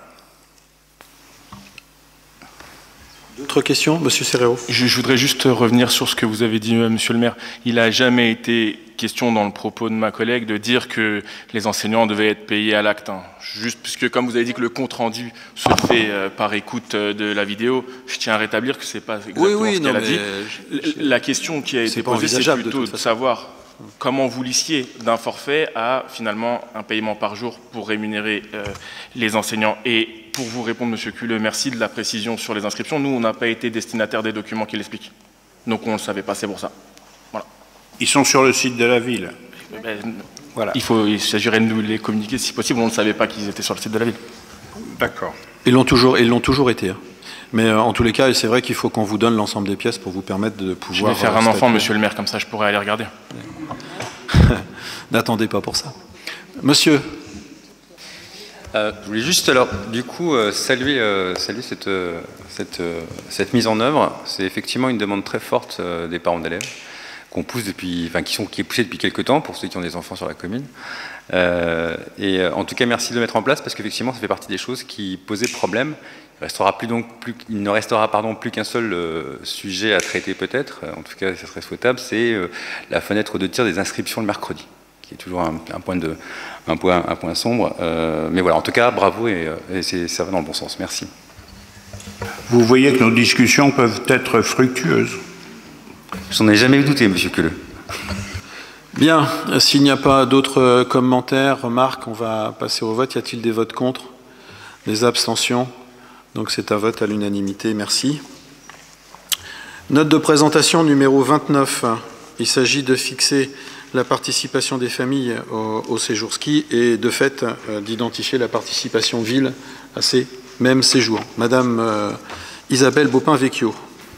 D'autres questions, Monsieur Serrero? je, je voudrais juste revenir sur ce que vous avez dit, Monsieur le maire. Il n'a jamais été question dans le propos de ma collègue de dire que les enseignants devaient être payés à l'acte. Hein. Juste puisque, comme vous avez dit que le compte-rendu se fait euh, par écoute euh, de la vidéo, je tiens à rétablir que ce n'est pas exactement oui, oui, ce qu'elle a dit. Je, je, la question qui a été posée, c'est plutôt de, de savoir comment vous lissiez d'un forfait à finalement un paiement par jour pour rémunérer euh, les enseignants. Et pour vous répondre, Monsieur Culleux, merci de la précision sur les inscriptions. Nous, on n'a pas été destinataire des documents qui l'expliquent. Donc on ne le savait pas, c'est pour ça. Voilà. Ils sont sur le site de la ville. Ben, voilà. Il, faut, il s'agirait de nous les communiquer si possible. On ne savait pas qu'ils étaient sur le site de la ville. D'accord. Ils l'ont toujours, ils l'ont toujours été. Hein. Mais euh, en tous les cas, c'est vrai qu'il faut qu'on vous donne l'ensemble des pièces pour vous permettre de pouvoir... Je vais faire euh, un enfant, Monsieur le maire, comme ça je pourrais aller regarder. N'attendez pas pour ça. Monsieur. Euh, je voulais juste, alors, du coup, euh, saluer, euh, saluer cette, euh, cette, euh, cette mise en œuvre. C'est effectivement une demande très forte euh, des parents d'élèves, qu'on pousse depuis, enfin, qui, sont, qui est poussée depuis quelques temps pour ceux qui ont des enfants sur la commune. Euh, et euh, en tout cas, merci de le mettre en place parce qu'effectivement, ça fait partie des choses qui posaient problème. Il, restera plus donc plus, il ne restera pardon, plus qu'un seul euh, sujet à traiter peut-être, en tout cas, ça serait souhaitable, c'est euh, la fenêtre de tir des inscriptions le mercredi, qui est toujours un, un, point, de, un, point, un point sombre. Euh, mais voilà, en tout cas, bravo et, et c'est, ça va dans le bon sens. Merci. Vous voyez que nos discussions peuvent être fructueuses. Je n'en ai jamais douté, Monsieur Culleux. Bien, s'il n'y a pas d'autres commentaires, remarques, on va passer au vote. Y a-t-il des votes contre? Des abstentions? Donc c'est un vote à l'unanimité, merci. Note de présentation numéro vingt-neuf. Il s'agit de fixer la participation des familles au, au séjour ski et de fait euh, d'identifier la participation ville à ces mêmes séjours. Madame euh, Isabelle Bopin-Vecchio.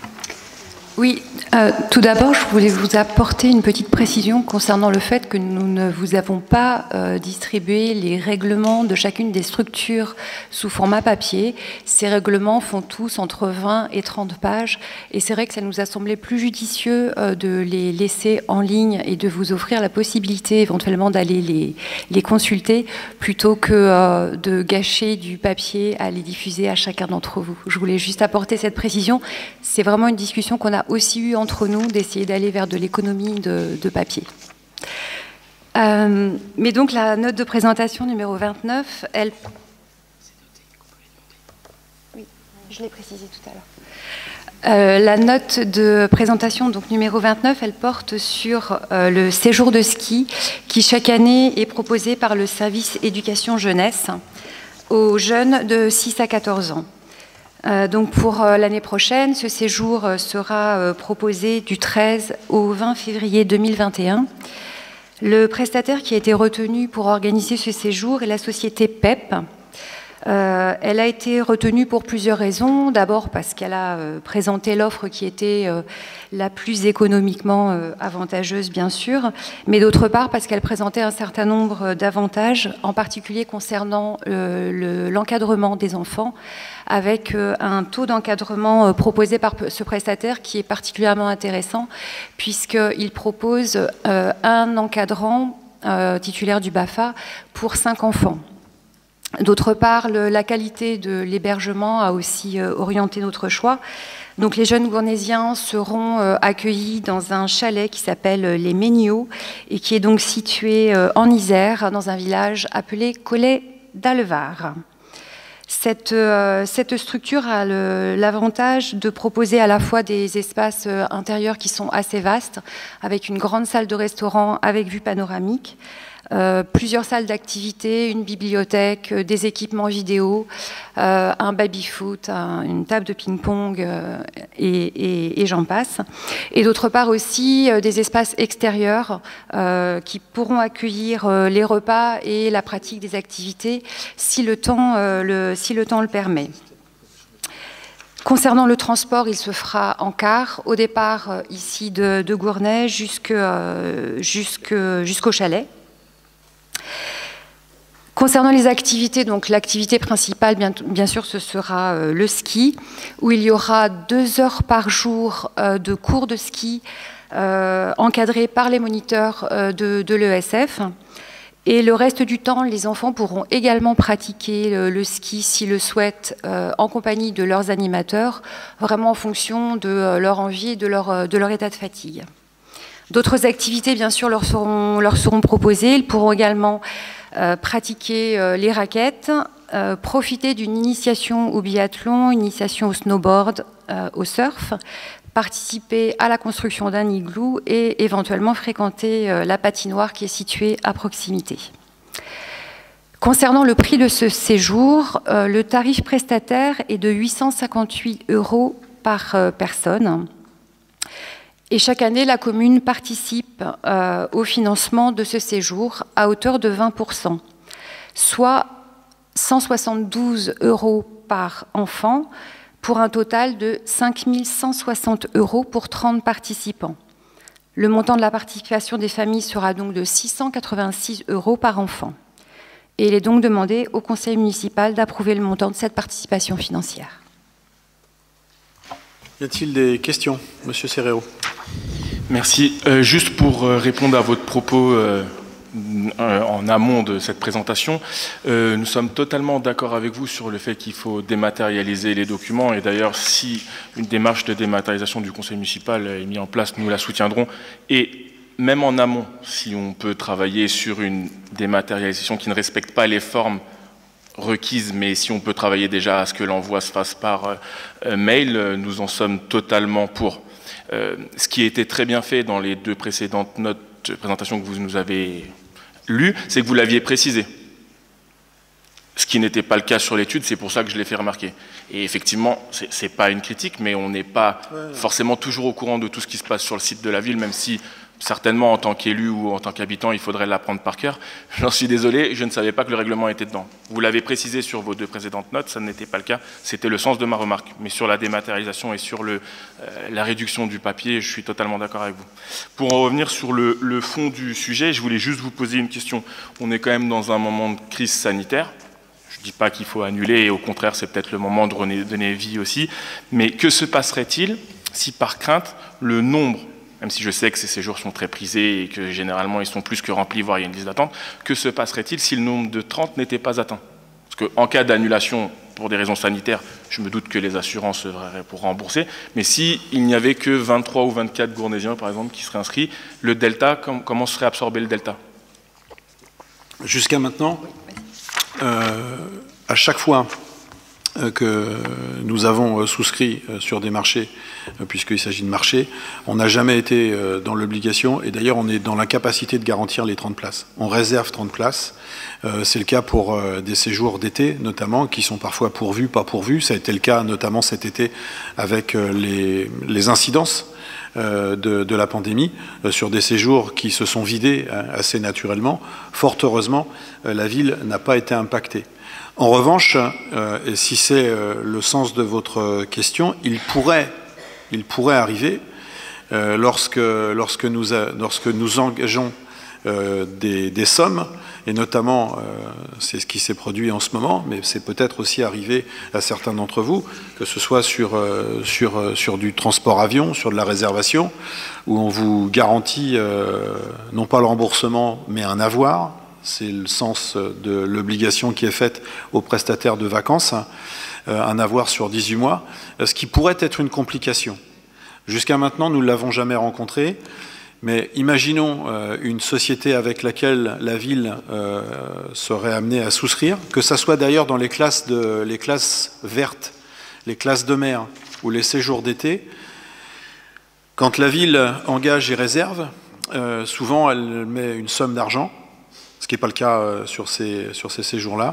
Oui, euh, tout d'abord, je voulais vous apporter une petite précision concernant le fait que nous ne vous avons pas euh, distribué les règlements de chacune des structures sous format papier. Ces règlements font tous entre vingt et trente pages et c'est vrai que ça nous a semblé plus judicieux euh, de les laisser en ligne et de vous offrir la possibilité éventuellement d'aller les, les consulter plutôt que euh, de gâcher du papier à les diffuser à chacun d'entre vous. Je voulais juste apporter cette précision. C'est vraiment une discussion qu'on a aussi eu entre nous d'essayer d'aller vers de l'économie de, de papier. Euh, mais donc la note de présentation numéro vingt-neuf, elle... Oui, je l'ai précisé tout à l'heure. Euh, la note de présentation donc numéro vingt-neuf, elle porte sur euh, le séjour de ski qui chaque année est proposé par le service éducation jeunesse aux jeunes de six à quatorze ans. Euh, donc pour euh, l'année prochaine, ce séjour euh, sera euh, proposé du treize au vingt février deux mille vingt et un. Le prestataire qui a été retenu pour organiser ce séjour est la société P E P. Euh, elle a été retenue pour plusieurs raisons. D'abord parce qu'elle a euh, présenté l'offre qui était euh, la plus économiquement euh, avantageuse, bien sûr, mais d'autre part parce qu'elle présentait un certain nombre d'avantages, en particulier concernant euh, le, l'encadrement des enfants, avec euh, un taux d'encadrement euh, proposé par ce prestataire qui est particulièrement intéressant, puisqu'il propose euh, un encadrant euh, titulaire du B A F A pour cinq enfants. D'autre part, le, la qualité de l'hébergement a aussi euh, orienté notre choix. Donc, les jeunes gournésiens seront euh, accueillis dans un chalet qui s'appelle euh, les Méniots et qui est donc situé euh, en Isère, dans un village appelé Collet d'Alvar. Cette, euh, cette structure a le, l'avantage de proposer à la fois des espaces euh, intérieurs qui sont assez vastes, avec une grande salle de restaurant avec vue panoramique, Euh, plusieurs salles d'activité, une bibliothèque, euh, des équipements vidéo, euh, un baby-foot, un, une table de ping-pong euh, et, et, et j'en passe. Et d'autre part aussi euh, des espaces extérieurs euh, qui pourront accueillir euh, les repas et la pratique des activités si le temps, euh, le, si le, temps le permet. Concernant le transport, il se fera en car, au départ euh, ici de, de Gournay jusque, euh, jusque, jusqu'au chalet. Concernant les activités, donc l'activité principale, bien, bien sûr, ce sera euh, le ski, où il y aura deux heures par jour euh, de cours de ski euh, encadrés par les moniteurs euh, de, de l'E S F. Et le reste du temps, les enfants pourront également pratiquer le, le ski, s'ils le souhaitent, euh, en compagnie de leurs animateurs, vraiment en fonction de euh, leur envie et de leur, de leur état de fatigue. D'autres activités, bien sûr, leur seront, leur seront proposées. Ils pourront également euh, pratiquer euh, les raquettes, euh, profiter d'une initiation au biathlon, initiation au snowboard, euh, au surf, participer à la construction d'un igloo et éventuellement fréquenter euh, la patinoire qui est située à proximité. Concernant le prix de ce séjour, euh, le tarif prestataire est de huit cent cinquante-huit euros par euh, personne. Et chaque année, la commune participe euh, au financement de ce séjour à hauteur de vingt pour cent, soit cent soixante-douze euros par enfant, pour un total de cinq mille cent soixante euros pour trente participants. Le montant de la participation des familles sera donc de six cent quatre-vingt-six euros par enfant. Et il est donc demandé au conseil municipal d'approuver le montant de cette participation financière. Y a-t-il des questions, Monsieur Serrero? Merci. Euh, juste pour euh, répondre à votre propos euh, euh, en amont de cette présentation, euh, nous sommes totalement d'accord avec vous sur le fait qu'il faut dématérialiser les documents. Et d'ailleurs, si une démarche de dématérialisation du conseil municipal est mise en place, nous la soutiendrons. Et même en amont, si on peut travailler sur une dématérialisation qui ne respecte pas les formes requises, mais si on peut travailler déjà à ce que l'envoi se fasse par euh, mail, nous en sommes totalement pour. Euh, ce qui a été très bien fait dans les deux précédentes notes de présentation que vous nous avez lues, c'est que vous l'aviez précisé. Ce qui n'était pas le cas sur l'étude, c'est pour ça que je l'ai fait remarquer. Et effectivement, ce n'est pas une critique, mais on n'est pas forcément toujours au courant de tout ce qui se passe sur le site de la ville, même si certainement en tant qu'élu ou en tant qu'habitant, il faudrait l'apprendre par cœur. J'en suis désolé, je ne savais pas que le règlement était dedans. Vous l'avez précisé sur vos deux précédentes notes, ça n'était pas le cas, c'était le sens de ma remarque. Mais sur la dématérialisation et sur le, euh, la réduction du papier, je suis totalement d'accord avec vous. Pour en revenir sur le, le fond du sujet, je voulais juste vous poser une question. On est quand même dans un moment de crise sanitaire. Je ne dis pas qu'il faut annuler, et au contraire, c'est peut-être le moment de donner vie aussi. Mais que se passerait-il si, par crainte, le nombre, même si je sais que ces séjours sont très prisés et que généralement ils sont plus que remplis, voire il y a une liste d'attente, que se passerait-il si le nombre de trente n'était pas atteint? Parce qu'en cas d'annulation pour des raisons sanitaires, je me doute que les assurances seraient pour rembourser, mais s'il n'y avait que vingt-trois ou vingt-quatre Gournésiens, par exemple, qui seraient inscrits, le delta, comment serait absorbé le delta? Jusqu'à maintenant, euh, à chaque fois que nous avons souscrit sur des marchés, puisqu'il s'agit de marchés, on n'a jamais été dans l'obligation, et d'ailleurs on est dans l'incapacité de garantir les trente places. On réserve trente places, c'est le cas pour des séjours d'été notamment, qui sont parfois pourvus, pas pourvus, ça a été le cas notamment cet été avec les, les incidences de, de la pandémie, sur des séjours qui se sont vidés assez naturellement. Fort heureusement, la ville n'a pas été impactée. En revanche, euh, et si c'est euh, le sens de votre question, il pourrait, il pourrait arriver, euh, lorsque, lorsque, nous, a, lorsque nous engageons euh, des, des sommes, et notamment, euh, c'est ce qui s'est produit en ce moment, mais c'est peut-être aussi arrivé à certains d'entre vous, que ce soit sur, euh, sur, euh, sur du transport avion, sur de la réservation, où on vous garantit euh, non pas le remboursement, mais un avoir. C'est le sens de l'obligation qui est faite aux prestataires de vacances, un avoir sur dix-huit mois, ce qui pourrait être une complication. Jusqu'à maintenant, nous ne l'avons jamais rencontré, mais imaginons une société avec laquelle la ville serait amenée à souscrire, que ce soit d'ailleurs dans les classes, de, les classes vertes, les classes de mer ou les séjours d'été. Quand la ville engage et réserve, souvent elle met une somme d'argent, ce qui n'est pas le cas sur ces, sur ces séjours-là.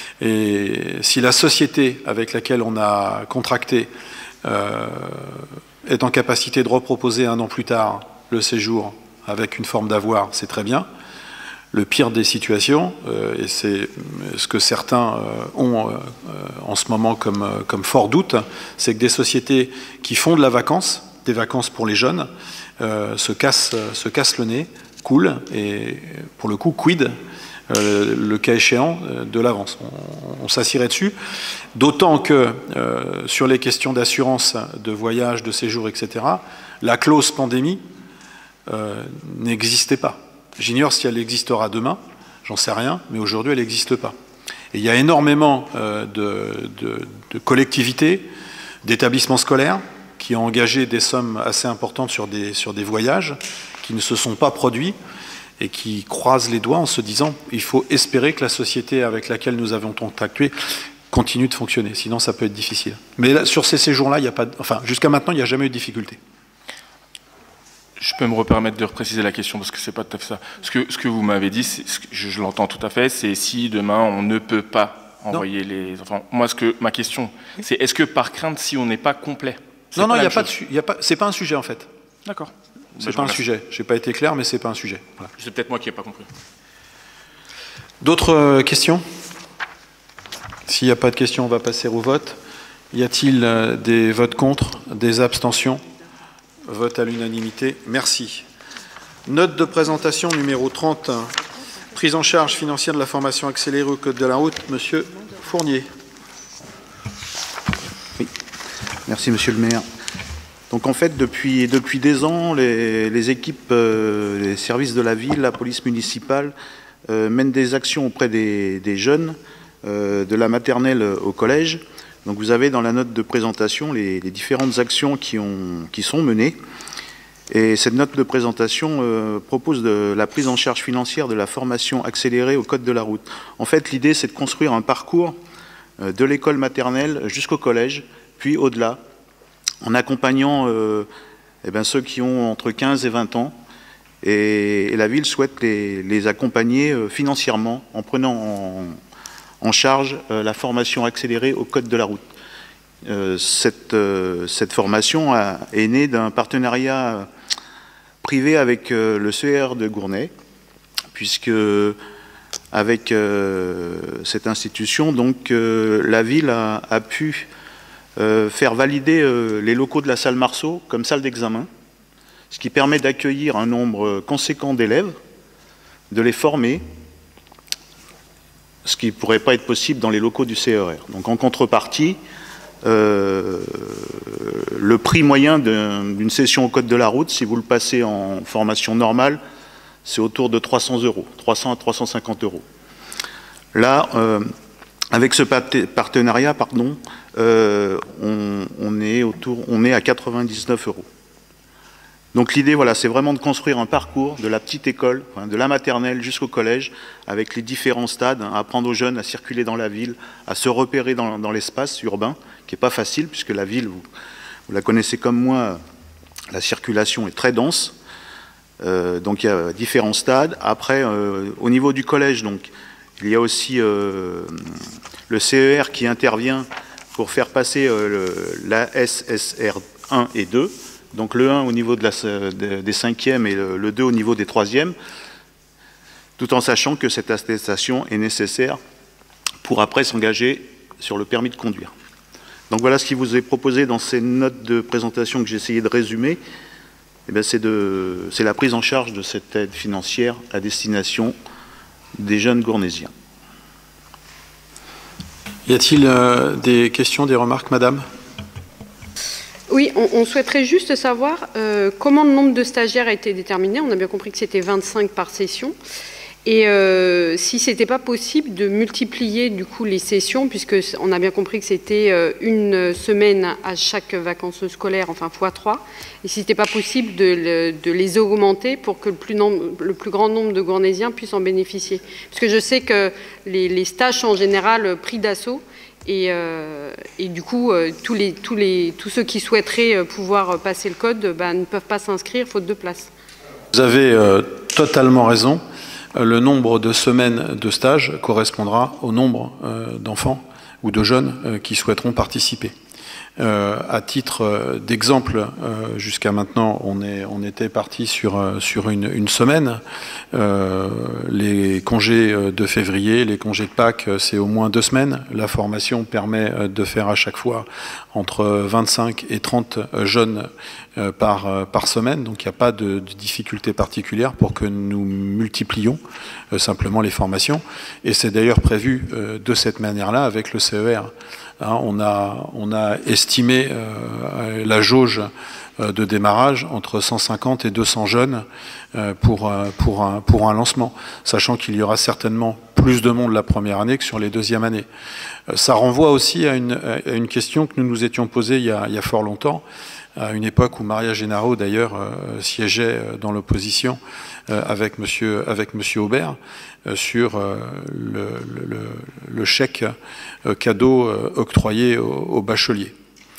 Et si la société avec laquelle on a contracté euh, est en capacité de reproposer un an plus tard le séjour avec une forme d'avoir, c'est très bien. Le pire des situations, euh, et c'est ce que certains euh, ont euh, en ce moment comme, comme fort doute, c'est que des sociétés qui font de la vacance, des vacances pour les jeunes, euh, se cassent, se cassent le nez, cool, et pour le coup, quid, euh, le cas échéant, euh, de l'avance. On, on s'assierait dessus, d'autant que euh, sur les questions d'assurance, de voyage, de séjour, et cetera, la clause pandémie euh, n'existait pas. J'ignore si elle existera demain, j'en sais rien, mais aujourd'hui, elle n'existe pas. Et il y a énormément euh, de, de, de collectivités, d'établissements scolaires, qui ont engagé des sommes assez importantes sur des, sur des voyages, qui ne se sont pas produits et qui croisent les doigts en se disant il faut espérer que la société avec laquelle nous avons contracté continue de fonctionner, sinon ça peut être difficile. Mais là, sur ces séjours-là, il n'y a pas, de, enfin jusqu'à maintenant, il n'y a jamais eu de difficulté. Je peux me permettre de repréciser la question parce que c'est pas tout à fait ça. Ce que, ce que vous m'avez dit, ce que je, je l'entends tout à fait, c'est si demain on ne peut pas envoyer non. les enfants. Moi, ce que ma question, c'est est-ce que par crainte, si on n'est pas complet, non, non, il n'y a pas de, il y a pas, c'est pas un sujet en fait. D'accord. C'est pas un sujet. Je n'ai pas été clair, mais c'est pas un sujet. Voilà. C'est peut-être moi qui n'ai pas compris. D'autres euh, questions? S'il n'y a pas de questions, on va passer au vote. Y a-t-il euh, des votes contre, des abstentions? Vote à l'unanimité. Merci. Note de présentation numéro trente. Prise en charge financière de la formation accélérée au Code de la route. Monsieur Fournier. Oui. Merci, monsieur le maire. Donc en fait, depuis, depuis des ans, les, les équipes, euh, les services de la ville, la police municipale, euh, mènent des actions auprès des, des jeunes, euh, de la maternelle au collège. Donc vous avez dans la note de présentation les, les différentes actions qui, ont, qui sont menées. Et cette note de présentation euh, propose de la prise en charge financière de la formation accélérée au Code de la route. En fait, l'idée, c'est de construire un parcours euh, de l'école maternelle jusqu'au collège, puis au-delà, en accompagnant euh, eh bien, ceux qui ont entre quinze et vingt ans. Et, et la ville souhaite les, les accompagner euh, financièrement en prenant en, en charge euh, la formation accélérée au Code de la route. Euh, cette, euh, cette formation a, est née d'un partenariat privé avec euh, le C E R de Gournay, puisque avec euh, cette institution, donc, euh, la ville a, a pu Euh, faire valider euh, les locaux de la salle Marceau comme salle d'examen, ce qui permet d'accueillir un nombre conséquent d'élèves, de les former, ce qui ne pourrait pas être possible dans les locaux du C E R. Donc en contrepartie, euh, le prix moyen d'une session au Code de la route, si vous le passez en formation normale, c'est autour de trois cents euros, trois cents à trois cent cinquante euros. Là, euh, avec ce partenariat, pardon, euh, on, on, est autour, on est à quatre-vingt-dix-neuf euros. Donc l'idée, voilà, c'est vraiment de construire un parcours de la petite école, hein, de la maternelle jusqu'au collège, avec les différents stades, hein, apprendre aux jeunes à circuler dans la ville, à se repérer dans, dans l'espace urbain, qui n'est pas facile, puisque la ville, vous, vous la connaissez comme moi, la circulation est très dense. Euh, donc il y a différents stades. Après, euh, au niveau du collège, donc, il y a aussi euh, le C E R qui intervient pour faire passer euh, le, la S S R un et deux. Donc le un au niveau de la, de, des cinquièmes et le, le deux au niveau des troisièmes, tout en sachant que cette attestation est nécessaire pour après s'engager sur le permis de conduire. Donc voilà ce qui vous est proposé dans ces notes de présentation que j'ai essayé de résumer. Eh c'est de, c'est la prise en charge de cette aide financière à destination des jeunes gournésiens. Y a-t-il euh, des questions, des remarques, madame ? Oui, on, on souhaiterait juste savoir euh, comment le nombre de stagiaires a été déterminé. On a bien compris que c'était vingt-cinq par session. Et euh, si ce n'était pas possible de multiplier du coup les sessions, puisqu'on a bien compris que c'était euh, une semaine à chaque vacances scolaires, enfin fois trois, et si ce n'était pas possible de, le, de les augmenter pour que le plus, nombre, le plus grand nombre de gournésiens puissent en bénéficier. Parce que je sais que les, les stages sont en général pris d'assaut. Et, euh, et du coup, euh, tous, les, tous, les, tous ceux qui souhaiteraient euh, pouvoir passer le code bah, ne peuvent pas s'inscrire faute de place. Vous avez euh, totalement raison. Euh, le nombre de semaines de stage correspondra au nombre euh, d'enfants ou de jeunes euh, qui souhaiteront participer. Euh, à titre euh, d'exemple, euh, jusqu'à maintenant, on, est, on était parti sur, euh, sur une, une semaine. Euh, les congés de février, les congés de Pâques, c'est au moins deux semaines. La formation permet de faire à chaque fois entre vingt-cinq et trente jeunes euh, par, euh, par semaine. Donc il n'y a pas de, de difficulté particulière pour que nous multiplions euh, simplement les formations. Et c'est d'ailleurs prévu euh, de cette manière-là avec le C E R. Hein, on, a, on a estimé euh, la jauge euh, de démarrage entre cent cinquante et deux cents jeunes euh, pour, euh, pour, un, pour un lancement, sachant qu'il y aura certainement plus de monde la première année que sur les deuxièmes années. Euh, ça renvoie aussi à une, à une question que nous nous étions posée il y a, il y a fort longtemps, à une époque où Maria Gennaro, d'ailleurs, euh, siégeait dans l'opposition euh, avec monsieur, avec monsieur Aubert, euh, sur euh, le, le, le chèque euh, cadeau euh, octroyé aux, aux bacheliers.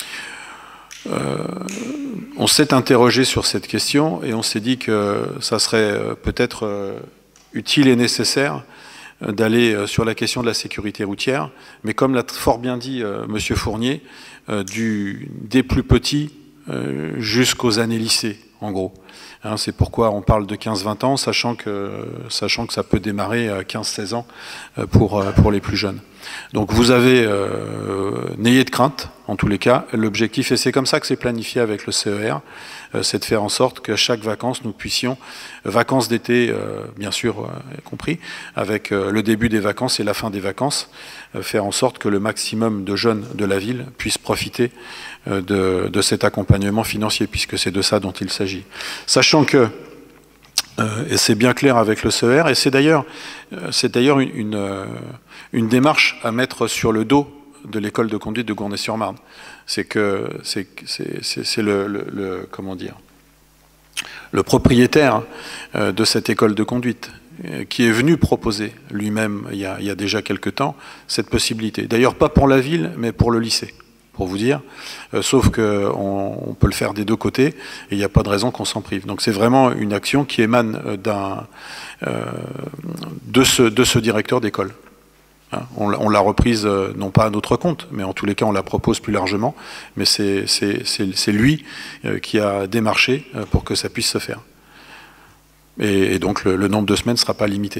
Euh, on s'est interrogé sur cette question et on s'est dit que ça serait peut-être euh, utile et nécessaire d'aller sur la question de la sécurité routière, mais comme l'a fort bien dit euh, monsieur Fournier, euh, du, des plus petits euh, jusqu'aux années lycée, en gros. Hein, c'est pourquoi on parle de quinze vingt ans, sachant que, sachant que ça peut démarrer à quinze seize ans pour, pour les plus jeunes. Donc vous avez, euh, n'ayez de crainte, en tous les cas, l'objectif, et c'est comme ça que c'est planifié avec le C E R, euh, c'est de faire en sorte qu'à chaque vacances, nous puissions, vacances d'été, euh, bien sûr, euh, compris, avec euh, le début des vacances et la fin des vacances, euh, faire en sorte que le maximum de jeunes de la ville puissent profiter euh, de, de cet accompagnement financier, puisque c'est de ça dont il s'agit. Sachant que, Euh, et c'est bien clair avec le C E R, et c'est d'ailleurs euh, c'est d'ailleurs une, une, euh, une démarche à mettre sur le dos de l'école de conduite de Gournay-sur-Marne. C'est que c'est, c'est, c'est, c'est le, le, le comment dire le propriétaire euh, de cette école de conduite euh, qui est venu proposer lui-même il y a, il y a déjà quelque temps cette possibilité. D'ailleurs pas pour la ville, mais pour le lycée, pour vous dire, euh, sauf qu'on on peut le faire des deux côtés, et il n'y a pas de raison qu'on s'en prive. Donc c'est vraiment une action qui émane d'un, euh, de, ce, de ce directeur d'école. Hein, on, on l'a reprise, euh, non pas à notre compte, mais en tous les cas on la propose plus largement, mais c'est, c'est, c'est, c'est lui euh, qui a démarché euh, pour que ça puisse se faire. Et, et donc le, le nombre de semaines ne sera pas limité.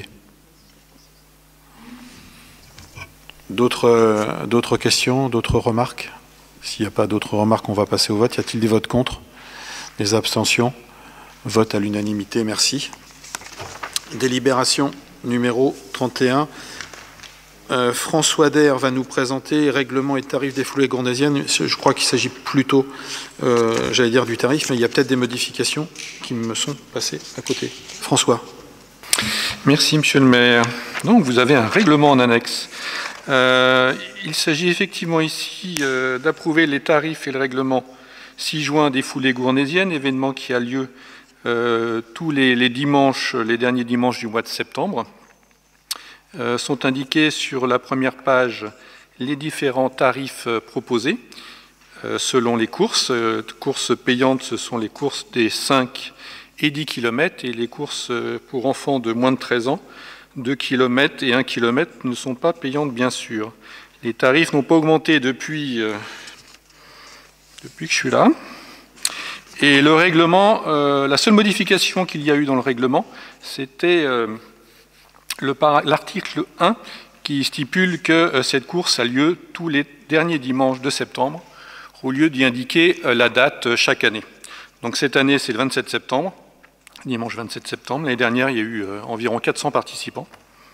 D'autres, euh, d'autres questions, d'autres remarques ? S'il n'y a pas d'autres remarques, on va passer au vote. Y a-t-il des votes contre ? Des abstentions ? Vote à l'unanimité, merci. Délibération numéro trente et un. Euh, François Daire va nous présenter règlement et tarifs des foulées gournésiennes. Je crois qu'il s'agit plutôt, euh, j'allais dire, du tarif, mais il y a peut-être des modifications qui me sont passées à côté. François. Merci, monsieur le maire. Donc, vous avez un règlement en annexe. Euh, il s'agit effectivement ici euh, d'approuver les tarifs et le règlement six juin, défoulée gournaisienne, événement qui a lieu euh, tous les, les dimanches, les derniers dimanches du mois de septembre. Euh, sont indiqués sur la première page les différents tarifs euh, proposés euh, selon les courses. Euh, courses payantes, ce sont les courses des cinq et dix kilomètres, et les courses euh, pour enfants de moins de treize ans, deux kilomètres et un kilomètre, ne sont pas payantes, bien sûr. Les tarifs n'ont pas augmenté depuis, euh, depuis que je suis là. Et le règlement, euh, la seule modification qu'il y a eu dans le règlement, c'était euh, l'article un qui stipule que euh, cette course a lieu tous les derniers dimanches de septembre, au lieu d'y indiquer euh, la date euh, chaque année. Donc cette année, c'est le vingt-sept septembre, dimanche vingt-sept septembre. L'année dernière, il y a eu euh, environ quatre cents participants.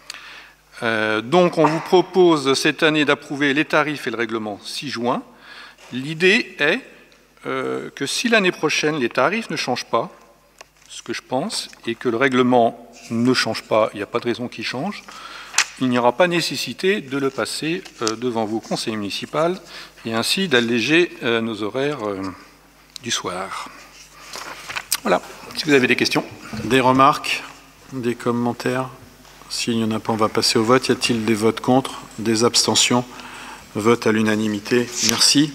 Euh, donc on vous propose cette année d'approuver les tarifs et le règlement six juin. L'idée est euh, que si l'année prochaine les tarifs ne changent pas, ce que je pense, et que le règlement ne change pas, il n'y a pas de raison qu'il change, il n'y aura pas nécessité de le passer euh, devant vos conseils municipaux et ainsi d'alléger euh, nos horaires euh, du soir. Voilà, si vous avez des questions. Des remarques, des commentaires? S'il n'y en a pas, on va passer au vote. Y a-t-il des votes contre, des abstentions? Vote à l'unanimité. Merci.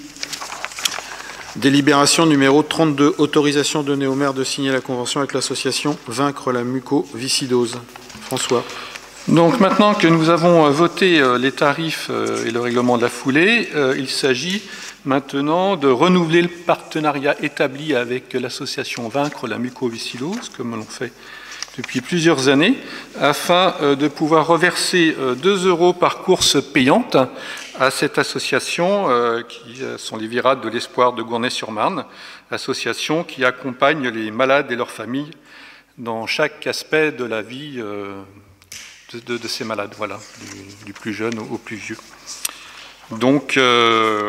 Délibération numéro trente-deux. Autorisation donnée au maire de signer la convention avec l'association Vaincre la mucoviscidose. François. Donc maintenant que nous avons voté les tarifs et le règlement de la foulée, il s'agit maintenant de renouveler le partenariat établi avec l'association Vaincre la mucoviscidose, comme l'on fait depuis plusieurs années, afin de pouvoir reverser deux euros par course payante à cette association qui sont les Virades de l'Espoir de Gournay-sur-Marne, association qui accompagne les malades et leurs familles dans chaque aspect de la vie de, de, de ces malades, voilà, du, du plus jeune au, au plus vieux. Donc, euh,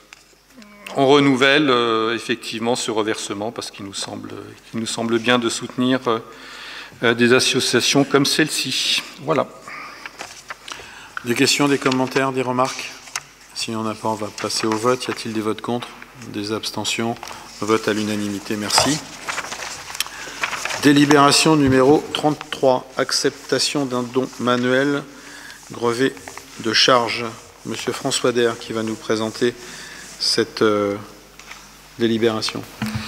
on renouvelle euh, effectivement ce reversement parce qu'il nous semble, qu'il nous semble bien de soutenir euh, des associations comme celle-ci. Voilà. Des questions, des commentaires, des remarques? S'il n'y en a pas, on va passer au vote. Y a-t-il des votes contre, des abstentions? Vote à l'unanimité, merci. Délibération numéro trente-trois. Acceptation d'un don manuel grevé de charges. Monsieur François Daire qui va nous présenter cette euh, délibération.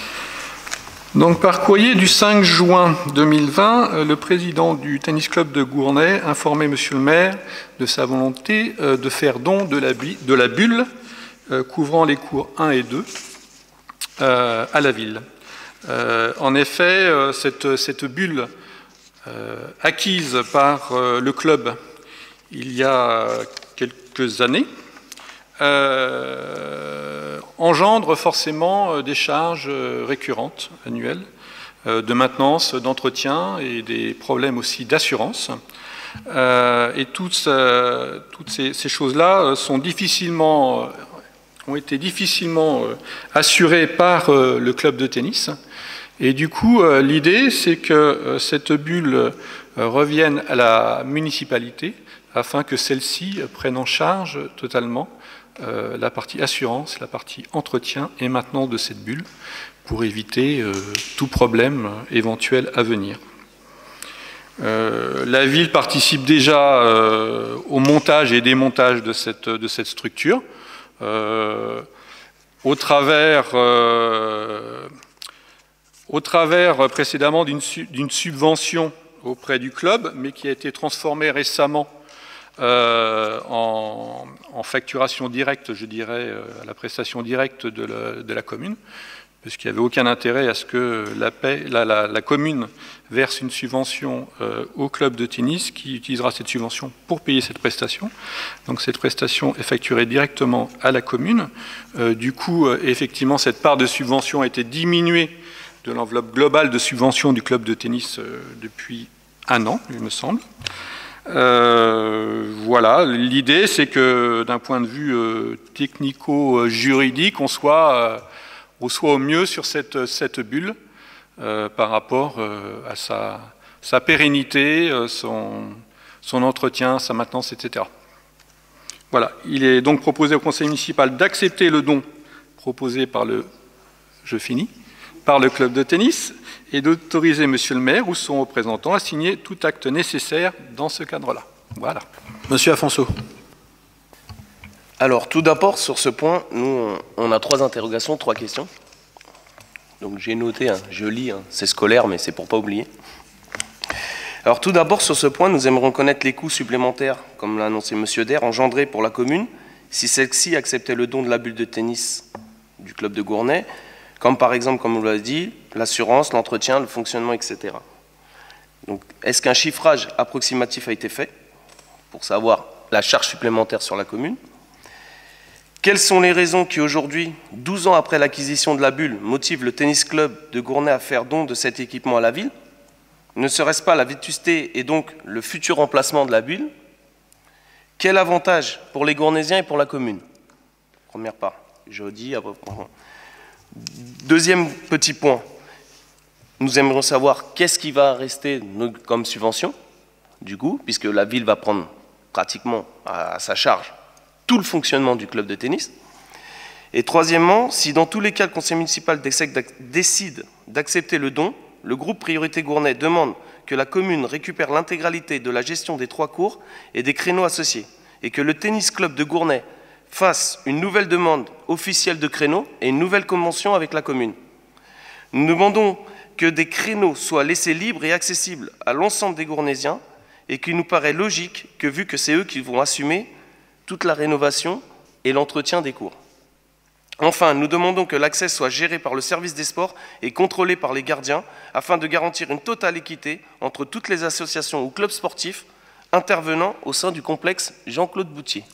Donc, par courrier du cinq juin deux mille vingt, le président du tennis club de Gournay informait Monsieur le maire de sa volonté de faire don de la, de la bulle couvrant les cours un et deux euh, à la ville. Euh, en effet, cette, cette bulle euh, acquise par euh, le club il y a quelques années Euh, engendre forcément des charges récurrentes, annuelles, euh, de maintenance, d'entretien et des problèmes aussi d'assurance. Euh, et toutes, euh, toutes ces, ces choses-là sont difficilement, ont été difficilement assurées par euh, le club de tennis. Et du coup, euh, l'idée, c'est que euh, cette bulle euh, revienne à la municipalité afin que celle-ci prenne en charge totalement Euh, la partie assurance, la partie entretien et maintenance de cette bulle pour éviter euh, tout problème éventuel à venir. Euh, la ville participe déjà euh, au montage et démontage de cette, de cette structure euh, au travers, euh, au travers précédemment d'une d'une subvention auprès du club, mais qui a été transformée récemment Euh, en, en facturation directe, je dirais, euh, à la prestation directe de la, de la commune, puisqu'il n'y avait aucun intérêt à ce que la, paie, la, la, la commune verse une subvention euh, au club de tennis qui utilisera cette subvention pour payer cette prestation. Donc cette prestation est facturée directement à la commune. Euh, du coup, euh, effectivement, cette part de subvention a été diminuée de l'enveloppe globale de subvention du club de tennis euh, depuis un an, il me semble. Euh, voilà, l'idée c'est que d'un point de vue euh, technico-juridique, on soit, euh, on soit au mieux sur cette, cette bulle euh, par rapport euh, à sa, sa pérennité, euh, son, son entretien, sa maintenance, et cetera. Voilà, il est donc proposé au conseil municipal d'accepter le don proposé par le je finis, par le club de tennis et d'autoriser Monsieur le maire ou son représentant à signer tout acte nécessaire dans ce cadre-là. Voilà. Monsieur Afonso. Alors, tout d'abord, sur ce point, nous, on a trois interrogations, trois questions. Donc, j'ai noté, hein, je lis, hein, c'est scolaire, mais c'est pour pas oublier. Alors, tout d'abord, sur ce point, nous aimerions connaître les coûts supplémentaires, comme l'a annoncé Monsieur Der, engendrés pour la commune, si celle-ci acceptait le don de la bulle de tennis du club de Gournay, comme par exemple, comme vous l'avez dit, l'assurance, l'entretien, le fonctionnement, et cetera. Donc, est-ce qu'un chiffrage approximatif a été fait pour savoir la charge supplémentaire sur la commune? Quelles sont les raisons qui aujourd'hui, douze ans après l'acquisition de la bulle, motivent le tennis club de Gournay à faire don de cet équipement à la ville? Ne serait-ce pas la vétusté et donc le futur emplacement de la bulle? Quel avantage pour les Gournaisiens et pour la commune? Première part, je dis. Deuxième petit point, nous aimerions savoir qu'est-ce qui va rester comme subvention, du coup, puisque la ville va prendre pratiquement à sa charge tout le fonctionnement du club de tennis. Et troisièmement, si dans tous les cas le conseil municipal décide d'accepter le don, le groupe Priorité Gournay demande que la commune récupère l'intégralité de la gestion des trois cours et des créneaux associés, et que le tennis club de Gournay fasse une nouvelle demande officielle de créneaux et une nouvelle convention avec la commune. Nous demandons que des créneaux soient laissés libres et accessibles à l'ensemble des Gournaisiens, et qu'il nous paraît logique que, vu que c'est eux qui vont assumer toute la rénovation et l'entretien des cours. Enfin, nous demandons que l'accès soit géré par le service des sports et contrôlé par les gardiens afin de garantir une totale équité entre toutes les associations ou clubs sportifs intervenant au sein du complexe Jean-Claude Boutier.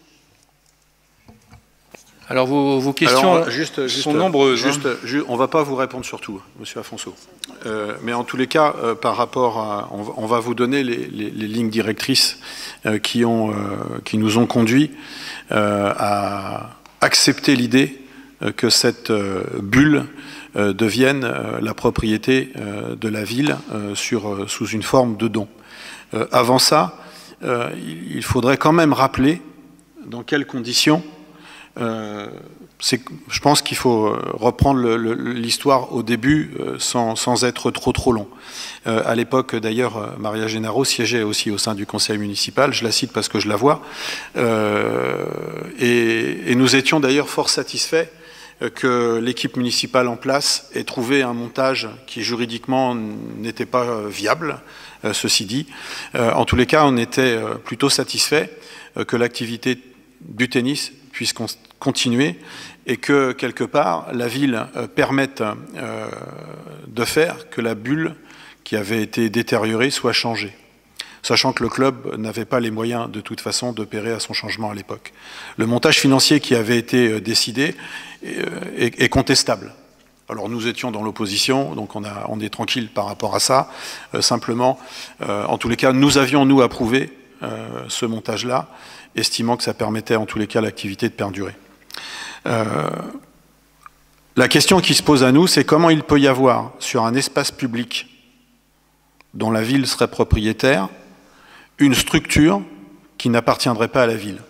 Alors vos, vos questions Alors, juste, juste, sont nombreuses. Juste, hein. juste, on ne va pas vous répondre sur tout, Monsieur Afonso. Euh, mais en tous les cas, euh, par rapport à, on, on va vous donner les, les, les lignes directrices euh, qui, ont, euh, qui nous ont conduits euh, à accepter l'idée euh, que cette euh, bulle euh, devienne euh, la propriété euh, de la ville euh, sur, euh, sous une forme de don. Euh, avant ça, euh, il faudrait quand même rappeler dans quelles conditions. Euh, je pense qu'il faut reprendre l'histoire au début euh, sans, sans être trop trop long. Euh, à l'époque, d'ailleurs, Maria Gennaro siégeait aussi au sein du conseil municipal, je la cite parce que je la vois, euh, et, et nous étions d'ailleurs fort satisfaits que l'équipe municipale en place ait trouvé un montage qui juridiquement n'était pas viable, euh, ceci dit. Euh, en tous les cas, on était plutôt satisfaits euh, que l'activité du tennis puisse continuer et que, quelque part, la ville euh, permette euh, de faire que la bulle qui avait été détériorée soit changée, sachant que le club n'avait pas les moyens, de toute façon, d'opérer à son changement à l'époque. Le montage financier qui avait été euh, décidé est, est, est contestable. Alors nous étions dans l'opposition, donc on, a, on est tranquille par rapport à ça. Euh, simplement, euh, en tous les cas, nous avions, nous, approuvé euh, ce montage-là, estimant que ça permettait en tous les cas l'activité de perdurer. Euh, la question qui se pose à nous, c'est comment il peut y avoir sur un espace public dont la ville serait propriétaire une structure qui n'appartiendrait pas à la ville.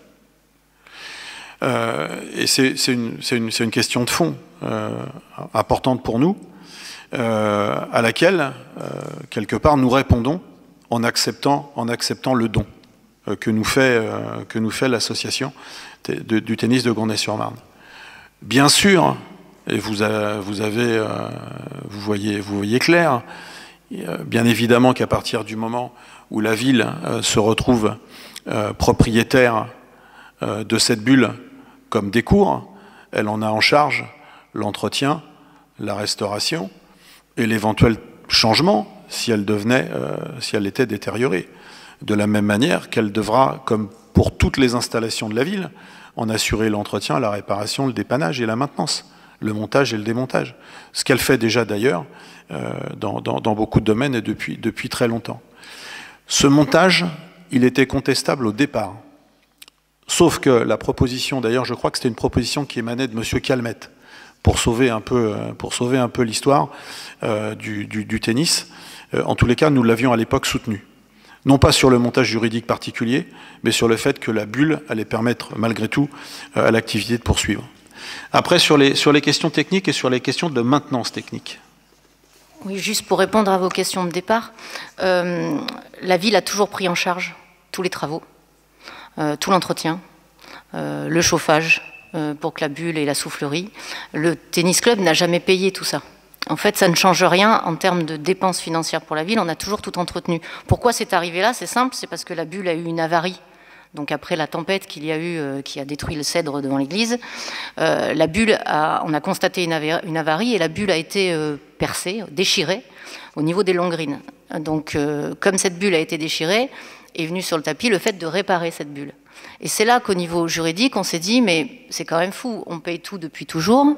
Euh, et c'est une, une, une question de fond euh, importante pour nous, euh, à laquelle, euh, quelque part, nous répondons en acceptant, en acceptant le don que nous fait, euh, que nous fait l'association du tennis de Gournay-sur-Marne. Bien sûr, et vous, a, vous avez, euh, vous voyez, vous voyez clair, euh, bien évidemment qu'à partir du moment où la ville euh, se retrouve euh, propriétaire euh, de cette bulle comme des cours, elle en a en charge l'entretien, la restauration et l'éventuel changement si elle devenait, euh, si elle était détériorée. De la même manière qu'elle devra, comme pour toutes les installations de la ville, en assurer l'entretien, la réparation, le dépannage et la maintenance, le montage et le démontage. Ce qu'elle fait déjà d'ailleurs euh, dans, dans, dans beaucoup de domaines et depuis, depuis très longtemps. Ce montage, il était contestable au départ. Sauf que la proposition, d'ailleurs je crois que c'était une proposition qui émanait de M. Calmette, pour sauver un peu, pour sauver un peu l'histoire euh, du, du, du tennis. Euh, en tous les cas, nous l'avions à l'époque soutenu. Non pas sur le montage juridique particulier, mais sur le fait que la bulle allait permettre, malgré tout, à l'activité de poursuivre. Après, sur les, sur les questions techniques et sur les questions de maintenance technique. Oui, juste pour répondre à vos questions de départ, euh, la ville a toujours pris en charge tous les travaux, euh, tout l'entretien, euh, le chauffage euh, pour que la bulle et la soufflerie. Le tennis club n'a jamais payé tout ça. En fait, ça ne change rien en termes de dépenses financières pour la ville, on a toujours tout entretenu. Pourquoi c'est arrivé là? C'est simple, c'est parce que la bulle a eu une avarie. Donc après la tempête qu'il y a eu, euh, qui a détruit le cèdre devant l'église, euh, la bulle, a, on a constaté une, ava une avarie et la bulle a été euh, percée, déchirée au niveau des longrines. Donc euh, comme cette bulle a été déchirée, est venu sur le tapis le fait de réparer cette bulle. Et c'est là qu'au niveau juridique, on s'est dit, mais c'est quand même fou, on paye tout depuis toujours,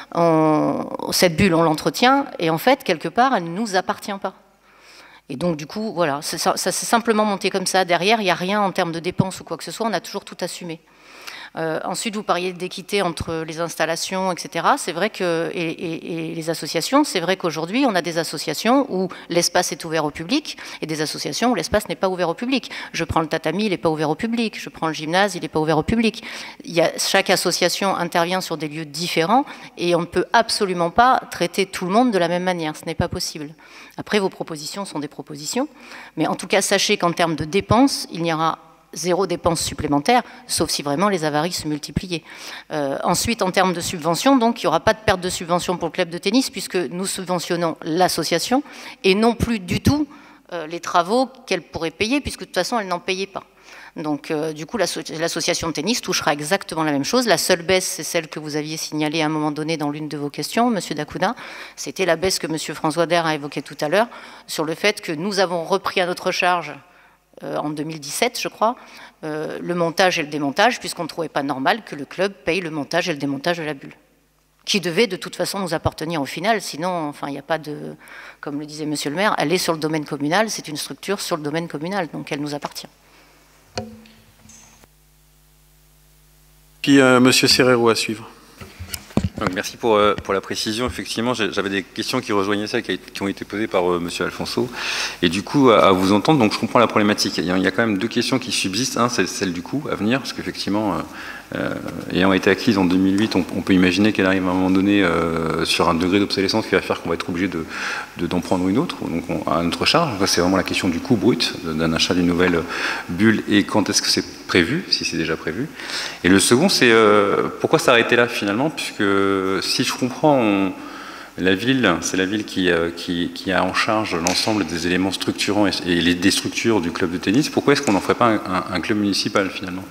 on, cette bulle, on l'entretient, et en fait, quelque part, elle ne nous appartient pas. Et donc, du coup, voilà, ça, ça s'est simplement monté comme ça. Derrière, il n'y a rien en termes de dépenses ou quoi que ce soit, on a toujours tout assumé. Euh, ensuite, vous parliez d'équité entre les installations, et cetera. C'est vrai que, et, et, et les associations, c'est vrai qu'aujourd'hui, on a des associations où l'espace est ouvert au public et des associations où l'espace n'est pas ouvert au public. Je prends le tatami, il n'est pas ouvert au public. Je prends le gymnase, il n'est pas ouvert au public. Il y a, chaque association intervient sur des lieux différents et on ne peut absolument pas traiter tout le monde de la même manière. Ce n'est pas possible. Après, vos propositions sont des propositions, mais en tout cas, sachez qu'en termes de dépenses, il n'y aura zéro dépense supplémentaire, sauf si vraiment les avaries se multipliaient. Euh, ensuite, en termes de subventions, donc, il n'y aura pas de perte de subvention pour le club de tennis, puisque nous subventionnons l'association, et non plus du tout euh, les travaux qu'elle pourrait payer, puisque de toute façon, elle n'en payait pas. Donc, euh, du coup, l'association de tennis touchera exactement la même chose. La seule baisse, c'est celle que vous aviez signalée à un moment donné dans l'une de vos questions, Monsieur Dacouna. C'était la baisse que Monsieur François Der a évoquée tout à l'heure, sur le fait que nous avons repris à notre charge Euh, en deux mille dix-sept, je crois, euh, le montage et le démontage, puisqu'on ne trouvait pas normal que le club paye le montage et le démontage de la bulle, qui devait de toute façon nous appartenir au final, sinon, enfin, il n'y a pas de, comme le disait Monsieur le maire, elle est sur le domaine communal, c'est une structure sur le domaine communal, donc elle nous appartient. Puis euh, Monsieur Serrero à suivre. Donc, merci pour, euh, pour la précision. Effectivement, j'avais des questions qui rejoignaient celles qui, qui ont été posées par euh, Monsieur Alfonso. Et du coup, à, à vous entendre, donc je comprends la problématique. Il y a, il y a quand même deux questions qui subsistent. Un, c'est celle du coût à venir, parce qu'effectivement, euh, euh, ayant été acquise en deux mille huit, on, on peut imaginer qu'elle arrive à un moment donné euh, sur un degré d'obsolescence qui va faire qu'on va être obligé de, de, d'en prendre une autre, donc on, à notre charge. C'est vraiment la question du coût brut d'un achat d'une nouvelle bulle et quand est-ce que c'est prévu, si c'est déjà prévu. Et le second, c'est euh, pourquoi s'arrêter là finalement, puisque si je comprends, on, la ville, c'est la ville qui, euh, qui, qui a en charge l'ensemble des éléments structurants et, et les, des structures du club de tennis. Pourquoi est-ce qu'on n'en ferait pas un, un, un club municipal finalement?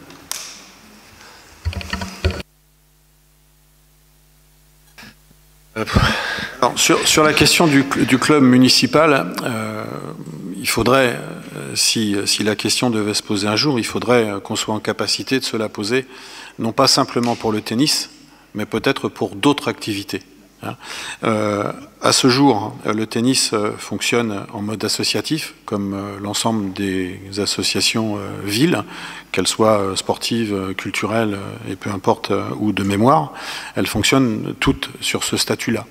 Alors, sur, sur la question du, du club municipal, euh, il faudrait, si, si la question devait se poser un jour, il faudrait qu'on soit en capacité de se la poser, non pas simplement pour le tennis, mais peut-être pour d'autres activités. Hein. Euh, à ce jour, le tennis fonctionne en mode associatif, comme l'ensemble des associations euh, villes, qu'elles soient sportives, culturelles, et peu importe, ou de mémoire, elles fonctionnent toutes sur ce statut-là.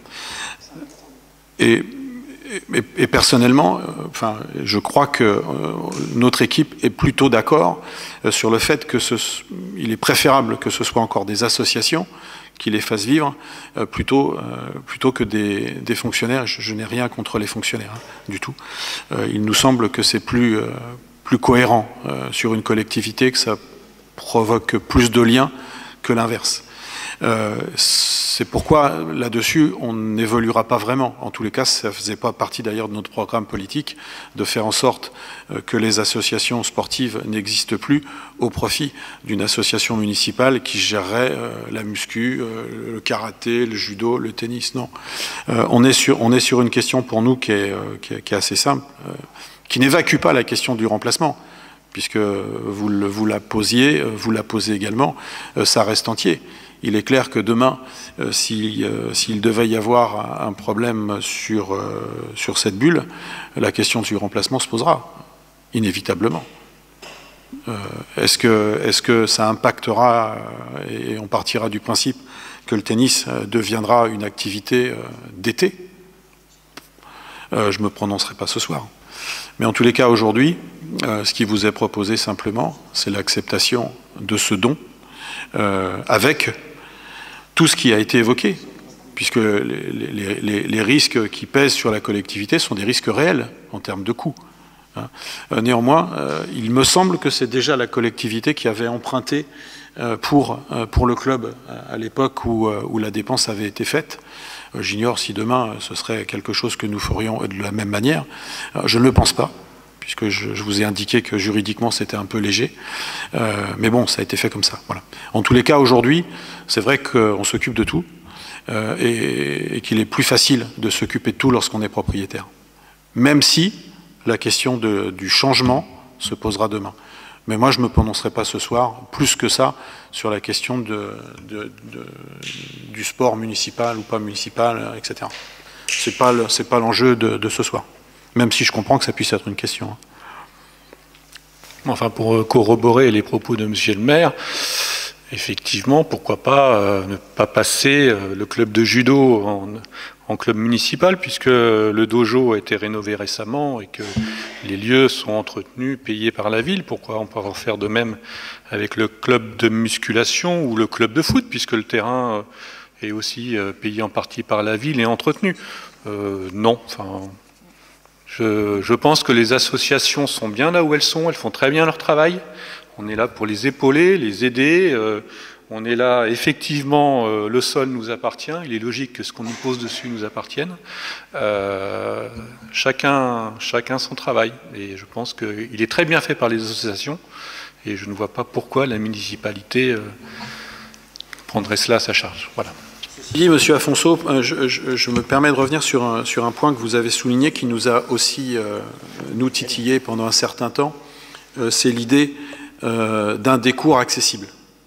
Et, et, et personnellement, enfin, je crois que euh, notre équipe est plutôt d'accord euh, sur le fait que ce, il est préférable que ce soit encore des associations qui les fassent vivre euh, plutôt, euh, plutôt que des, des fonctionnaires. Je, je n'ai rien contre les fonctionnaires, hein, du tout. Euh, il nous semble que c'est plus, euh, plus cohérent euh, sur une collectivité, que ça provoque plus de liens que l'inverse. Euh, c'est pourquoi là-dessus on n'évoluera pas vraiment. En tous les cas, ça ne faisait pas partie d'ailleurs de notre programme politique de faire en sorte euh, que les associations sportives n'existent plus au profit d'une association municipale qui gérerait euh, la muscu, euh, le karaté, le judo, le tennis. Non, euh, on est sur on est sur une question pour nous qui est, euh, qui est, qui est assez simple, euh, qui n'évacue pas la question du remplacement, puisque vous, le, vous la posiez, vous la posez également, euh, ça reste entier. Il est clair que demain, euh, s'il euh, s'il devait y avoir un problème sur, euh, sur cette bulle, la question du remplacement se posera, inévitablement. Euh, est-ce que, est-ce que ça impactera, euh, et on partira du principe que le tennis euh, deviendra une activité euh, d'été? euh, Je ne me prononcerai pas ce soir. Mais en tous les cas, aujourd'hui, euh, ce qui vous est proposé simplement, c'est l'acceptation de ce don, euh, avec tout ce qui a été évoqué, puisque les, les, les, les risques qui pèsent sur la collectivité sont des risques réels en termes de coûts. Hein. Euh, néanmoins, euh, il me semble que c'est déjà la collectivité qui avait emprunté euh, pour, euh, pour le club à, à l'époque où, euh, où la dépense avait été faite. Euh, J'ignore si demain ce serait quelque chose que nous ferions de la même manière. Euh, je ne le pense pas, puisque je, je vous ai indiqué que juridiquement c'était un peu léger. Euh, mais bon, ça a été fait comme ça. Voilà. En tous les cas, aujourd'hui, c'est vrai qu'on s'occupe de tout. Euh, et, et qu'il est plus facile de s'occuper de tout lorsqu'on est propriétaire. Même si la question de, du changement se posera demain. Mais moi, je ne me prononcerai pas ce soir, plus que ça, sur la question de, de, de, du sport municipal ou pas municipal, et cetera. Ce n'est pas, pas l'enjeu de, de ce soir, même si je comprends que ça puisse être une question. Enfin, pour corroborer les propos de Monsieur le maire, effectivement, pourquoi pas euh, ne pas passer euh, le club de judo en, en club municipal, puisque le dojo a été rénové récemment et que les lieux sont entretenus, payés par la ville. Pourquoi on peut en faire de même avec le club de musculation ou le club de foot, puisque le terrain euh, est aussi euh, payé en partie par la ville et entretenu. Euh, non, enfin, je, je pense que les associations sont bien là où elles sont, elles font très bien leur travail. On est là pour les épauler, les aider. Euh, on est là, effectivement, euh, le sol nous appartient. Il est logique que ce qu'on nous pose dessus nous appartienne. Euh, chacun, chacun son travail. Et je pense qu'il est très bien fait par les associations. Et je ne vois pas pourquoi la municipalité euh, prendrait cela à sa charge. Voilà. Dit, Monsieur Afonso, je, je, je me permets de revenir sur un, sur un point que vous avez souligné, qui nous a aussi, euh, nous, titillé pendant un certain temps. Euh, C'est l'idée Euh, d'un décours accessible.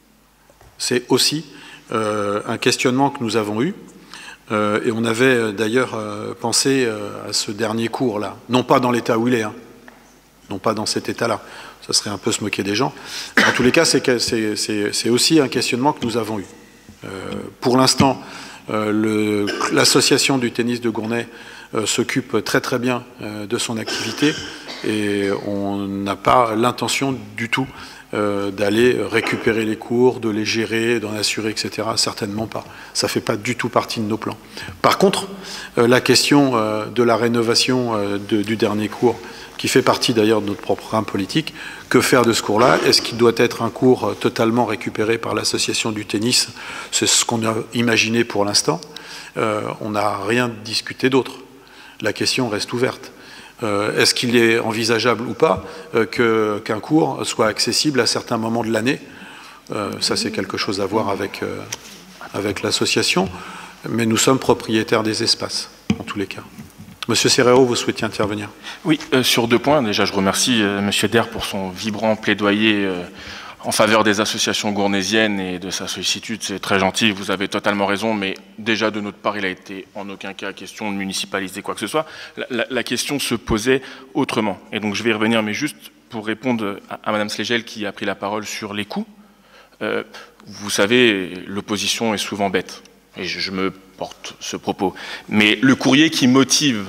C'est aussi euh, un questionnement que nous avons eu, euh, et on avait d'ailleurs euh, pensé euh, à ce dernier cours-là, non pas dans l'état où il est, hein, non pas dans cet état-là, ça serait un peu se moquer des gens. En tous les cas, c'est aussi un questionnement que nous avons eu. Euh, pour l'instant, euh, l'association du tennis de Gournay euh, s'occupe très très bien euh, de son activité, et on n'a pas l'intention du tout euh, d'aller récupérer les cours, de les gérer, d'en assurer, et cetera. Certainement pas. Ça ne fait pas du tout partie de nos plans. Par contre, euh, la question euh, de la rénovation euh, de, du dernier cours, qui fait partie d'ailleurs de notre programme politique, que faire de ce cours-là? Est-ce qu'il doit être un cours euh, totalement récupéré par l'association du tennis? C'est ce qu'on a imaginé pour l'instant. Euh, on n'a rien discuté d'autre. La question reste ouverte. Euh, Est-ce qu'il est envisageable ou pas euh, que, qu'un cours soit accessible à certains moments de l'année? euh, Ça, c'est quelque chose à voir avec, euh, avec l'association, mais nous sommes propriétaires des espaces, en tous les cas. Monsieur Serrero, vous souhaitiez intervenir? Oui, euh, sur deux points. Déjà, je remercie euh, Monsieur Der pour son vibrant plaidoyer euh, en faveur des associations gournaisiennes et de sa sollicitude. C'est très gentil, vous avez totalement raison, mais déjà de notre part, il a été en aucun cas question de municipaliser quoi que ce soit. La, la, la question se posait autrement. Et donc je vais y revenir, mais juste pour répondre à, à Madame Slegel qui a pris la parole sur les coûts. Euh, vous savez, l'opposition est souvent bête, et je, je me porte ce propos. Mais le courrier qui motive...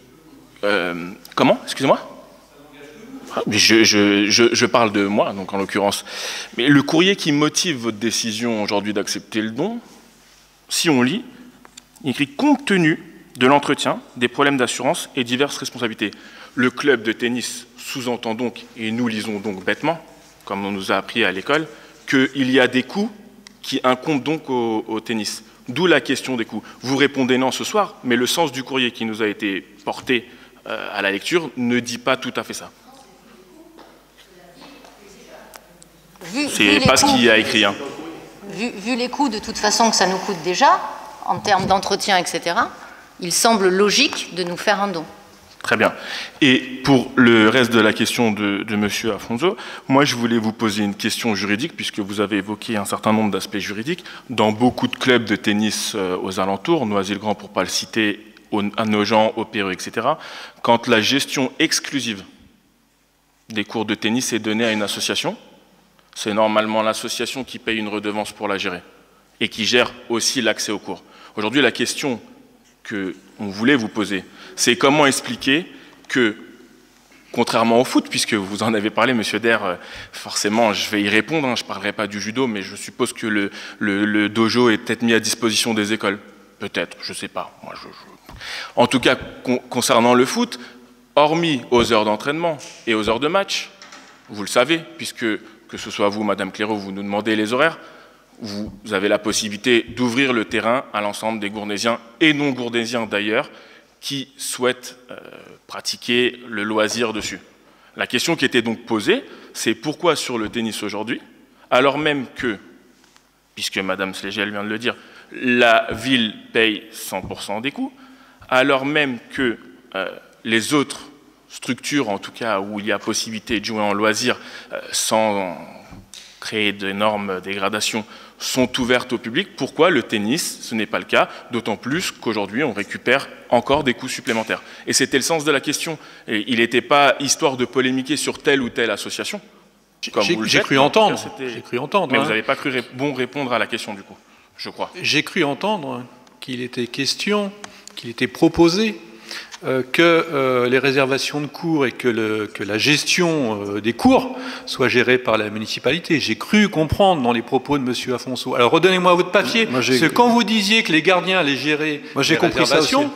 Euh, comment? Excusez-moi? Je, je, je, je parle de moi, donc en l'occurrence. Mais le courrier qui motive votre décision aujourd'hui d'accepter le don, si on lit, il écrit « compte tenu de l'entretien, des problèmes d'assurance et diverses responsabilités ». Le club de tennis sous-entend donc, et nous lisons donc bêtement, comme on nous a appris à l'école, qu'il y a des coûts qui incombent donc au, au tennis. D'où la question des coûts. Vous répondez non ce soir, mais le sens du courrier qui nous a été porté euh, à la lecture ne dit pas tout à fait ça. C'est pas ce qu'il y a écrit. Hein. Vu, vu les coûts de toute façon que ça nous coûte déjà, en termes d'entretien, et cetera, il semble logique de nous faire un don. Très bien. Et pour le reste de la question de, de Monsieur Afonso, moi je voulais vous poser une question juridique, puisque vous avez évoqué un certain nombre d'aspects juridiques. Dans beaucoup de clubs de tennis euh, aux alentours, Noisy-le-Grand pour ne pas le citer, au, à Nogent, au Péreux, et cetera, quand la gestion exclusive des cours de tennis est donnée à une association, c'est normalement l'association qui paye une redevance pour la gérer et qui gère aussi l'accès aux cours. Aujourd'hui, la question qu'on voulait vous poser, c'est comment expliquer que contrairement au foot, puisque vous en avez parlé, Monsieur Der, forcément, je vais y répondre, hein, je ne parlerai pas du judo, mais je suppose que le, le, le dojo est peut-être mis à disposition des écoles. Peut-être, je ne sais pas. Moi, je, je... En tout cas, con, concernant le foot, hormis aux heures d'entraînement et aux heures de match, vous le savez, puisque que ce soit vous, Madame Clairaut, vous nous demandez les horaires, vous avez la possibilité d'ouvrir le terrain à l'ensemble des gourdésiens et non gourdésiens d'ailleurs, qui souhaitent euh, pratiquer le loisir dessus. La question qui était donc posée, c'est pourquoi sur le tennis aujourd'hui, alors même que, puisque Madame Slegel vient de le dire, la ville paye cent pour cent des coûts, alors même que euh, les autres structures, en tout cas où il y a possibilité de jouer en loisir euh, sans créer d'énormes dégradations, sont ouvertes au public. Pourquoi le tennis, ce n'est pas le cas, d'autant plus qu'aujourd'hui on récupère encore des coûts supplémentaires. Et c'était le sens de la question. Et il n'était pas histoire de polémiquer sur telle ou telle association. J'ai cru entendre. J'ai cru entendre. Mais hein. vous n'avez pas cru ré bon répondre à la question du coup, je crois. J'ai cru entendre qu'il était question, qu'il était proposé Euh, que euh, les réservations de cours et que, le, que la gestion euh, des cours soit gérée par la municipalité. J'ai cru comprendre dans les propos de M. Afonso. Alors redonnez-moi votre papier, parce que quand vous disiez que les gardiens allaient gérer Moi, j'ai les compris réservations...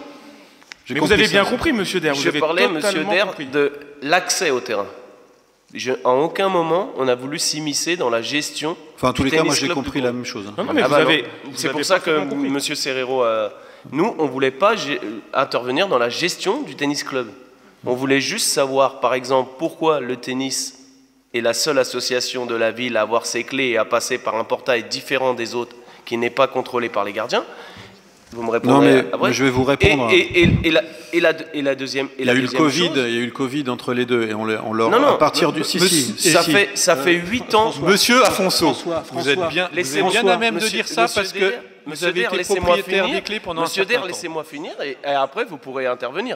Ça Mais vous avez bien ça. compris, M. Der. Vous Je avez parlais, M. Der, compris. de l'accès au terrain. Je, en aucun moment, on a voulu s'immiscer dans la gestion. Enfin, en tous les cas, moi, j'ai club compris la même chose. Hein. Non, non, mais ah vous bah avez, c'est pour ça que M. Serrero a... Nous, on ne voulait pas intervenir dans la gestion du tennis club. On voulait juste savoir, par exemple, pourquoi le tennis est la seule association de la ville à avoir ses clés et à passer par un portail différent des autres qui n'est pas contrôlé par les gardiens. Vous me répondrez non, mais, après. mais je vais vous répondre. Et, et, et, et, la, et, la, et la deuxième et il, y a la eu le COVID, chose, il y a eu le Covid entre les deux et on, on leur non, non, à partir du si, si, si, ça si. fait ça fait huit ans. François, Monsieur Afonso, François, François, vous êtes bien, vous êtes bien à même de dire ça Monsieur parce Der, que vous Monsieur avez Der, été propriétaire des clés pendant Monsieur un certain Der, temps. laissez-moi finir et, et après vous pourrez intervenir.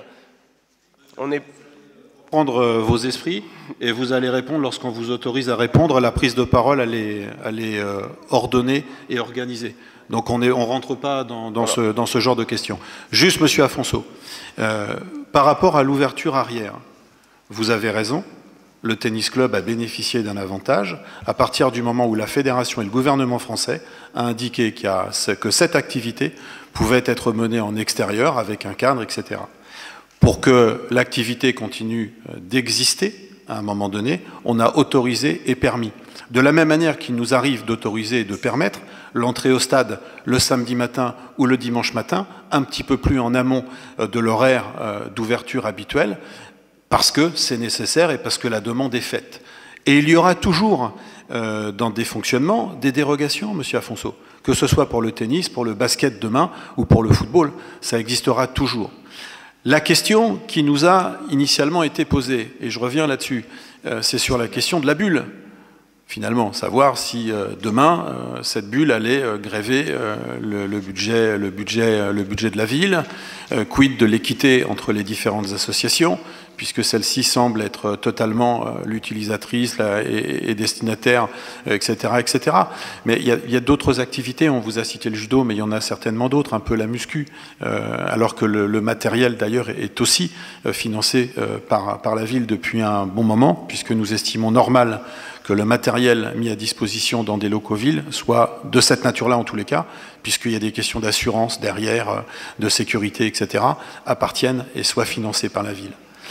On est prendre euh, vos esprits et vous allez répondre lorsqu'on vous autorise à répondre. La prise de parole, elle est, elle est euh, ordonnée et organisée. Donc on ne on rentre pas dans, dans, voilà. ce, dans ce genre de questions. Juste, Monsieur Afonso, euh, par rapport à l'ouverture arrière, vous avez raison, le tennis club a bénéficié d'un avantage à partir du moment où la fédération et le gouvernement français a indiqué qu'il y a, que cette activité pouvait être menée en extérieur avec un cadre, et cetera. Pour que l'activité continue d'exister, à un moment donné, on a autorisé et permis. De la même manière qu'il nous arrive d'autoriser et de permettre l'entrée au stade le samedi matin ou le dimanche matin, un petit peu plus en amont de l'horaire d'ouverture habituel, parce que c'est nécessaire et parce que la demande est faite. Et il y aura toujours, euh, dans des fonctionnements, des dérogations, Monsieur Afonso, que ce soit pour le tennis, pour le basket demain ou pour le football, ça existera toujours. La question qui nous a initialement été posée, et je reviens là-dessus, euh, c'est sur la question de la bulle. Finalement, savoir si euh, demain, euh, cette bulle allait euh, gréver euh, le, le, budget, le, budget, euh, le budget de la ville, euh, quid de l'équité entre les différentes associations, puisque celle-ci semble être totalement euh, l'utilisatrice et, et destinataire, euh, et cetera, et cetera. Mais il y a, y a d'autres activités, on vous a cité le judo, mais il y en a certainement d'autres, un peu la muscu, euh, alors que le, le matériel d'ailleurs est aussi euh, financé euh, par, par la ville depuis un bon moment, puisque nous estimons normal que le matériel mis à disposition dans des locaux villes soit de cette nature-là en tous les cas, puisqu'il y a des questions d'assurance derrière, de sécurité, et cetera, appartiennent et soient financés par la ville.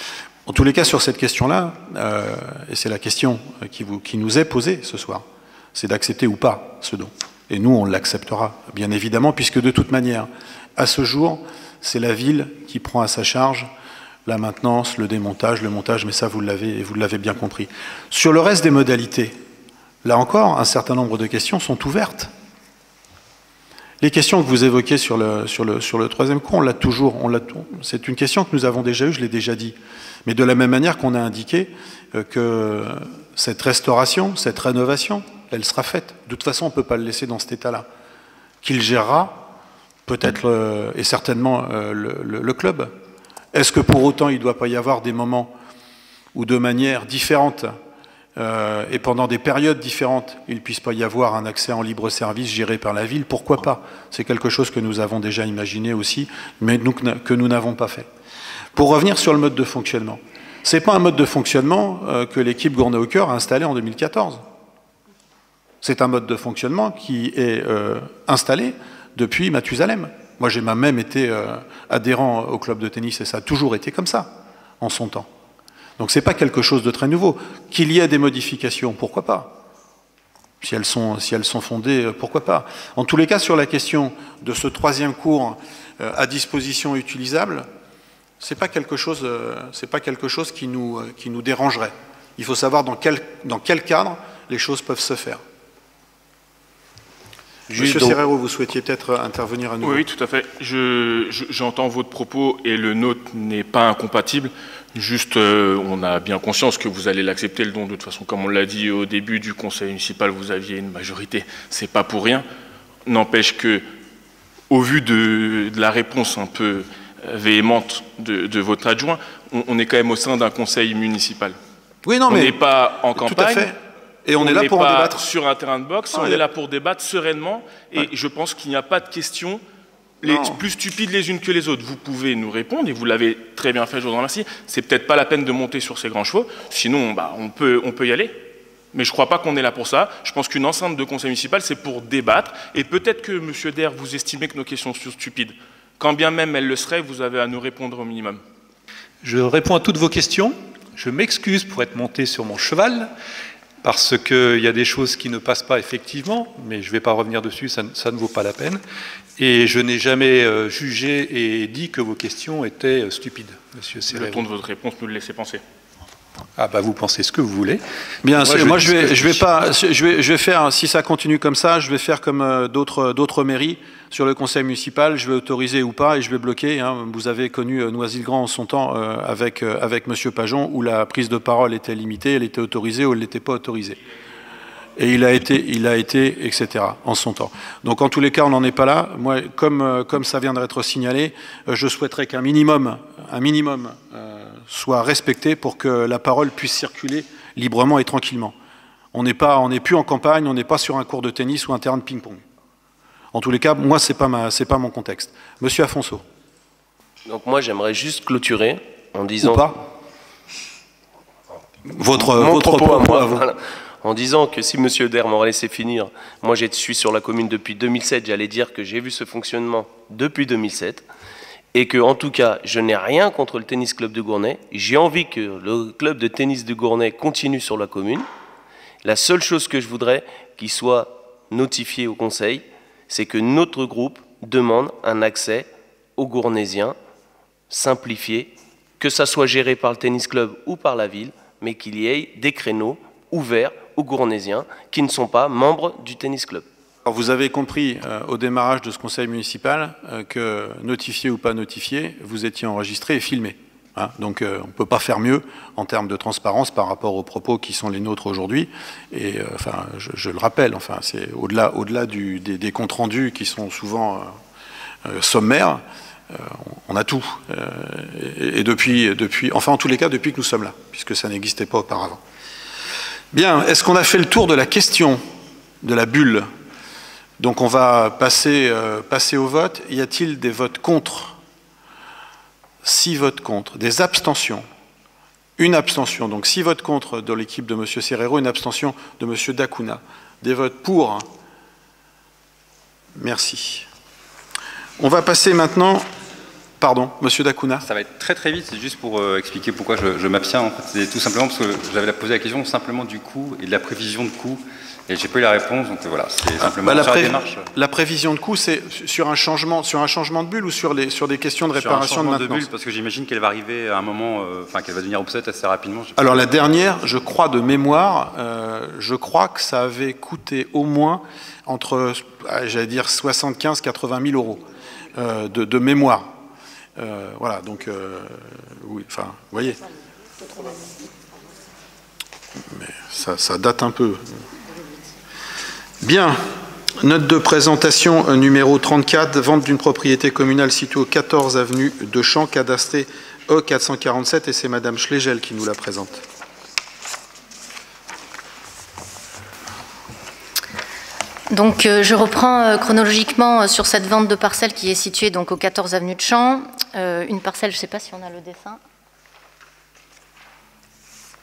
En tous les cas, sur cette question-là, euh, et c'est la question qui, vous, qui nous est posée ce soir, c'est d'accepter ou pas ce don. Et nous, on l'acceptera, bien évidemment, puisque de toute manière, à ce jour, c'est la ville qui prend à sa charge la maintenance, le démontage, le montage, mais ça, vous l'avez et vous l'avez bien compris. Sur le reste des modalités, là encore, un certain nombre de questions sont ouvertes. Les questions que vous évoquez sur le, sur le, sur le troisième cours, on l'a toujours, c'est une question que nous avons déjà eue, je l'ai déjà dit. Mais de la même manière qu'on a indiqué que cette restauration, cette rénovation, elle sera faite. De toute façon, on ne peut pas le laisser dans cet état-là. Qu'il gérera, peut-être et certainement le, le, le club. Est-ce que pour autant il ne doit pas y avoir des moments où de manière différente euh, et pendant des périodes différentes, il ne puisse pas y avoir un accès en libre service géré par la ville? Pourquoi pas? C'est quelque chose que nous avons déjà imaginé aussi, mais nous, que nous n'avons pas fait. Pour revenir sur le mode de fonctionnement, Ce n'est pas un mode de fonctionnement euh, que l'équipe Gournay-au-Cœur a installé en deux mille quatorze. C'est un mode de fonctionnement qui est euh, installé depuis Mathusalem. Moi, j'ai même été euh, adhérent au club de tennis et ça a toujours été comme ça, en son temps. Donc, ce n'est pas quelque chose de très nouveau. Qu'il y ait des modifications, pourquoi pas? Si elles sont, si elles sont fondées, pourquoi pas? En tous les cas, sur la question de ce troisième cours euh, à disposition utilisable, ce n'est pas quelque chose, euh, c'est pas quelque chose qui, nous, euh, qui nous dérangerait. Il faut savoir dans quel, dans quel cadre les choses peuvent se faire. Monsieur Serrero, vous souhaitiez peut-être intervenir à nouveau. Oui, tout à fait. Je, je, j'entends votre propos et le nôtre n'est pas incompatible. Juste, euh, on a bien conscience que vous allez l'accepter, le don. De toute façon, comme on l'a dit au début du conseil municipal, vous aviez une majorité. C'est pas pour rien. N'empêche que, au vu de, de la réponse un peu véhémente de, de votre adjoint, on, on est quand même au sein d'un conseil municipal. Oui, non, on mais n'est pas en campagne. Tout à fait. Et on, on est là pour pas en débattre sur un terrain de boxe, on, on est là pour débattre sereinement. Et ouais. je pense qu'il n'y a pas de questions les plus stupides les unes que les autres. Vous pouvez nous répondre, et vous l'avez très bien fait, je vous en remercie. C'est peut-être pas la peine de monter sur ces grands chevaux, sinon bah, on, peut, on peut y aller. Mais je ne crois pas qu'on est là pour ça. Je pense qu'une enceinte de conseil municipal, c'est pour débattre. Et peut-être que, monsieur Der, vous estimez que nos questions sont stupides. Quand bien même elles le seraient, vous avez à nous répondre au minimum. Je réponds à toutes vos questions. Je m'excuse pour être monté sur mon cheval, parce qu'il y a des choses qui ne passent pas effectivement, mais je ne vais pas revenir dessus, ça, ça ne vaut pas la peine. Et je n'ai jamais euh, jugé et dit que vos questions étaient euh, stupides, monsieur Serrero. Le ton de votre réponse nous le laissez penser. Ah bah vous pensez ce que vous voulez. Bien, moi, je, moi je vais, je vais pas, je vais, je vais faire, si ça continue comme ça, je vais faire comme euh, d'autres, d'autres mairies sur le conseil municipal. Je vais autoriser ou pas et je vais bloquer. Hein. Vous avez connu euh, Noisy-le-Grand en son temps euh, avec euh, avec Monsieur Pajon où la prise de parole était limitée, elle était autorisée ou elle n'était pas autorisée. Et il a été, il a été, et cetera en son temps. Donc en tous les cas, on n'en est pas là. Moi, comme euh, comme ça vient d'être signalé, euh, je souhaiterais qu'un minimum, un minimum. Euh, soit respecté pour que la parole puisse circuler librement et tranquillement. On n'est pas, on n'est plus en campagne, on n'est pas sur un cours de tennis ou un terrain de ping-pong. En tous les cas, moi, c'est pas ma, c'est pas mon contexte. Monsieur Afonso. Donc moi, j'aimerais juste clôturer en disant... Ou pas Votre, mon votre propos, propos à moi, à vous. Voilà. En disant que si monsieur Der m'aurait laissé finir, moi, je suis sur la commune depuis deux mille sept, j'allais dire que j'ai vu ce fonctionnement depuis deux mille sept. Et que, en tout cas, je n'ai rien contre le tennis club de Gournay. J'ai envie que le club de tennis de Gournay continue sur la commune. La seule chose que je voudrais qu'il soit notifié au conseil, c'est que notre groupe demande un accès aux Gournaisiens simplifié, que ça soit géré par le tennis club ou par la ville, mais qu'il y ait des créneaux ouverts aux Gournaisiens qui ne sont pas membres du tennis club. Alors vous avez compris euh, au démarrage de ce conseil municipal euh, que, notifié ou pas notifié, vous étiez enregistré et filmé. Hein. Donc euh, on ne peut pas faire mieux en termes de transparence par rapport aux propos qui sont les nôtres aujourd'hui. Et euh, enfin, je, je le rappelle, enfin, c'est au-delà, au-delà du, des, des comptes rendus qui sont souvent euh, euh, sommaires, euh, on a tout. Euh, et, et depuis, depuis, enfin en tous les cas, depuis que nous sommes là, puisque ça n'existait pas auparavant. Bien, est-ce qu'on a fait le tour de la question de la bulle ? Donc on va passer, euh, passer au vote. Y a-t-il des votes contre? Six votes contre. Des abstentions? Une abstention. Donc six votes contre de l'équipe de M. Serrero, une abstention de M. Dacuna. Des votes pour? Merci. On va passer maintenant... Pardon, M. Dacuna. Ça va être très très vite, c'est juste pour euh, expliquer pourquoi je, je m'abstiens. En fait, c'est tout simplement parce que j'avais posé la question simplement du coût et de la prévision de coût. Et j'ai pas eu la réponse, donc voilà, c'est simplement bah, la, sur pré... la démarche. La prévision de coût, c'est sur un changement, sur un changement de bulle ou sur, les, sur des questions de réparation de maintenance? De bulle, parce que j'imagine qu'elle va arriver à un moment, euh, enfin qu'elle va devenir obsolète assez rapidement. Alors la dernière, je crois de mémoire, euh, je crois que ça avait coûté au moins entre, j'allais dire soixante-quinze à quatre-vingt mille euros euh, de, de mémoire. Euh, voilà, donc euh, oui, enfin, vous voyez. Mais ça, ça date un peu. Bien, note de présentation euh, numéro trente-quatre, vente d'une propriété communale située au quatorze avenue de Champs, cadastrée E quatre cent quarante-sept, et c'est Madame Schlegel qui nous la présente. Donc euh, je reprends euh, chronologiquement euh, sur cette vente de parcelle qui est située donc au quatorze avenue de Champs. Euh, une parcelle, je ne sais pas si on a le dessin.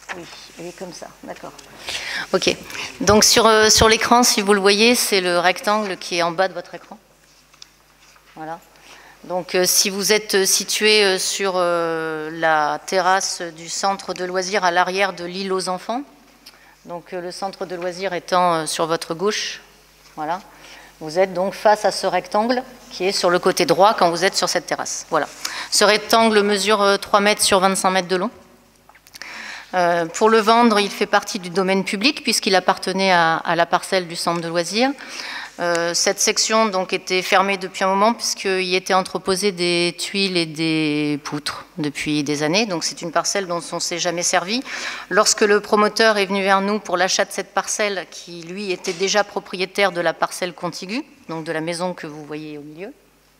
Oui, elle est comme ça, d'accord. Ok, donc sur, euh, sur l'écran, si vous le voyez, c'est le rectangle qui est en bas de votre écran. Voilà. Donc euh, si vous êtes situé euh, sur euh, la terrasse du centre de loisirs à l'arrière de l'île aux enfants, donc euh, le centre de loisirs étant euh, sur votre gauche, voilà, vous êtes donc face à ce rectangle qui est sur le côté droit quand vous êtes sur cette terrasse. Voilà. Ce rectangle mesure euh, trois mètres sur vingt-cinq mètres de long. Euh, pour le vendre, il fait partie du domaine public puisqu'il appartenait à, à la parcelle du centre de loisirs. Euh, cette section donc était fermée depuis un moment puisqu'il y était entreposé des tuiles et des poutres depuis des années. Donc c'est une parcelle dont on ne s'est jamais servi. Lorsque le promoteur est venu vers nous pour l'achat de cette parcelle, qui lui était déjà propriétaire de la parcelle contiguë, donc de la maison que vous voyez au milieu,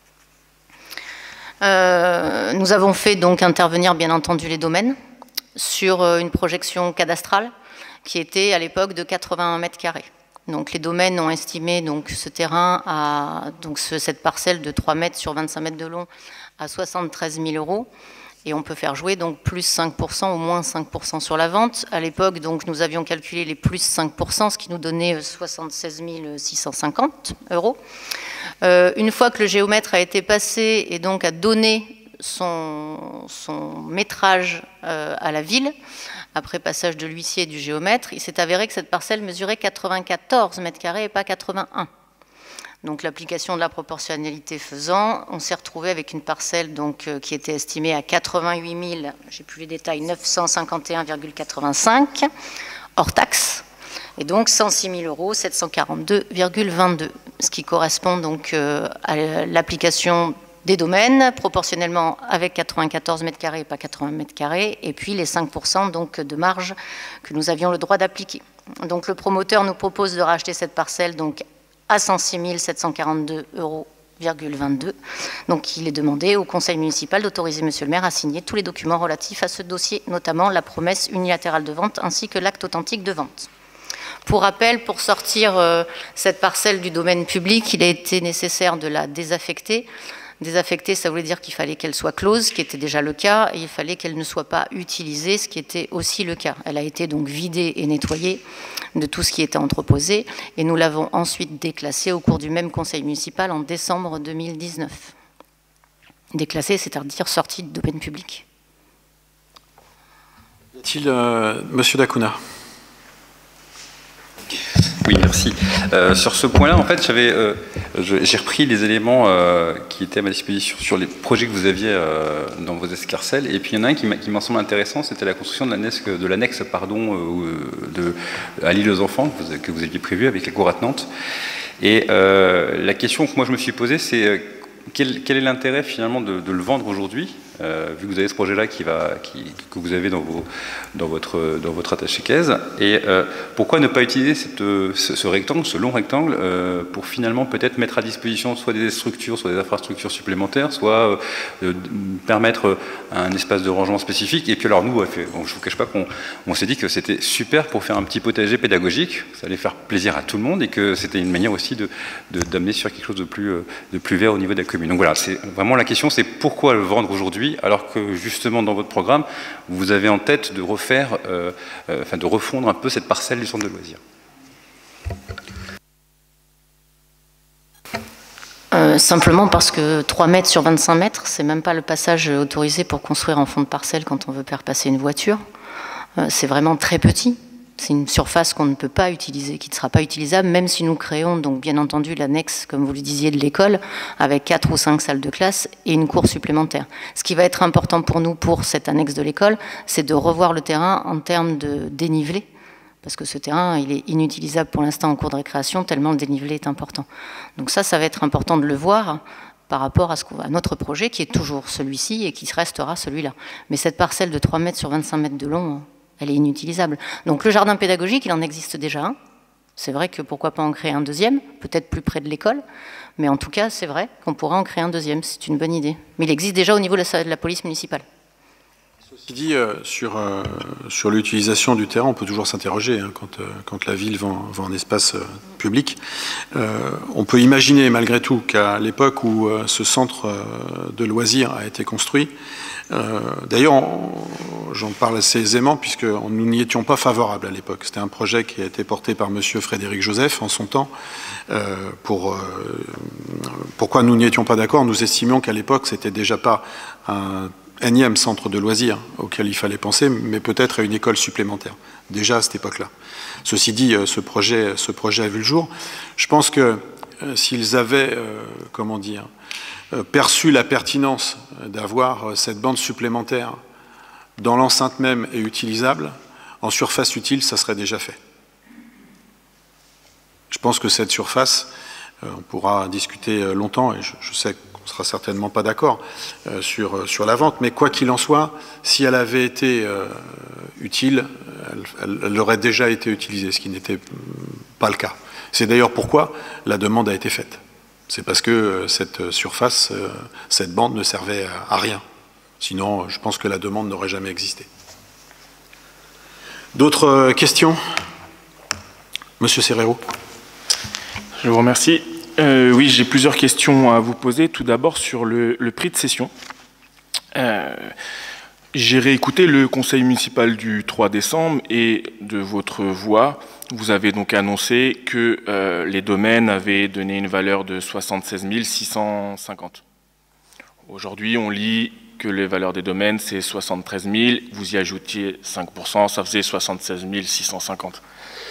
euh, nous avons fait donc intervenir bien entendu les domaines sur une projection cadastrale qui était à l'époque de quatre-vingt-un mètres carrés. Donc les domaines ont estimé donc ce terrain à donc ce, cette parcelle de trois mètres sur vingt-cinq mètres de long à soixante-treize mille euros. Et on peut faire jouer donc plus cinq pour cent ou moins cinq pour cent sur la vente. À l'époque, donc nous avions calculé les plus cinq pour cent, ce qui nous donnait soixante-seize mille six cent cinquante euros. Euh, une fois que le géomètre a été passé et donc a donné son, son métrage euh, à la ville, après passage de l'huissier et du géomètre, il s'est avéré que cette parcelle mesurait quatre-vingt-quatorze mètres carrés et pas quatre-vingt-un. Donc l'application de la proportionnalité faisant, on s'est retrouvé avec une parcelle donc, euh, qui était estimée à quatre-vingt-huit mille, j'ai plus les détails, neuf cent cinquante et un virgule quatre-vingt-cinq, hors taxe, et donc cent six mille euros, sept cent quarante-deux virgule vingt-deux, ce qui correspond donc euh, à l'application des domaines, proportionnellement avec quatre-vingt-quatorze mètres carrés et pas quatre-vingts mètres carrés, et puis les cinq pour cent donc de marge que nous avions le droit d'appliquer. Donc le promoteur nous propose de racheter cette parcelle donc à cent six mille sept cent quarante-deux euros. vingt-deux. Donc il est demandé au conseil municipal d'autoriser monsieur le maire à signer tous les documents relatifs à ce dossier, notamment la promesse unilatérale de vente ainsi que l'acte authentique de vente. Pour rappel, pour sortir euh, cette parcelle du domaine public, il a été nécessaire de la désaffecter. Désaffectée, ça voulait dire qu'il fallait qu'elle soit close, ce qui était déjà le cas, et il fallait qu'elle ne soit pas utilisée, ce qui était aussi le cas. Elle a été donc vidée et nettoyée de tout ce qui était entreposé, et nous l'avons ensuite déclassée au cours du même conseil municipal en décembre deux mille dix-neuf. Déclassée, c'est-à-dire sortie du domaine public. Y a-t-il euh, monsieur Dacuna? Oui, merci. Euh, sur ce point-là, en fait, j'avais, euh, j'ai repris les éléments euh, qui étaient à ma disposition sur les projets que vous aviez euh, dans vos escarcelles. Et puis il y en a un qui m'a semblé intéressant, c'était la construction de l'annexe, de l'annexe, pardon, euh, de, à l'île aux enfants que vous, que vous aviez prévu avec la cour attenante. Et euh, la question que moi je me suis posée, c'est quel, quel est l'intérêt finalement de, de le vendre aujourd'hui, euh, vu que vous avez ce projet-là qui va, qui, que vous avez dans, vos, dans votre, dans votre attaché caisse, et euh, pourquoi ne pas utiliser cette, ce, ce rectangle, ce long rectangle, euh, pour finalement peut-être mettre à disposition soit des structures, soit des infrastructures supplémentaires, soit euh, permettre un espace de rangement spécifique. Et puis alors nous, bon, je ne vous cache pas qu'on on s'est dit que c'était super pour faire un petit potager pédagogique, ça allait faire plaisir à tout le monde, et que c'était une manière aussi de, de, d'amener sur quelque chose de plus, de plus vert au niveau de la commune. Donc voilà, c'est vraiment la question, c'est pourquoi le vendre aujourd'hui, alors que justement dans votre programme, vous avez en tête de refaire, euh, euh, enfin de refondre un peu cette parcelle du centre de loisirs. Euh, simplement parce que trois mètres sur vingt-cinq mètres, c'est même pas le passage autorisé pour construire en fond de parcelle quand on veut faire passer une voiture. Euh, c'est vraiment très petit. C'est une surface qu'on ne peut pas utiliser, qui ne sera pas utilisable, même si nous créons donc bien entendu l'annexe, comme vous le disiez, de l'école, avec quatre ou cinq salles de classe et une cour supplémentaire. Ce qui va être important pour nous, pour cette annexe de l'école, c'est de revoir le terrain en termes de dénivelé, parce que ce terrain, il est inutilisable pour l'instant en cours de récréation, tellement le dénivelé est important. Donc ça, ça va être important de le voir par rapport à, ce à notre projet, qui est toujours celui-ci et qui restera celui-là. Mais cette parcelle de trois mètres sur vingt-cinq mètres de long, elle est inutilisable. Donc le jardin pédagogique, il en existe déjà un. C'est vrai que pourquoi pas en créer un deuxième, peut-être plus près de l'école, mais en tout cas, c'est vrai qu'on pourrait en créer un deuxième, c'est une bonne idée. Mais il existe déjà au niveau de la, de la police municipale. Ceci dit, euh, sur, euh, sur l'utilisation du terrain, on peut toujours s'interroger hein, quand, euh, quand la ville va, va en espace euh, public. Euh, on peut imaginer malgré tout qu'à l'époque où euh, ce centre euh, de loisirs a été construit, Euh, D'ailleurs, j'en parle assez aisément puisque nous n'y étions pas favorables à l'époque. C'était un projet qui a été porté par monsieur Frédéric Joseph en son temps. Euh, pour, euh, pourquoi nous n'y étions pas d'accord? Nous estimions qu'à l'époque, c'était déjà pas un énième centre de loisirs auquel il fallait penser, mais peut-être à une école supplémentaire, déjà à cette époque-là. Ceci dit, ce projet, ce projet a vu le jour. Je pense que euh, s'ils avaient, euh, comment dire, euh, perçu la pertinence d'avoir cette bande supplémentaire dans l'enceinte même et utilisable, en surface utile, ça serait déjà fait. Je pense que cette surface, euh, on pourra discuter longtemps, et je, je sais qu'on ne sera certainement pas d'accord euh, sur, sur la vente, mais quoi qu'il en soit, si elle avait été euh, utile, elle, elle, elle aurait déjà été utilisée, ce qui n'était pas le cas. C'est d'ailleurs pourquoi la demande a été faite. C'est parce que euh, cette surface, euh, cette bande ne servait à, à rien. Sinon, je pense que la demande n'aurait jamais existé. D'autres euh, questions? Monsieur Serrero. Je vous remercie. Euh, oui, j'ai plusieurs questions à vous poser. Tout d'abord sur le, le prix de cession. Euh, j'ai réécouté le conseil municipal du trois décembre et de votre voix, vous avez donc annoncé que euh, les domaines avaient donné une valeur de soixante-seize mille six cent cinquante. Aujourd'hui, on lit que les valeurs des domaines, c'est soixante-treize mille. Vous y ajoutiez cinq pour cent, ça faisait soixante-seize mille six cent cinquante.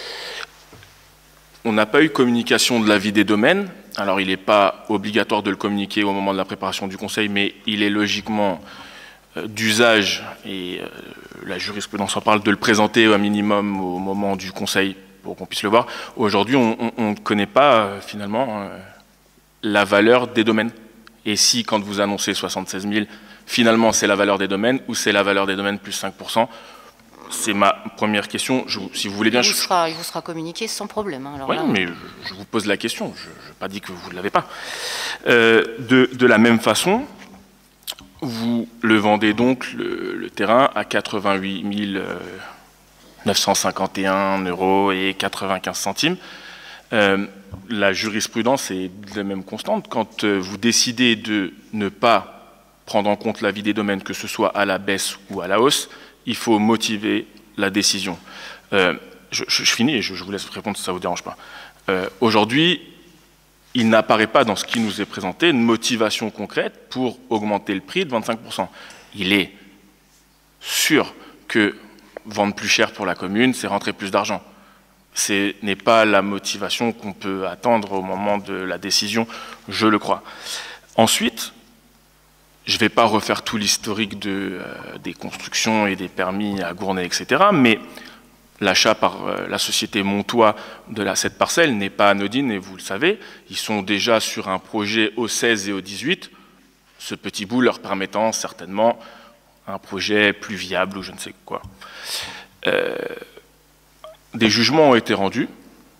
On n'a pas eu communication de l'avis des domaines. Alors, il n'est pas obligatoire de le communiquer au moment de la préparation du conseil, mais il est logiquement euh, d'usage, et euh, la jurisprudence en parle, de le présenter au minimum au moment du conseil pour qu'on puisse le voir. Aujourd'hui, on ne connaît pas, euh, finalement, euh, la valeur des domaines. Et si, quand vous annoncez soixante-seize mille, finalement, c'est la valeur des domaines ou c'est la valeur des domaines plus cinq pour cent? C'est ma première question. Je, si vous voulez bien... Il vous, je... sera, il vous sera communiqué sans problème. Hein. Alors oui, là, mais je, je vous pose la question. Je n'ai pas dit que vous ne l'avez pas. Euh, de, de la même façon, vous le vendez donc, le, le terrain, à quatre-vingt-huit mille neuf cent cinquante et un euros et quatre-vingt-quinze centimes. Euh, la jurisprudence est de la même constante. Quand euh, vous décidez de ne pas prendre en compte l'avis des domaines, que ce soit à la baisse ou à la hausse, il faut motiver la décision. Euh, je, je, je finis et je, je vous laisse répondre si ça ne vous dérange pas. Euh, Aujourd'hui, il n'apparaît pas dans ce qui nous est présenté une motivation concrète pour augmenter le prix de vingt-cinq pour cent. Il est sûr que vendre plus cher pour la commune, c'est rentrer plus d'argent. Ce n'est pas la motivation qu'on peut attendre au moment de la décision, je le crois. Ensuite, je ne vais pas refaire tout l'historique de, euh, des constructions et des permis à Gournay, et cetera. Mais l'achat par euh, la société Montois de la, cette parcelle n'est pas anodine, et vous le savez. Ils sont déjà sur un projet au seize et au dix-huit, ce petit bout leur permettant certainement un projet plus viable ou je ne sais quoi. Euh, des jugements ont été rendus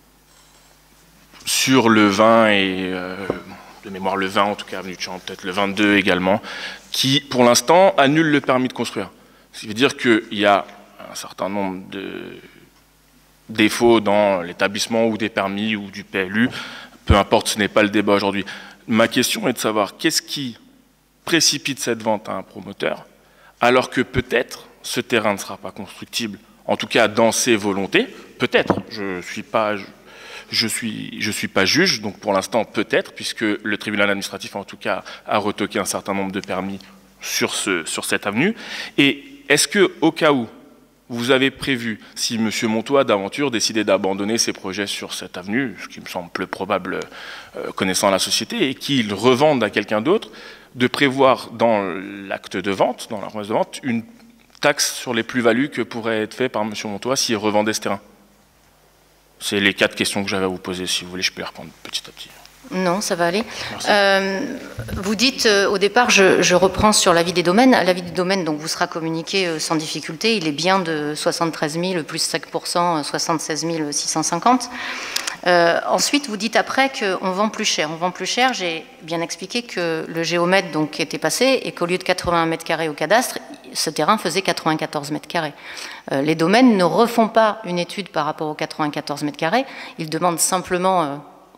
sur le vingt et... Euh, de mémoire le vingt en tout cas, avenue de Champ, peut-être le vingt-deux également, qui pour l'instant annule le permis de construire. Ce qui veut dire qu'il y a un certain nombre de défauts dans l'établissement ou des permis ou du P L U, peu importe, ce n'est pas le débat aujourd'hui. Ma question est de savoir qu'est-ce qui précipite cette vente à un promoteur, alors que peut-être ce terrain ne sera pas constructible, en tout cas dans ses volontés, peut-être, je ne suis pas... Je ne suis, je suis pas juge, donc pour l'instant peut-être, puisque le tribunal administratif en tout cas a retoqué un certain nombre de permis sur, ce, sur cette avenue. Et est-ce que, au cas où vous avez prévu, si M. Montois d'aventure décidait d'abandonner ses projets sur cette avenue, ce qui me semble peu probable euh, connaissant la société, et qu'il revende à quelqu'un d'autre, de prévoir dans l'acte de vente, dans la promesse de vente, une taxe sur les plus-values que pourrait être fait par M. Montois s'il revendait ce terrain? C'est les quatre questions que j'avais à vous poser. Si vous voulez, je peux les répondre petit à petit. Non, ça va aller. Euh, vous dites, euh, au départ, je, je reprends sur l'avis des domaines. L'avis des domaines, donc, vous sera communiqué euh, sans difficulté. Il est bien de soixante-treize mille plus cinq pour cent, soixante-seize mille six cent cinquante. Euh, ensuite, vous dites après qu'on vend plus cher. On vend plus cher. J'ai bien expliqué que le géomètre donc, était passé et qu'au lieu de quatre-vingts mètres carrés au cadastre, ce terrain faisait quatre-vingt-quatorze mètres carrés. Euh, les domaines ne refont pas une étude par rapport aux quatre-vingt-quatorze mètres carrés. Ils demandent simplement... Euh,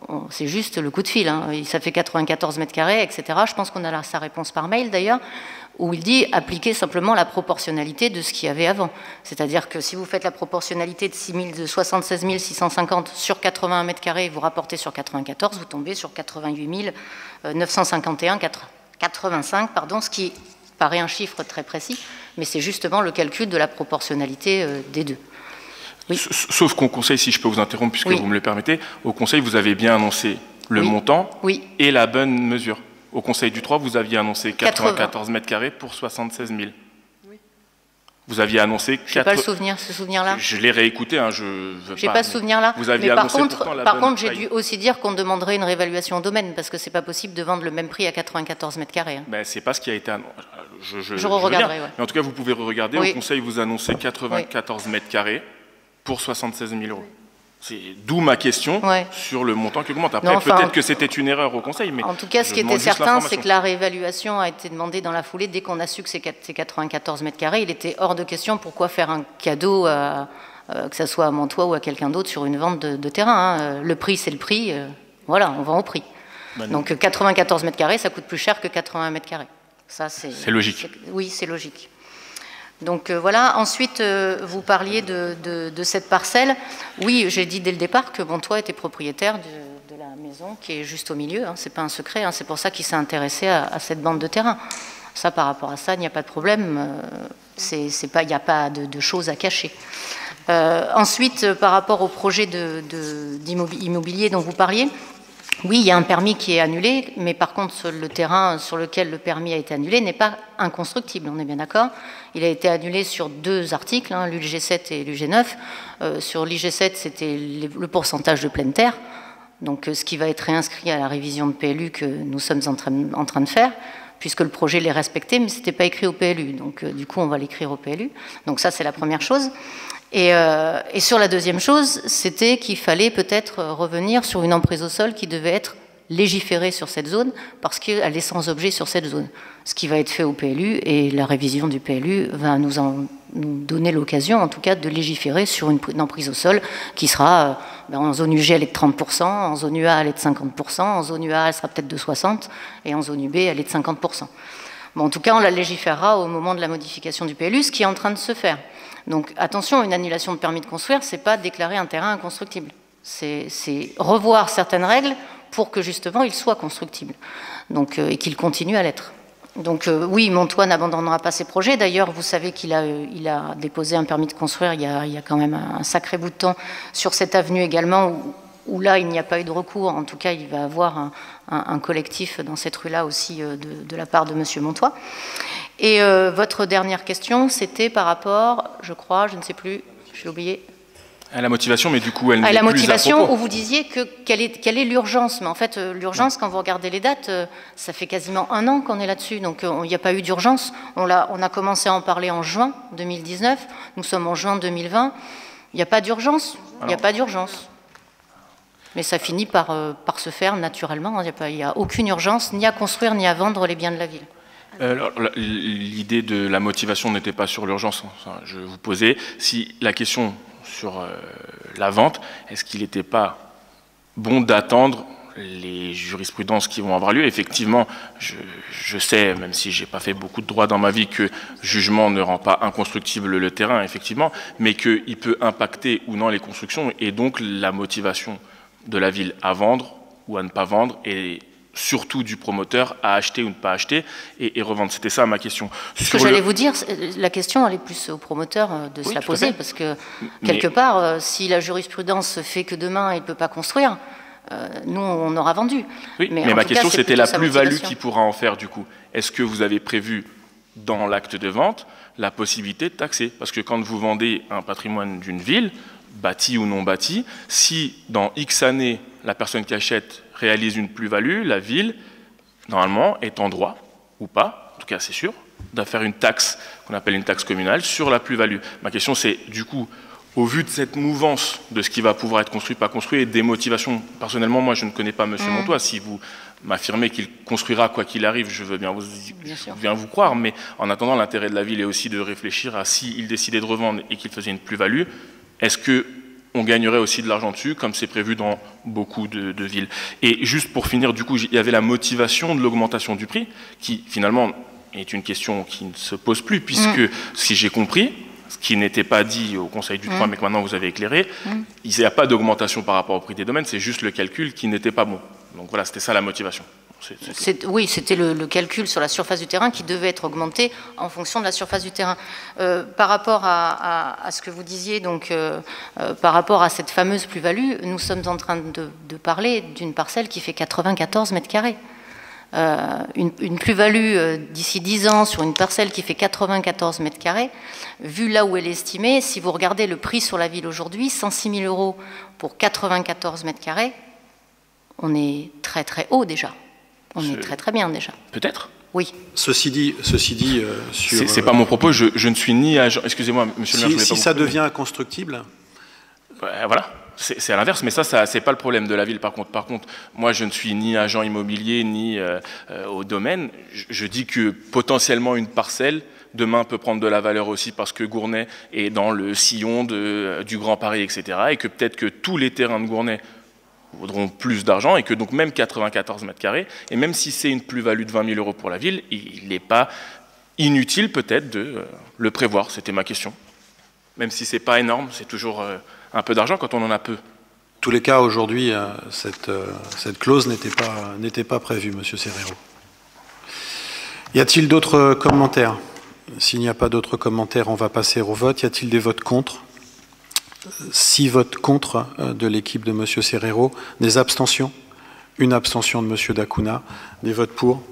c'est juste le coup de fil, hein. Ça fait quatre-vingt-quatorze mètres carrés, et cetera. Je pense qu'on a sa réponse par mail d'ailleurs, où il dit appliquer simplement la proportionnalité de ce qu'il y avait avant. C'est-à-dire que si vous faites la proportionnalité de soixante-seize mille six cent cinquante sur quatre-vingts mètres carrés, vous rapportez sur quatre-vingt-quatorze, vous tombez sur quatre-vingt-huit mille neuf cent cinquante et un, quatre-vingt-cinq, pardon, ce qui paraît un chiffre très précis, mais c'est justement le calcul de la proportionnalité des deux. Oui. Sauf qu'au Conseil, si je peux vous interrompre, puisque oui. vous me le permettez, au Conseil, vous avez bien annoncé le oui. montant oui. et la bonne mesure. Au Conseil du trois, vous aviez annoncé quatre-vingt-quatorze mètres carrés pour soixante-seize mille. Oui. Vous aviez annoncé... Je n'ai pas le souvenir, ce souvenir-là. Je, je l'ai réécouté, hein, je veux J'ai pas, pas ce souvenir-là. Vous aviez mais annoncé par contre, la par bonne contre, j'ai taille. dû aussi dire qu'on demanderait une réévaluation au domaine, parce que c'est pas possible de vendre le même prix à quatre-vingt-quatorze mètres carrés. Hein. Ben, c'est pas ce qui a été annoncé. Je, je, je, je regarderai, ouais. Mais en tout cas, vous pouvez regarder. Oui. Au Conseil, vous annoncez quatre-vingt-quatorze oui. mètres carrés pour soixante-seize mille euros. C'est d'où ma question ouais. sur le montant qui augmente. Après, enfin, peut-être que c'était une erreur au Conseil, mais... En tout cas, ce qui était certain, c'est que la réévaluation a été demandée dans la foulée. Dès qu'on a su que c'est quatre-vingt-quatorze mètres carrés, il était hors de question. Pourquoi faire un cadeau, à, euh, que ce soit à Montois ou à quelqu'un d'autre, sur une vente de, de terrain, hein. Le prix, c'est le prix. Euh, voilà, on vend au prix. Ben Donc quatre-vingt-quatorze mètres carrés, ça coûte plus cher que quatre-vingts mètres carrés. Ça, c'est logique. Oui, c'est logique. Donc euh, voilà, ensuite euh, vous parliez de, de, de cette parcelle. Oui, j'ai dit dès le départ que Montois était propriétaire de, de la maison qui est juste au milieu, hein, c'est pas un secret, hein, c'est pour ça qu'il s'est intéressé à, à cette bande de terrain. Ça, par rapport à ça, il n'y a pas de problème, euh, c'est, c'est pas, il n'y a pas de, de choses à cacher. Euh, ensuite, euh, par rapport au projet de, de, d'immobilier dont vous parliez, oui, il y a un permis qui est annulé, mais par contre, le terrain sur lequel le permis a été annulé n'est pas inconstructible, on est bien d'accord. Il a été annulé sur deux articles, hein, l'U G sept et l'U G neuf. Euh, sur l'U G sept, c'était le pourcentage de pleine terre, donc ce qui va être réinscrit à la révision de P L U que nous sommes en train, en train de faire, puisque le projet l'est respecté, mais ce n'était pas écrit au P L U. Donc euh, du coup, on va l'écrire au P L U. Donc ça, c'est la première chose. Et, euh, et sur la deuxième chose, c'était qu'il fallait peut-être revenir sur une emprise au sol qui devait être légiférée sur cette zone, parce qu'elle est sans objet sur cette zone. Ce qui va être fait au P L U, et la révision du P L U va nous, en, nous donner l'occasion, en tout cas, de légiférer sur une, une emprise au sol qui sera, euh, ben en zone U G, elle est de trente pour cent, en zone U A, elle est de cinquante pour cent, en zone U A, elle sera peut-être de soixante pour cent, et en zone U B, elle est de cinquante pour cent. Bon, en tout cas, on la légiférera au moment de la modification du P L U, ce qui est en train de se faire. Donc attention, une annulation de permis de construire, c'est pas déclarer un terrain inconstructible. C'est revoir certaines règles pour que justement il soit constructible, donc, euh, et qu'il continue à l'être. Donc euh, oui, Montois n'abandonnera pas ses projets. D'ailleurs, vous savez qu'il a, euh, il a déposé un permis de construire il y a, il y a quand même un sacré bout de temps sur cette avenue également, où, où là il n'y a pas eu de recours. En tout cas, il va avoir un, un, un collectif dans cette rue-là aussi euh, de, de la part de Monsieur Montois. Et euh, votre dernière question, c'était par rapport, je crois, je ne sais plus, j'ai oublié. À la motivation, mais du coup, elle n'est plus à la motivation, où vous disiez que quelle est, quelle est l'urgence. Mais en fait, euh, l'urgence, quand vous regardez les dates, euh, ça fait quasiment un an qu'on est là-dessus. Donc, il euh, n'y a pas eu d'urgence. On, on a commencé à en parler en juin deux mille dix-neuf. Nous sommes en juin deux mille vingt. Il n'y a pas d'urgence. Il n'y a pas d'urgence. Mais ça finit par, euh, par se faire naturellement. Il n'y a, a aucune urgence, ni à construire, ni à vendre les biens de la ville. L'idée de la motivation n'était pas sur l'urgence. Je vous posais si la question sur euh, la vente, est-ce qu'il n'était pas bon d'attendre les jurisprudences qui vont avoir lieu? Effectivement, je, je sais, même si je n'ai pas fait beaucoup de droit dans ma vie, que jugement ne rend pas inconstructible le terrain, effectivement, mais qu'il peut impacter ou non les constructions, et donc la motivation de la ville à vendre ou à ne pas vendre, et surtout du promoteur à acheter ou ne pas acheter et, et revendre. C'était ça ma question. Ce que j'allais le... vous dire, la question elle est plus au promoteur de oui, se la poser, parce que quelque Mais... part, si la jurisprudence fait que demain il ne peut pas construire, euh, nous on aura vendu. Oui, mais, mais ma question c'était la plus-value qu'il pourra en faire du coup. Est-ce que vous avez prévu dans l'acte de vente la possibilité de taxer? Parce que quand vous vendez un patrimoine d'une ville, bâti ou non bâti, si dans X années la personne qui achète réalise une plus-value, la ville, normalement, est en droit, ou pas, en tout cas c'est sûr, de faire une taxe, qu'on appelle une taxe communale, sur la plus-value. Ma question c'est, du coup, au vu de cette mouvance de ce qui va pouvoir être construit, pas construit, et des motivations, personnellement, moi je ne connais pas M. Mmh. Montois, si vous m'affirmez qu'il construira quoi qu'il arrive, je veux bien vous, bien je veux bien vous croire, mais en attendant, l'intérêt de la ville est aussi de réfléchir à s'il décidait de revendre et qu'il faisait une plus-value, est-ce que on gagnerait aussi de l'argent dessus, comme c'est prévu dans beaucoup de, de villes. Et juste pour finir, du coup, il y avait la motivation de l'augmentation du prix, qui finalement est une question qui ne se pose plus, puisque, mmh. si j'ai compris, ce qui n'était pas dit au Conseil du trois, mmh. mais que maintenant vous avez éclairé, mmh. il n'y a pas d'augmentation par rapport au prix des domaines, c'est juste le calcul qui n'était pas bon. Donc voilà, c'était ça la motivation. C'est, c'est... Oui, c'était le, le calcul sur la surface du terrain qui devait être augmenté en fonction de la surface du terrain. Euh, par rapport à, à, à ce que vous disiez, donc, euh, euh, par rapport à cette fameuse plus-value, nous sommes en train de, de parler d'une parcelle qui fait quatre-vingt-quatorze mètres carrés. Euh, une, une plus-value euh, d'ici dix ans sur une parcelle qui fait quatre-vingt-quatorze mètres carrés, vu là où elle est estimée, si vous regardez le prix sur la ville aujourd'hui, cent six mille euros pour quatre-vingt-quatorze mètres carrés, on est très très haut déjà. On est très très bien déjà. Peut-être. Oui. Ceci dit, ceci dit euh, sur... C'est, c'est pas mon propos, je, je ne suis ni agent... Excusez-moi, monsieur si, le maire, je Si pas ça vous... devient inconstructible... Ouais, voilà, c'est, c'est à l'inverse, mais ça, ça c'est pas le problème de la ville par contre. Par contre, moi je ne suis ni agent immobilier, ni euh, euh, au domaine. Je, je dis que potentiellement une parcelle, demain peut prendre de la valeur aussi parce que Gournay est dans le sillon de, du Grand Paris, et cetera. Et que peut-être que tous les terrains de Gournay vaudront plus d'argent et que donc même quatre-vingt-quatorze mètres carrés, et même si c'est une plus-value de vingt mille euros pour la ville, il n'est pas inutile peut-être de euh, le prévoir, c'était ma question. Même si c'est pas énorme, c'est toujours euh, un peu d'argent quand on en a peu. En tous les cas, aujourd'hui, euh, cette, euh, cette clause n'était pas, n'était pas prévue, monsieur Serrero. Y a-t-il d'autres commentaires? S'il n'y a pas d'autres commentaires, on va passer au vote. Y a-t-il des votes contre? Six votes contre de l'équipe de M. Serrero, des abstentions, une abstention de M. Dacuna, des votes pour.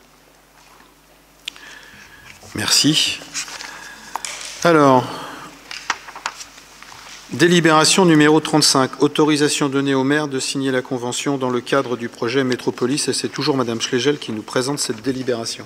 Merci. Alors, délibération numéro trente-cinq, autorisation donnée au maire de signer la convention dans le cadre du projet Métropolis, et c'est toujours Mme Schlegel qui nous présente cette délibération.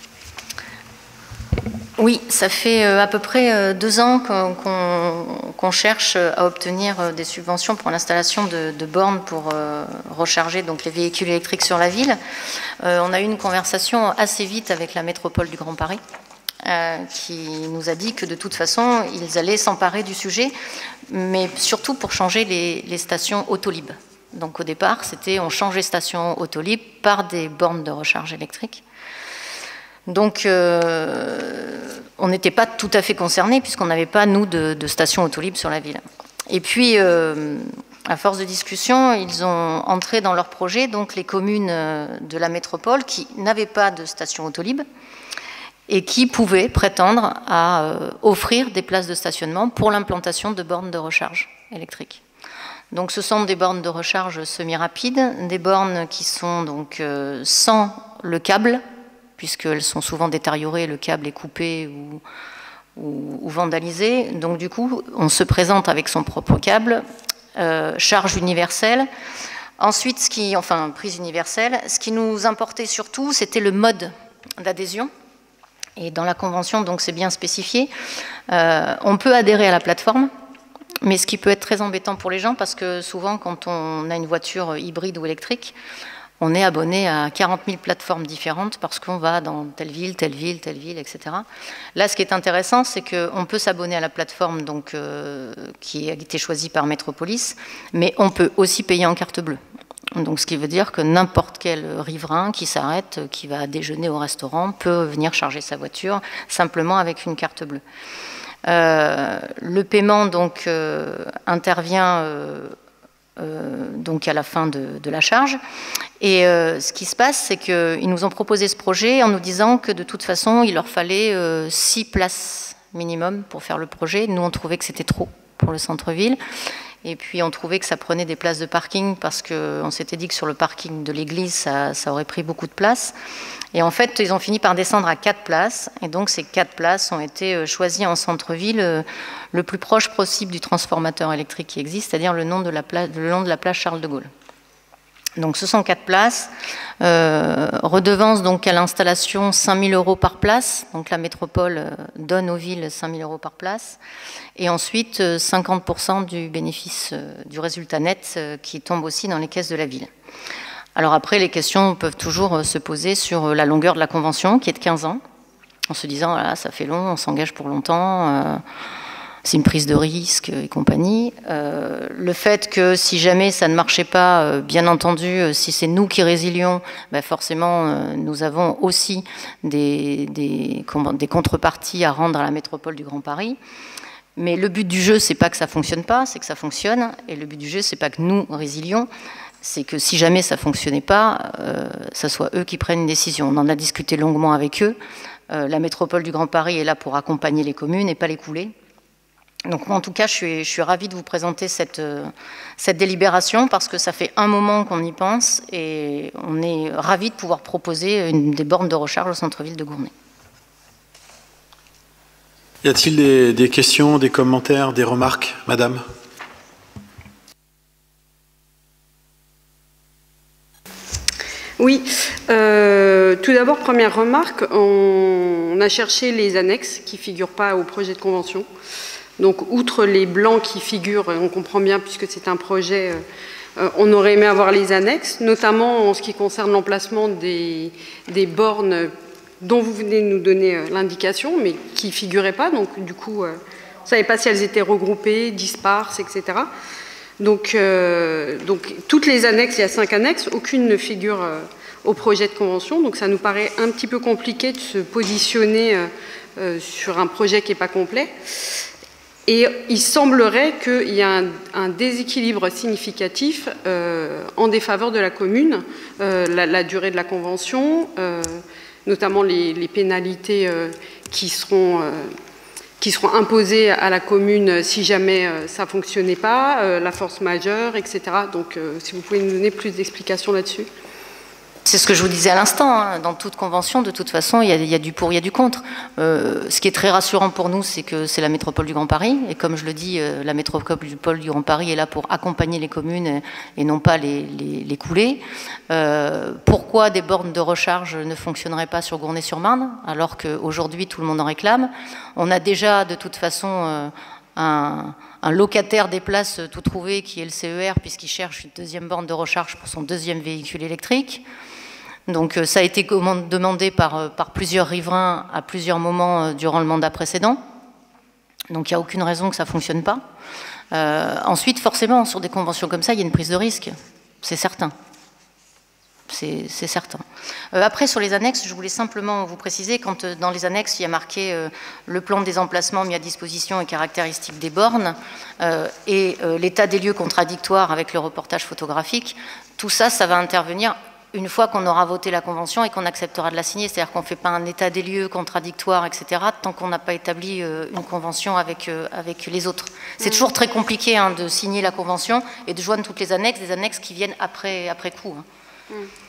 Oui, ça fait à peu près deux ans qu'on, qu'on, qu'on cherche à obtenir des subventions pour l'installation de, de bornes pour euh, recharger donc, les véhicules électriques sur la ville. Euh, on a eu une conversation assez vite avec la métropole du Grand Paris euh, qui nous a dit que de toute façon, ils allaient s'emparer du sujet, mais surtout pour changer les, les stations Autolib. Donc au départ, c'était on change les stations Autolib par des bornes de recharge électrique. Donc, euh, on n'était pas tout à fait concernés puisqu'on n'avait pas, nous, de, de station Autolib sur la ville. Et puis, euh, à force de discussion, ils ont entré dans leur projet donc les communes de la métropole qui n'avaient pas de station Autolib et qui pouvaient prétendre à euh, offrir des places de stationnement pour l'implantation de bornes de recharge électrique. Donc, ce sont des bornes de recharge semi-rapides, des bornes qui sont donc euh, sans le câble, puisqu'elles sont souvent détériorées, le câble est coupé ou, ou, ou vandalisé. Donc du coup, on se présente avec son propre câble, euh, charge universelle. Ensuite, ce qui, enfin, prise universelle. Ce qui nous importait surtout, c'était le mode d'adhésion. Et dans la convention, donc c'est bien spécifié. Euh, on peut adhérer à la plateforme, mais ce qui peut être très embêtant pour les gens, parce que souvent, quand on a une voiture hybride ou électrique, on est abonné à quarante mille plateformes différentes parce qu'on va dans telle ville, telle ville, telle ville, et cetera. Là, ce qui est intéressant, c'est qu'on peut s'abonner à la plateforme donc, euh, qui a été choisie par Métropolis, mais on peut aussi payer en carte bleue. Donc, ce qui veut dire que n'importe quel riverain qui s'arrête, qui va déjeuner au restaurant, peut venir charger sa voiture simplement avec une carte bleue. Euh, le paiement donc, euh, intervient... Euh, Euh, donc à la fin de, de la charge. Et euh, ce qui se passe, c'est qu'ils nous ont proposé ce projet en nous disant que de toute façon, il leur fallait euh, six places minimum pour faire le projet. Nous, on trouvait que c'était trop pour le centre-ville. Et puis, on trouvait que ça prenait des places de parking parce qu'on s'était dit que sur le parking de l'église, ça, ça aurait pris beaucoup de place. Et en fait, ils ont fini par descendre à quatre places. Et donc, ces quatre places ont été choisies en centre-ville euh, le plus proche possible du transformateur électrique qui existe, c'est-à-dire le, long de la place, le long de la place Charles de Gaulle. Donc, ce sont quatre places. Euh, redevance donc à l'installation cinq mille euros par place. Donc, la métropole euh, donne aux villes cinq mille euros par place. Et ensuite, euh, cinquante pour cent du bénéfice euh, du résultat net euh, qui tombe aussi dans les caisses de la ville. Alors après, les questions peuvent toujours euh, se poser sur la longueur de la convention, qui est de quinze ans, en se disant, voilà, ça fait long, on s'engage pour longtemps. Euh, c'est une prise de risque et compagnie. Euh, le fait que si jamais ça ne marchait pas, euh, bien entendu, euh, si c'est nous qui résilions, ben forcément, euh, nous avons aussi des, des, comment, des contreparties à rendre à la métropole du Grand Paris. Mais le but du jeu, c'est pas que ça fonctionne pas, c'est que ça fonctionne. Et le but du jeu, c'est pas que nous résilions, c'est que si jamais ça fonctionnait pas, euh, ça soit eux qui prennent une décision. On en a discuté longuement avec eux. Euh, la métropole du Grand Paris est là pour accompagner les communes et pas les couler. Donc moi, en tout cas, je suis, je suis ravie de vous présenter cette, euh, cette délibération parce que ça fait un moment qu'on y pense et on est ravis de pouvoir proposer une, des bornes de recharge au centre-ville de Gournay. Y a-t-il des, des questions, des commentaires, des remarques, madame? Oui, euh, tout d'abord, première remarque, on, on a cherché les annexes qui ne figurent pas au projet de convention. Donc, outre les blancs qui figurent, on comprend bien, puisque c'est un projet, euh, on aurait aimé avoir les annexes, notamment en ce qui concerne l'emplacement des, des bornes dont vous venez de nous donner euh, l'indication, mais qui ne figuraient pas. Donc, du coup, euh, on ne savait pas si elles étaient regroupées, disparses, et cetera. Donc, euh, donc, toutes les annexes, il y a cinq annexes, aucune ne figure euh, au projet de convention. Donc, ça nous paraît un petit peu compliqué de se positionner euh, euh, sur un projet qui n'est pas complet. Et il semblerait qu'il y a un, un déséquilibre significatif euh, en défaveur de la commune, euh, la, la durée de la convention, euh, notamment les, les pénalités euh, qui seront... Euh, qui seront imposées à la commune si jamais euh, ça ne fonctionnait pas, euh, la force majeure, et cetera. Donc, euh, si vous pouvez nous donner plus d'explications là-dessus. C'est ce que je vous disais à l'instant, hein. Dans toute convention, de toute façon, il y a, il y a du pour, il y a du contre. Euh, ce qui est très rassurant pour nous, c'est que c'est la métropole du Grand Paris, et comme je le dis, euh, la métropole du Grand Paris est là pour accompagner les communes et, et non pas les, les, les couler. Euh, pourquoi des bornes de recharge ne fonctionneraient pas sur Gournay-sur-Marne, alors qu'aujourd'hui tout le monde en réclame? On a déjà de toute façon euh, un... un locataire des places tout trouvé qui est le C E R puisqu'il cherche une deuxième borne de recharge pour son deuxième véhicule électrique. Donc ça a été demandé par, par plusieurs riverains à plusieurs moments durant le mandat précédent. Donc il n'y a aucune raison que ça ne fonctionne pas. Euh, ensuite, forcément, sur des conventions comme ça, il y a une prise de risque. C'est certain. C'est certain. Euh, après, sur les annexes, je voulais simplement vous préciser, quand euh, dans les annexes, il y a marqué euh, le plan des emplacements mis à disposition et caractéristiques des bornes euh, et euh, l'état des lieux contradictoire avec le reportage photographique, tout ça, ça va intervenir une fois qu'on aura voté la convention et qu'on acceptera de la signer. C'est-à-dire qu'on ne fait pas un état des lieux contradictoire, et cetera, tant qu'on n'a pas établi euh, une convention avec, euh, avec les autres. C'est mmh. toujours très compliqué hein, de signer la convention et de joindre toutes les annexes, des annexes qui viennent après, après coup. Hein. Mmh.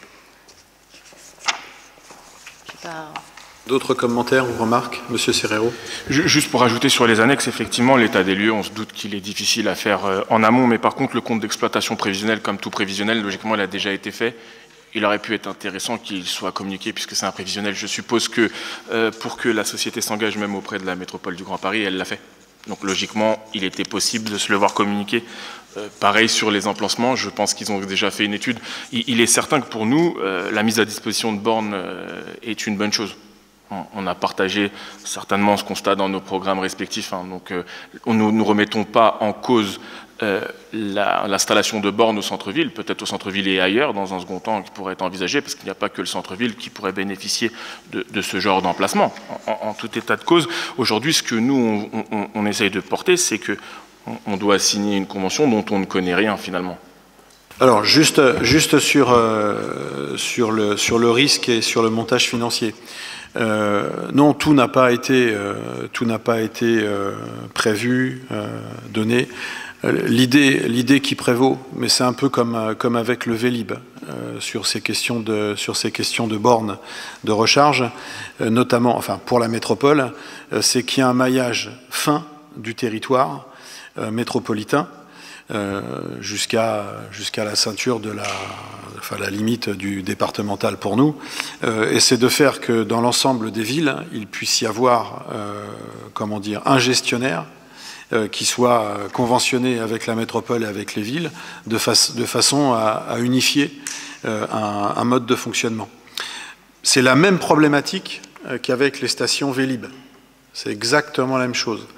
Pas... D'autres commentaires ou remarques, Monsieur Serrero? Juste pour ajouter sur les annexes, effectivement, l'état des lieux, on se doute qu'il est difficile à faire en amont, mais par contre, le compte d'exploitation prévisionnel, comme tout prévisionnel, logiquement, il a déjà été fait. Il aurait pu être intéressant qu'il soit communiqué, puisque c'est un prévisionnel. Je suppose que euh, pour que la société s'engage même auprès de la métropole du Grand Paris, elle l'a fait. Donc logiquement, il était possible de se le voir communiquer. Euh, pareil sur les emplacements, je pense qu'ils ont déjà fait une étude. Il, il est certain que pour nous, euh, la mise à disposition de bornes euh, est une bonne chose. On, on a partagé certainement ce constat dans nos programmes respectifs. Hein, donc euh, on, nous ne remettons pas en cause euh, l'installation de bornes au centre-ville, peut-être au centre-ville et ailleurs, dans un second temps, qui pourrait être envisagé, parce qu'il n'y a pas que le centre-ville qui pourrait bénéficier de, de ce genre d'emplacement. En, en, en tout état de cause, aujourd'hui, ce que nous, on, on, on essaye de porter, c'est que on doit signer une convention dont on ne connaît rien finalement. Alors juste, juste sur, euh, sur, le, sur le risque et sur le montage financier. Euh, non, tout n'a pas été, euh, tout n'a pas été euh, prévu, euh, donné. L'idée, l'idée qui prévaut, mais c'est un peu comme, comme avec le Vélib euh, sur ces questions de, sur ces questions de bornes de recharge, euh, notamment, enfin pour la métropole, euh, c'est qu'il y a un maillage fin du territoire euh, métropolitain euh, jusqu'à jusqu'à la ceinture de la, enfin la limite du départemental pour nous, euh, et c'est de faire que dans l'ensemble des villes, il puisse y avoir, euh, comment dire, un gestionnaire Euh, qui soit conventionné avec la métropole et avec les villes, de, fa de façon à, à unifier euh, un, un mode de fonctionnement. C'est la même problématique euh, qu'avec les stations Vélib. C'est exactement la même chose.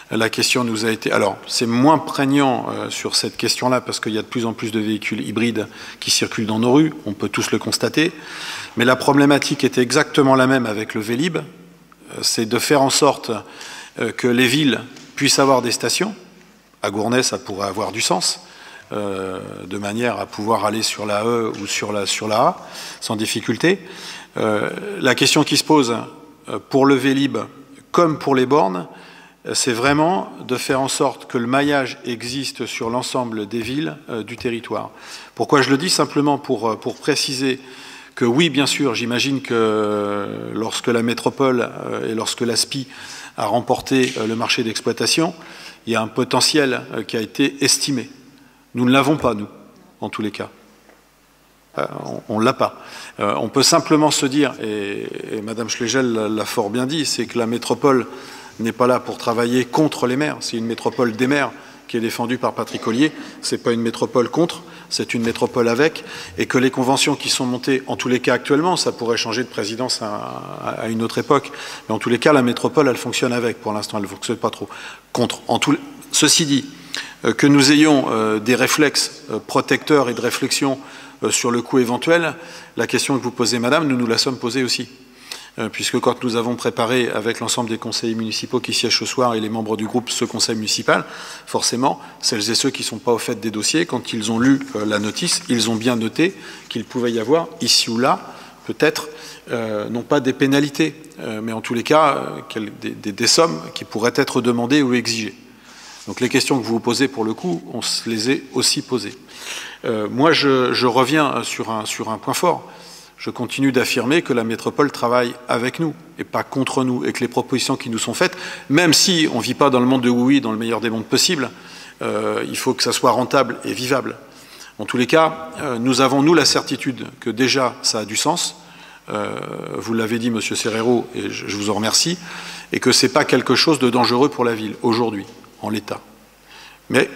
La question nous a été... Alors, c'est moins prégnant euh, sur cette question-là parce qu'il y a de plus en plus de véhicules hybrides qui circulent dans nos rues, on peut tous le constater, mais la problématique était exactement la même avec le Vélib, euh, c'est de faire en sorte euh, que les villes puissent avoir des stations. À Gournay, ça pourrait avoir du sens, euh, de manière à pouvoir aller sur la E ou sur la, sur la A, sans difficulté. Euh, la question qui se pose euh, pour le Vélib, comme pour les bornes, c'est vraiment de faire en sorte que le maillage existe sur l'ensemble des villes euh, du territoire. Pourquoi je le dis? Simplement pour, pour préciser que oui, bien sûr, j'imagine que euh, lorsque la métropole euh, et lorsque l'A S P I a remporté euh, le marché d'exploitation, il y a un potentiel euh, qui a été estimé. Nous ne l'avons pas, nous, en tous les cas. Euh, on ne l'a pas. Euh, on peut simplement se dire, et, et Madame Schlegel l'a fort bien dit, c'est que la métropole n'est pas là pour travailler contre les maires. C'est une métropole des maires qui est défendue par Patrick Ollier. Ce n'est pas une métropole contre, c'est une métropole avec. Et que les conventions qui sont montées, en tous les cas actuellement, ça pourrait changer de présidence à, à une autre époque, mais en tous les cas, la métropole, elle fonctionne avec. Pour l'instant, elle ne fonctionne pas trop contre. En tout, ceci dit, euh, que nous ayons euh, des réflexes euh, protecteurs et de réflexion euh, sur le coût éventuel, la question que vous posez, Madame, nous nous la sommes posée aussi. Puisque quand nous avons préparé avec l'ensemble des conseillers municipaux qui siègent ce soir et les membres du groupe ce conseil municipal, forcément, celles et ceux qui ne sont pas au fait des dossiers, quand ils ont lu euh, la notice, ils ont bien noté qu'il pouvait y avoir, ici ou là, peut-être, euh, non pas des pénalités, euh, mais en tous les cas, euh, des, des, des sommes qui pourraient être demandées ou exigées. Donc les questions que vous vous posez, pour le coup, on se les est aussi posées. Euh, moi, je, je reviens sur un, sur un point fort. Je continue d'affirmer que la métropole travaille avec nous et pas contre nous, et que les propositions qui nous sont faites, même si on ne vit pas dans le monde de oui, dans le meilleur des mondes possibles, euh, il faut que ça soit rentable et vivable. En tous les cas, euh, nous avons, nous, la certitude que déjà, ça a du sens. Euh, vous l'avez dit, Monsieur Serrero, et je, je vous en remercie, et que ce n'est pas quelque chose de dangereux pour la ville, aujourd'hui, en l'état. Mais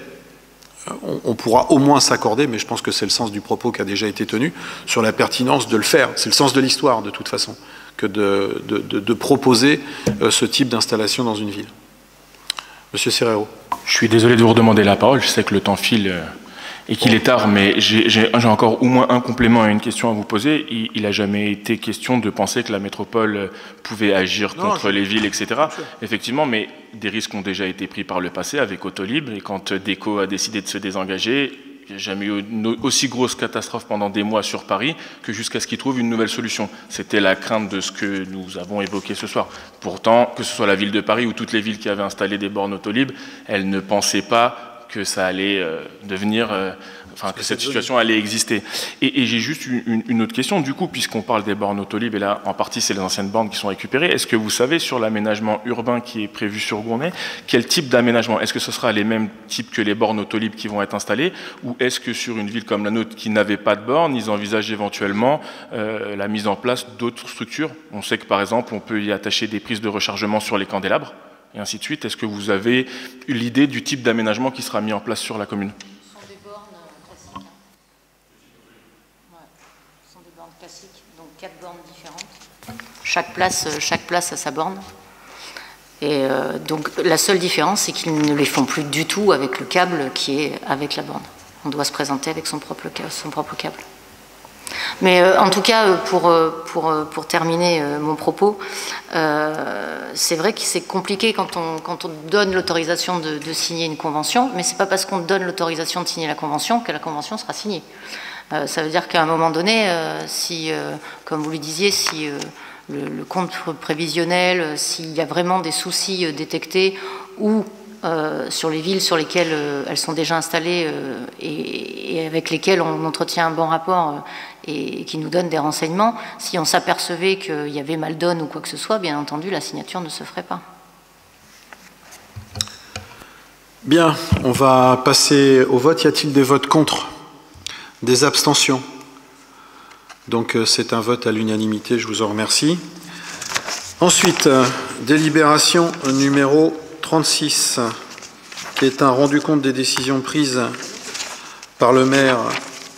On, on pourra au moins s'accorder, mais je pense que c'est le sens du propos qui a déjà été tenu, sur la pertinence de le faire. C'est le sens de l'histoire, de toute façon, que de, de, de, de proposer euh, ce type d'installation dans une ville. Monsieur Serrero. Je suis désolé de vous redemander la parole. Je sais que le temps file euh, et qu'il est tard, mais j'ai encore au moins un complément et une question à vous poser. Il n'a jamais été question de penser que la métropole pouvait agir non, contre je... les villes, et cetera. Effectivement, mais des risques ont déjà été pris par le passé avec Autolib, et quand Déco a décidé de se désengager, il n'y a jamais eu une aussi grosse catastrophe pendant des mois sur Paris que jusqu'à ce qu'ils trouvent une nouvelle solution. C'était la crainte de ce que nous avons évoqué ce soir. Pourtant, que ce soit la ville de Paris ou toutes les villes qui avaient installé des bornes Autolib, elles ne pensaient pas que ça allait euh, devenir, euh, enfin que cette situation allait exister. Et, et j'ai juste une, une autre question, du coup, puisqu'on parle des bornes Autolib, et là, en partie, c'est les anciennes bornes qui sont récupérées. Est-ce que vous savez, sur l'aménagement urbain qui est prévu sur Gournay, quel type d'aménagement? Est-ce que ce sera les mêmes types que les bornes Autolib qui vont être installées, ou est-ce que sur une ville comme la nôtre qui n'avait pas de bornes, ils envisagent éventuellement euh, la mise en place d'autres structures? On sait que, par exemple, on peut y attacher des prises de rechargement sur les candélabres, et ainsi de suite. Est-ce que vous avez eu l'idée du type d'aménagement qui sera mis en place sur la commune? Ce sont des bornes classiques. Ouais. Ce sont des bornes classiques, donc quatre bornes différentes. Chaque place, chaque place a sa borne. Et euh, donc la seule différence, c'est qu'ils ne les font plus du tout avec le câble qui est avec la borne. On doit se présenter avec son propre, son propre câble. Mais euh, en tout cas, pour, pour, pour terminer euh, mon propos, euh, c'est vrai que c'est compliqué quand on, quand on donne l'autorisation de, de signer une convention, mais c'est pas parce qu'on donne l'autorisation de signer la convention que la convention sera signée. Euh, ça veut dire qu'à un moment donné, euh, si, euh, comme vous le disiez, si euh, le, le compte prévisionnel, euh, s'il y a vraiment des soucis euh, détectés ou Euh, sur les villes sur lesquelles euh, elles sont déjà installées euh, et, et avec lesquelles on entretient un bon rapport euh, et, et qui nous donnent des renseignements, si on s'apercevait qu'il y avait mal donne ou quoi que ce soit, bien entendu, la signature ne se ferait pas. Bien, on va passer au vote. Y a-t-il des votes contre? Des abstentions? Donc euh, c'est un vote à l'unanimité, je vous en remercie. Ensuite, euh, délibération numéro trente-six, qui est un rendu compte des décisions prises par le maire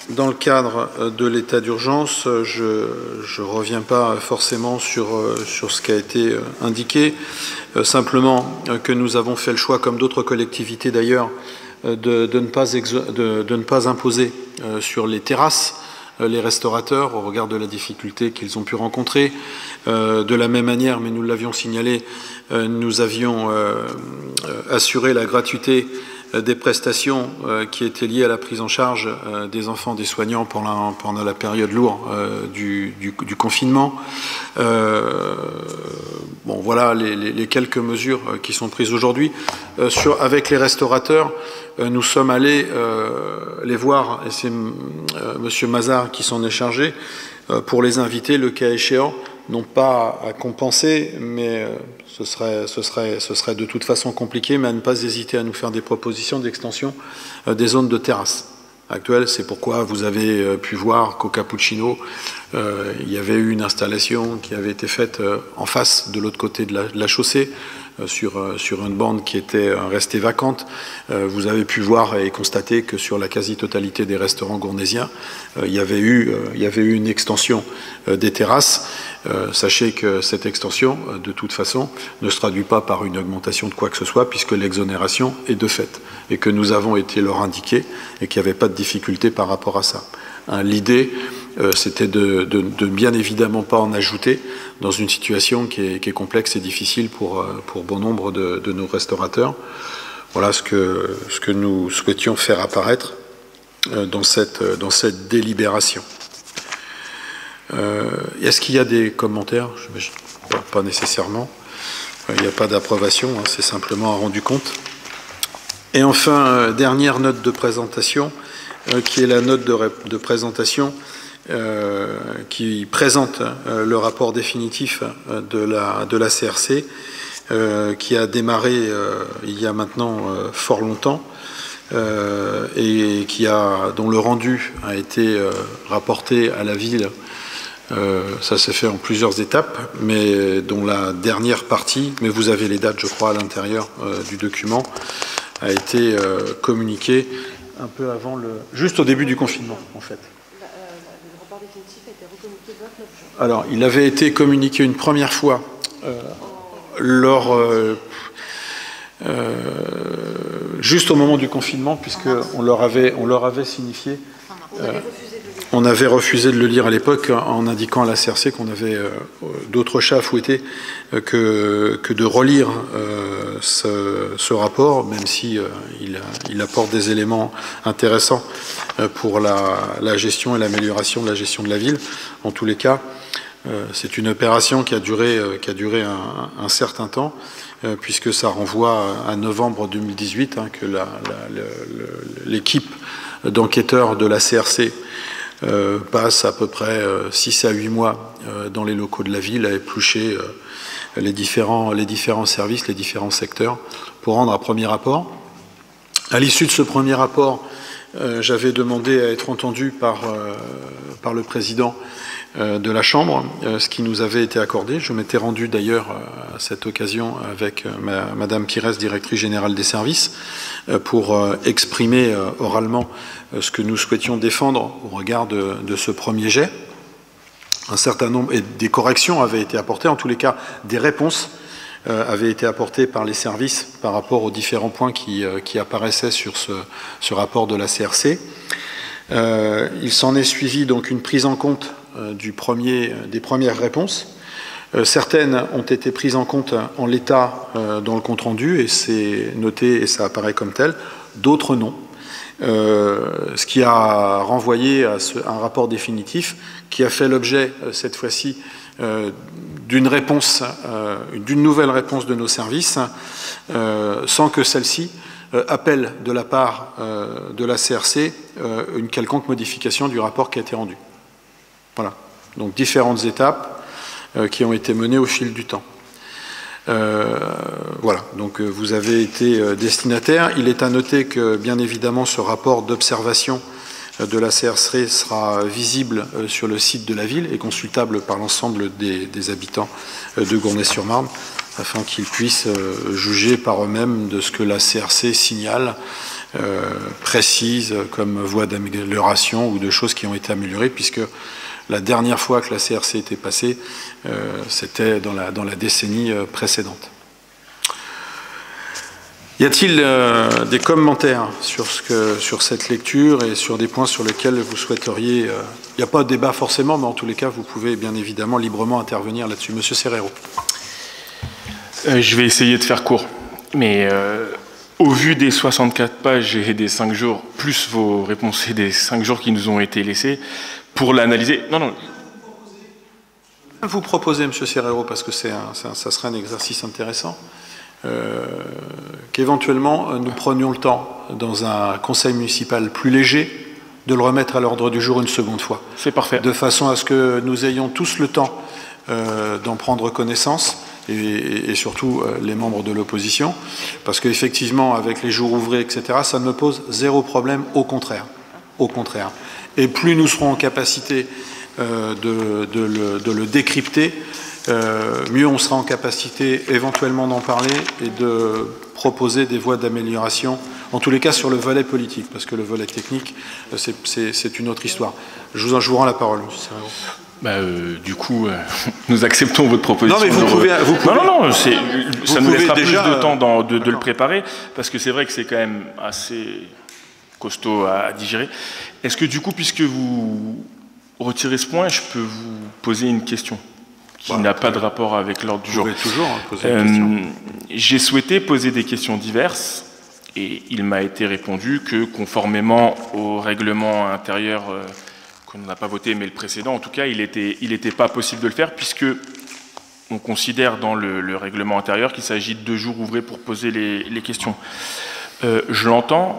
dans le cadre de l'état d'urgence, je ne reviens pas forcément sur, sur ce qui a été indiqué, simplement que nous avons fait le choix, comme d'autres collectivités d'ailleurs, de, de, ne pas de, de ne pas imposer sur les terrasses les restaurateurs au regard de la difficulté qu'ils ont pu rencontrer. Euh, de la même manière, mais nous l'avions signalé, euh, nous avions euh, assuré la gratuité des prestations euh, qui étaient liées à la prise en charge euh, des enfants des soignants pendant la, pendant la période lourde euh, du, du, du confinement. Euh, bon, voilà les, les, les quelques mesures euh, qui sont prises aujourd'hui. Euh, sur, avec les restaurateurs, euh, nous sommes allés euh, les voir, et c'est euh, Monsieur Mazard qui s'en est chargé, euh, pour les inviter, le cas échéant, non pas à compenser, mais euh, ce, serait, ce, serait, ce serait de toute façon compliqué, mais à ne pas hésiter à nous faire des propositions d'extension euh, des zones de terrasse actuelles. C'est pourquoi vous avez euh, pu voir qu'au Cappuccino, euh, il y avait eu une installation qui avait été faite euh, en face, de l'autre côté de la, de la chaussée, euh, sur, euh, sur une bande qui était euh, restée vacante. Euh, vous avez pu voir et constater que sur la quasi-totalité des restaurants gournésiens, euh, il y avait eu, euh, il y avait eu une extension euh, des terrasses. Euh, sachez que cette extension, euh, de toute façon, ne se traduit pas par une augmentation de quoi que ce soit, puisque l'exonération est de fait, et que nous avons été leur indiquer, et qu'il n'y avait pas de difficulté par rapport à ça. Hein, l'idée, euh, c'était de, de, de bien évidemment pas en ajouter dans une situation qui est, qui est complexe et difficile pour, euh, pour bon nombre de, de nos restaurateurs. Voilà ce que, ce que nous souhaitions faire apparaître euh, dans, cette, dans cette délibération. Euh, Est-ce qu'il y a des commentaires? pas, pas nécessairement. Euh, il n'y a pas d'approbation, hein, c'est simplement un rendu compte. Et enfin, euh, dernière note de présentation, euh, qui est la note de, de présentation euh, qui présente euh, le rapport définitif euh, de, la, de la C R C, euh, qui a démarré euh, il y a maintenant euh, fort longtemps, euh, et qui a, dont le rendu a été euh, rapporté à la ville. Euh, ça s'est fait en plusieurs étapes, mais dont la dernière partie, mais vous avez les dates, je crois, à l'intérieur euh, du document, a été euh, communiquée un peu avant le... juste au début du confinement, en fait. Le rapport définitif a été recommuniqué le vingt-neuf juin. Alors, il avait été communiqué une première fois euh, lors... Euh, euh, juste au moment du confinement, puisqu'on leur avait, on leur avait signifié... Euh, On avait refusé de le lire à l'époque en indiquant à la C R C qu'on avait euh, d'autres chats à fouetter euh, que, que de relire euh, ce, ce rapport, même si euh, il, il apporte des éléments intéressants euh, pour la, la gestion et l'amélioration de la gestion de la ville. En tous les cas, euh, c'est une opération qui a duré, euh, qui a duré un, un certain temps, euh, puisque ça renvoie à novembre deux mille dix-huit, hein, que l'équipe d'enquêteurs de la C R C Euh, passe à peu près euh, six à huit mois euh, dans les locaux de la ville à éplucher euh, les, différents, les différents services, les différents secteurs pour rendre un premier rapport. À l'issue de ce premier rapport, euh, j'avais demandé à être entendu par, euh, par le président euh, de la Chambre, euh, ce qui nous avait été accordé. Je m'étais rendu d'ailleurs euh, à cette occasion avec euh, ma, Madame Pires, directrice générale des services, euh, pour euh, exprimer euh, oralement ce que nous souhaitions défendre au regard de, de ce premier jet. Un certain nombre et des corrections avaient été apportées, en tous les cas des réponses euh, avaient été apportées par les services par rapport aux différents points qui, euh, qui apparaissaient sur ce, ce rapport de la C R C. Euh, il s'en est suivi donc une prise en compte euh, du premier, des premières réponses. Euh, certaines ont été prises en compte en l'état euh, dans le compte-rendu, et c'est noté et ça apparaît comme tel, d'autres non. Euh, ce qui a renvoyé à, ce, à un rapport définitif qui a fait l'objet, euh, cette fois-ci, euh, d'une réponse, euh, d'une nouvelle réponse de nos services, euh, sans que celle-ci euh, appelle de la part euh, de la C R C euh, une quelconque modification du rapport qui a été rendu. Voilà. Donc différentes étapes euh, qui ont été menées au fil du temps. Euh, voilà, donc vous avez été euh, destinataire. Il est à noter que, bien évidemment, ce rapport d'observation euh, de la C R C sera visible euh, sur le site de la ville et consultable par l'ensemble des, des habitants euh, de Gournay-sur-Marne, afin qu'ils puissent euh, juger par eux-mêmes de ce que la C R C signale euh, précises comme voie d'amélioration ou de choses qui ont été améliorées, puisque la dernière fois que la C R C était passée, euh, c'était dans la, dans la décennie précédente. Y a-t-il euh, des commentaires sur, ce que, sur cette lecture et sur des points sur lesquels vous souhaiteriez... Il euh, n'y a pas de débat forcément, mais en tous les cas, vous pouvez bien évidemment librement intervenir là-dessus. Monsieur Serrero. Euh, je vais essayer de faire court, mais euh, au vu des soixante-quatre pages et des cinq jours, plus vos réponses et des cinq jours qui nous ont été laissés, pour l'analyser... Non, non. Vous proposez, Monsieur Serrero, parce que c'est un, un, ça serait un exercice intéressant, Euh, qu'éventuellement nous prenions le temps, dans un conseil municipal plus léger, de le remettre à l'ordre du jour une seconde fois. C'est parfait. De façon à ce que nous ayons tous le temps euh, d'en prendre connaissance, et, et surtout euh, les membres de l'opposition, parce qu'effectivement, avec les jours ouvrés, et cetera, ça ne me pose zéro problème, au contraire. Au contraire. Et plus nous serons en capacité euh, de, de, le, de le décrypter, Euh, mieux on sera en capacité éventuellement d'en parler et de proposer des voies d'amélioration, en tous les cas sur le volet politique, parce que le volet technique, c'est une autre histoire. Je vous, je vous rends la parole, M. Serrero. Bah, euh, du coup, euh, nous acceptons votre proposition. Non, mais vous de... pouvez, vous pouvez... Non, non, non, ça nous laissera déjà... plus de temps dans, de, de le préparer, parce que c'est vrai que c'est quand même assez costaud à digérer. Est-ce que du coup, puisque vous retirez ce point, je peux vous poser une question qui bah, n'a pas de rapport avec l'ordre du jour. Vous pouvez toujours hein, poser une question. Euh, J'ai souhaité poser des questions diverses et il m'a été répondu que conformément au règlement intérieur euh, qu'on n'a pas voté, mais le précédent, en tout cas, il n'était il était pas possible de le faire puisque on considère dans le, le règlement intérieur qu'il s'agit de deux jours ouvrés pour poser les, les questions. Euh, je l'entends,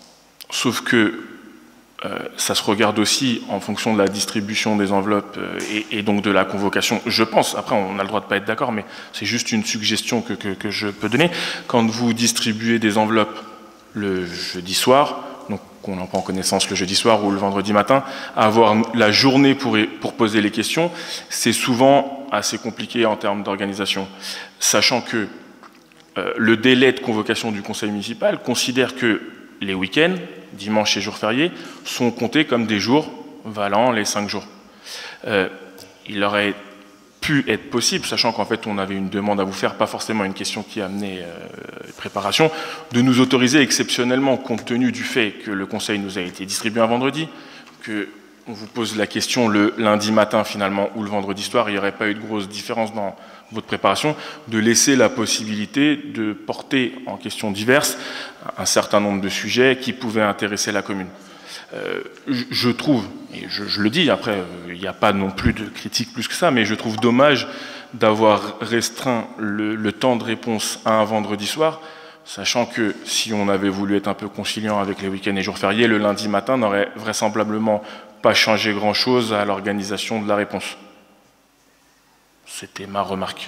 sauf que Euh, ça se regarde aussi en fonction de la distribution des enveloppes euh, et, et donc de la convocation, je pense. Après, on a le droit de ne pas être d'accord, mais c'est juste une suggestion que, que, que je peux donner. Quand vous distribuez des enveloppes le jeudi soir, donc qu'on en prend connaissance le jeudi soir ou le vendredi matin, avoir la journée pour, pour poser les questions, c'est souvent assez compliqué en termes d'organisation. Sachant que euh, le délai de convocation du conseil municipal considère que les week-ends, dimanche et jours fériés, sont comptés comme des jours valant les cinq jours. Euh, il aurait pu être possible, sachant qu'en fait on avait une demande à vous faire, pas forcément une question qui amenait euh, préparation, de nous autoriser exceptionnellement, compte tenu du fait que le conseil nous a été distribué un vendredi, que on vous pose la question le lundi matin finalement ou le vendredi soir, il n'y aurait pas eu de grosse différence dans votre préparation, de laisser la possibilité de porter en questions diverses un certain nombre de sujets qui pouvaient intéresser la commune. Euh, je, je trouve, et je, je le dis, après il euh, n'y a pas non plus de critique plus que ça, mais je trouve dommage d'avoir restreint le, le temps de réponse à un vendredi soir, sachant que si on avait voulu être un peu conciliant avec les week-ends et jours fériés, le lundi matin n'aurait vraisemblablement pas changé grand-chose à l'organisation de la réponse. C'était ma remarque.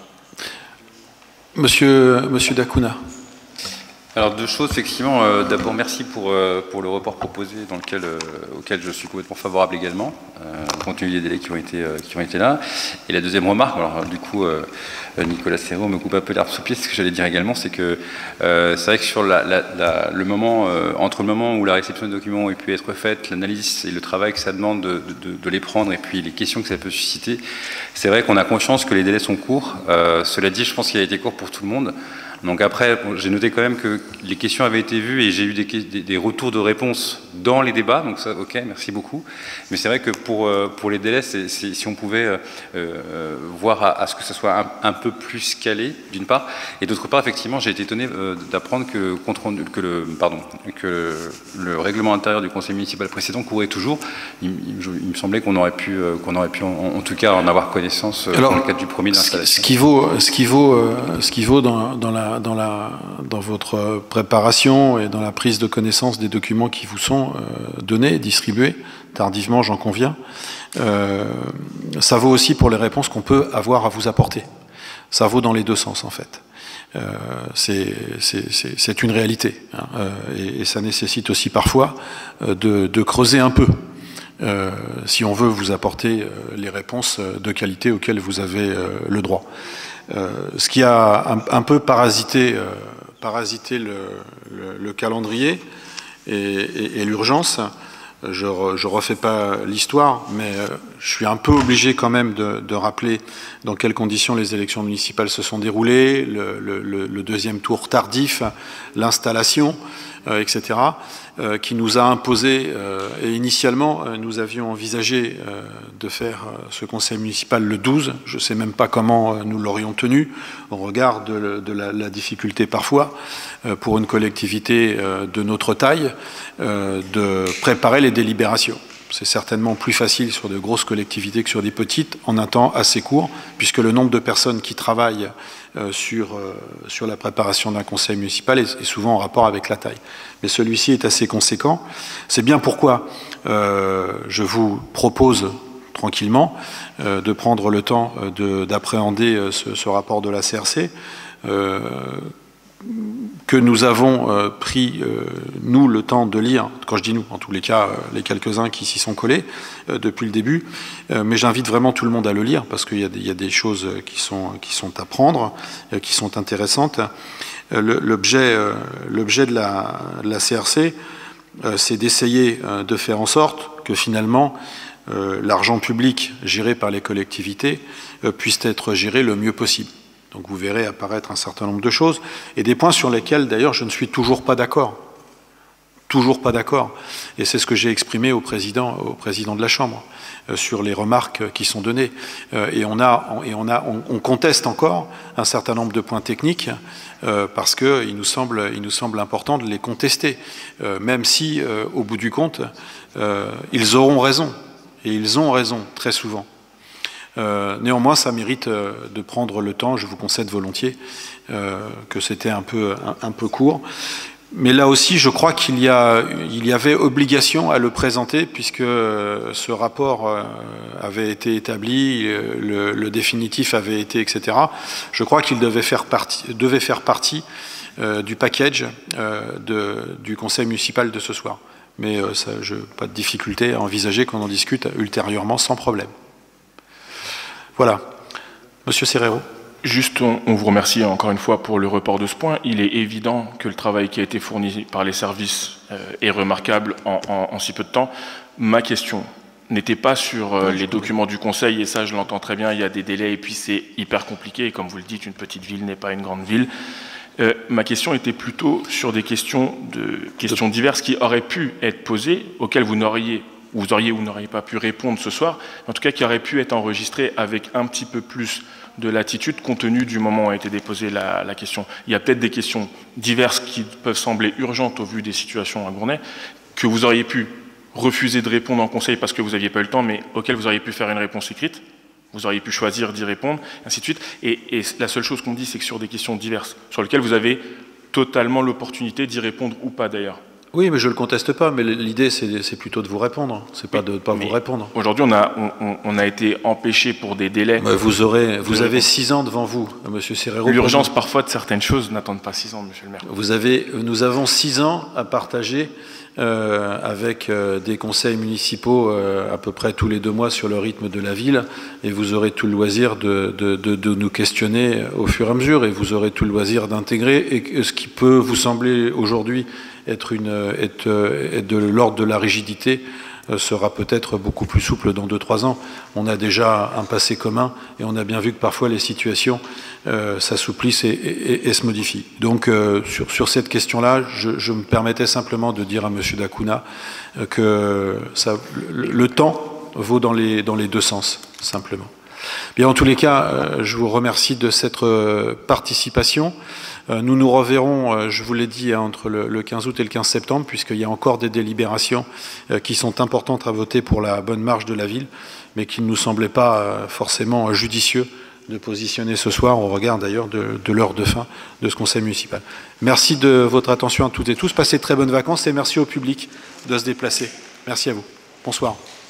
Monsieur, Monsieur Dacuna. Alors deux choses, effectivement. Euh, D'abord, merci pour, euh, pour le report proposé dans lequel, euh, auquel je suis complètement favorable également, euh, compte tenu des délais qui ont été, euh, qui ont été là. Et la deuxième remarque, alors du coup, euh, Nicolas Serrero me coupe un peu l'herbe sous le pied, ce que j'allais dire également, c'est que euh, c'est vrai que sur la, la, la, le moment, euh, entre le moment où la réception des documents a pu être faite, l'analyse et le travail que ça demande de, de, de les prendre et puis les questions que ça peut susciter, c'est vrai qu'on a conscience que les délais sont courts. Euh, cela dit, je pense qu'il a été court pour tout le monde. Donc après, bon, j'ai noté quand même que les questions avaient été vues et j'ai eu des, des, des retours de réponses dans les débats, donc ça, ok, merci beaucoup. Mais c'est vrai que pour, pour les délais, c'est, c'est, si on pouvait euh, voir à, à ce que ce soit un, un peu plus calé, d'une part, et d'autre part, effectivement, j'ai été étonné euh, d'apprendre que, que, le, pardon, que le règlement intérieur du conseil municipal précédent courait toujours. Il, il, il me semblait qu'on aurait pu, euh, qu'on aurait pu en, en tout cas en avoir connaissance euh, Alors, dans le cadre du premier d'installation. Ce qui vaut, ce qui vaut, euh, ce qui vaut dans, dans la Dans, la, dans votre préparation et dans la prise de connaissance des documents qui vous sont euh, donnés, distribués, tardivement j'en conviens, euh, ça vaut aussi pour les réponses qu'on peut avoir à vous apporter. Ça vaut dans les deux sens en fait. Euh, c'est une réalité hein, euh, et, et ça nécessite aussi parfois euh, de, de creuser un peu. Euh, si on veut vous apporter euh, les réponses de qualité auxquelles vous avez euh, le droit. Euh, ce qui a un, un peu parasité, euh, parasité le, le, le calendrier et, et, et l'urgence. Je ne refais pas l'histoire, mais je suis un peu obligé quand même de, de rappeler dans quelles conditions les élections municipales se sont déroulées, le, le, le deuxième tour tardif, l'installation, euh, et cetera, euh, qui nous a imposé, euh, et initialement euh, nous avions envisagé euh, de faire euh, ce conseil municipal le douze, je ne sais même pas comment euh, nous l'aurions tenu, au regard de, de la, la difficulté parfois, euh, pour une collectivité euh, de notre taille, euh, de préparer les délibérations. C'est certainement plus facile sur de grosses collectivités que sur des petites, en un temps assez court, puisque le nombre de personnes qui travaillent euh, sur, euh, sur la préparation d'un conseil municipal est, est souvent en rapport avec la taille. Mais celui-ci est assez conséquent. C'est bien pourquoi euh, je vous propose tranquillement euh, de prendre le temps euh, d'appréhender euh, ce, ce rapport de la C R C, euh, que nous avons euh, pris, euh, nous, le temps de lire, quand je dis nous, en tous les cas, euh, les quelques-uns qui s'y sont collés euh, depuis le début, euh, mais j'invite vraiment tout le monde à le lire, parce qu'il y, y a des choses qui sont, qui sont à prendre, euh, qui sont intéressantes. Euh, L'objet euh, l'objet de la, de la C R C, euh, c'est d'essayer euh, de faire en sorte que finalement, euh, l'argent public géré par les collectivités euh, puisse être géré le mieux possible. Donc vous verrez apparaître un certain nombre de choses, et des points sur lesquels d'ailleurs je ne suis toujours pas d'accord. Toujours pas d'accord. Et c'est ce que j'ai exprimé au président, au président de la Chambre, euh, sur les remarques qui sont données. Euh, et on, a, on, et on, a, on, on conteste encore un certain nombre de points techniques, euh, parce qu'il nous semble, il nous semble important de les contester, euh, même si, euh, au bout du compte, euh, ils auront raison. Et ils ont raison, très souvent. Euh, néanmoins, ça mérite euh, de prendre le temps, je vous concède volontiers euh, que c'était un peu, un, un peu court. Mais là aussi, je crois qu'il y, il y avait obligation à le présenter, puisque euh, ce rapport euh, avait été établi, euh, le, le définitif avait été, et cetera. Je crois qu'il devait faire partie, devait faire partie euh, du package euh, de, du conseil municipal de ce soir. Mais euh, ça, je n'ai pas de difficulté à envisager qu'on en discute ultérieurement sans problème. Voilà. Monsieur Serrero. Juste, on, on vous remercie encore une fois pour le report de ce point. Il est évident que le travail qui a été fourni par les services euh, est remarquable en, en, en si peu de temps. Ma question n'était pas sur euh, les documents du Conseil, et ça je l'entends très bien, il y a des délais et puis c'est hyper compliqué, et comme vous le dites, une petite ville n'est pas une grande ville. Euh, ma question était plutôt sur des questions, de, questions diverses qui auraient pu être posées, auxquelles vous n'auriez vous auriez ou n'auriez pas pu répondre ce soir, en tout cas qui auraient pu être enregistrées avec un petit peu plus de latitude compte tenu du moment où a été déposée la, la question. Il y a peut-être des questions diverses qui peuvent sembler urgentes au vu des situations à Gournay, que vous auriez pu refuser de répondre en conseil parce que vous n'aviez pas eu le temps, mais auxquelles vous auriez pu faire une réponse écrite, vous auriez pu choisir d'y répondre, ainsi de suite. Et, et la seule chose qu'on dit, c'est que sur des questions diverses, sur lesquelles vous avez totalement l'opportunité d'y répondre ou pas d'ailleurs. Oui, mais je ne le conteste pas, mais l'idée, c'est plutôt de vous répondre, c'est pas de ne pas vous répondre. Aujourd'hui, on a, on, on a été empêché pour des délais. Mais vous aurez, vous avez six ans devant vous, monsieur Serrero. L'urgence, parfois, de certaines choses n'attendent pas six ans, monsieur le maire. Vous avez, nous avons six ans à partager euh, avec euh, des conseils municipaux euh, à peu près tous les deux mois sur le rythme de la ville, et vous aurez tout le loisir de, de, de, de nous questionner au fur et à mesure, et vous aurez tout le loisir d'intégrer, et ce qui peut vous sembler aujourd'hui être, une, être, être de l'ordre de la rigidité euh, sera peut-être beaucoup plus souple dans deux trois ans. On a déjà un passé commun et on a bien vu que parfois les situations euh, s'assouplissent et, et, et se modifient. Donc euh, sur, sur cette question-là, je, je me permettais simplement de dire à monsieur Dacuna euh, que ça, le, le temps vaut dans les, dans les deux sens, simplement. Bien, en tous les cas, euh, je vous remercie de cette euh, participation. Euh, nous nous reverrons, euh, je vous l'ai dit, hein, entre le, le quinze août et le quinze septembre, puisqu'il y a encore des délibérations euh, qui sont importantes à voter pour la bonne marche de la ville, mais qu'il ne nous semblait pas euh, forcément euh, judicieux de positionner ce soir, au regard d'ailleurs de, de l'heure de fin de ce conseil municipal. Merci de votre attention à toutes et tous. Passez de très bonnes vacances et merci au public de se déplacer. Merci à vous. Bonsoir.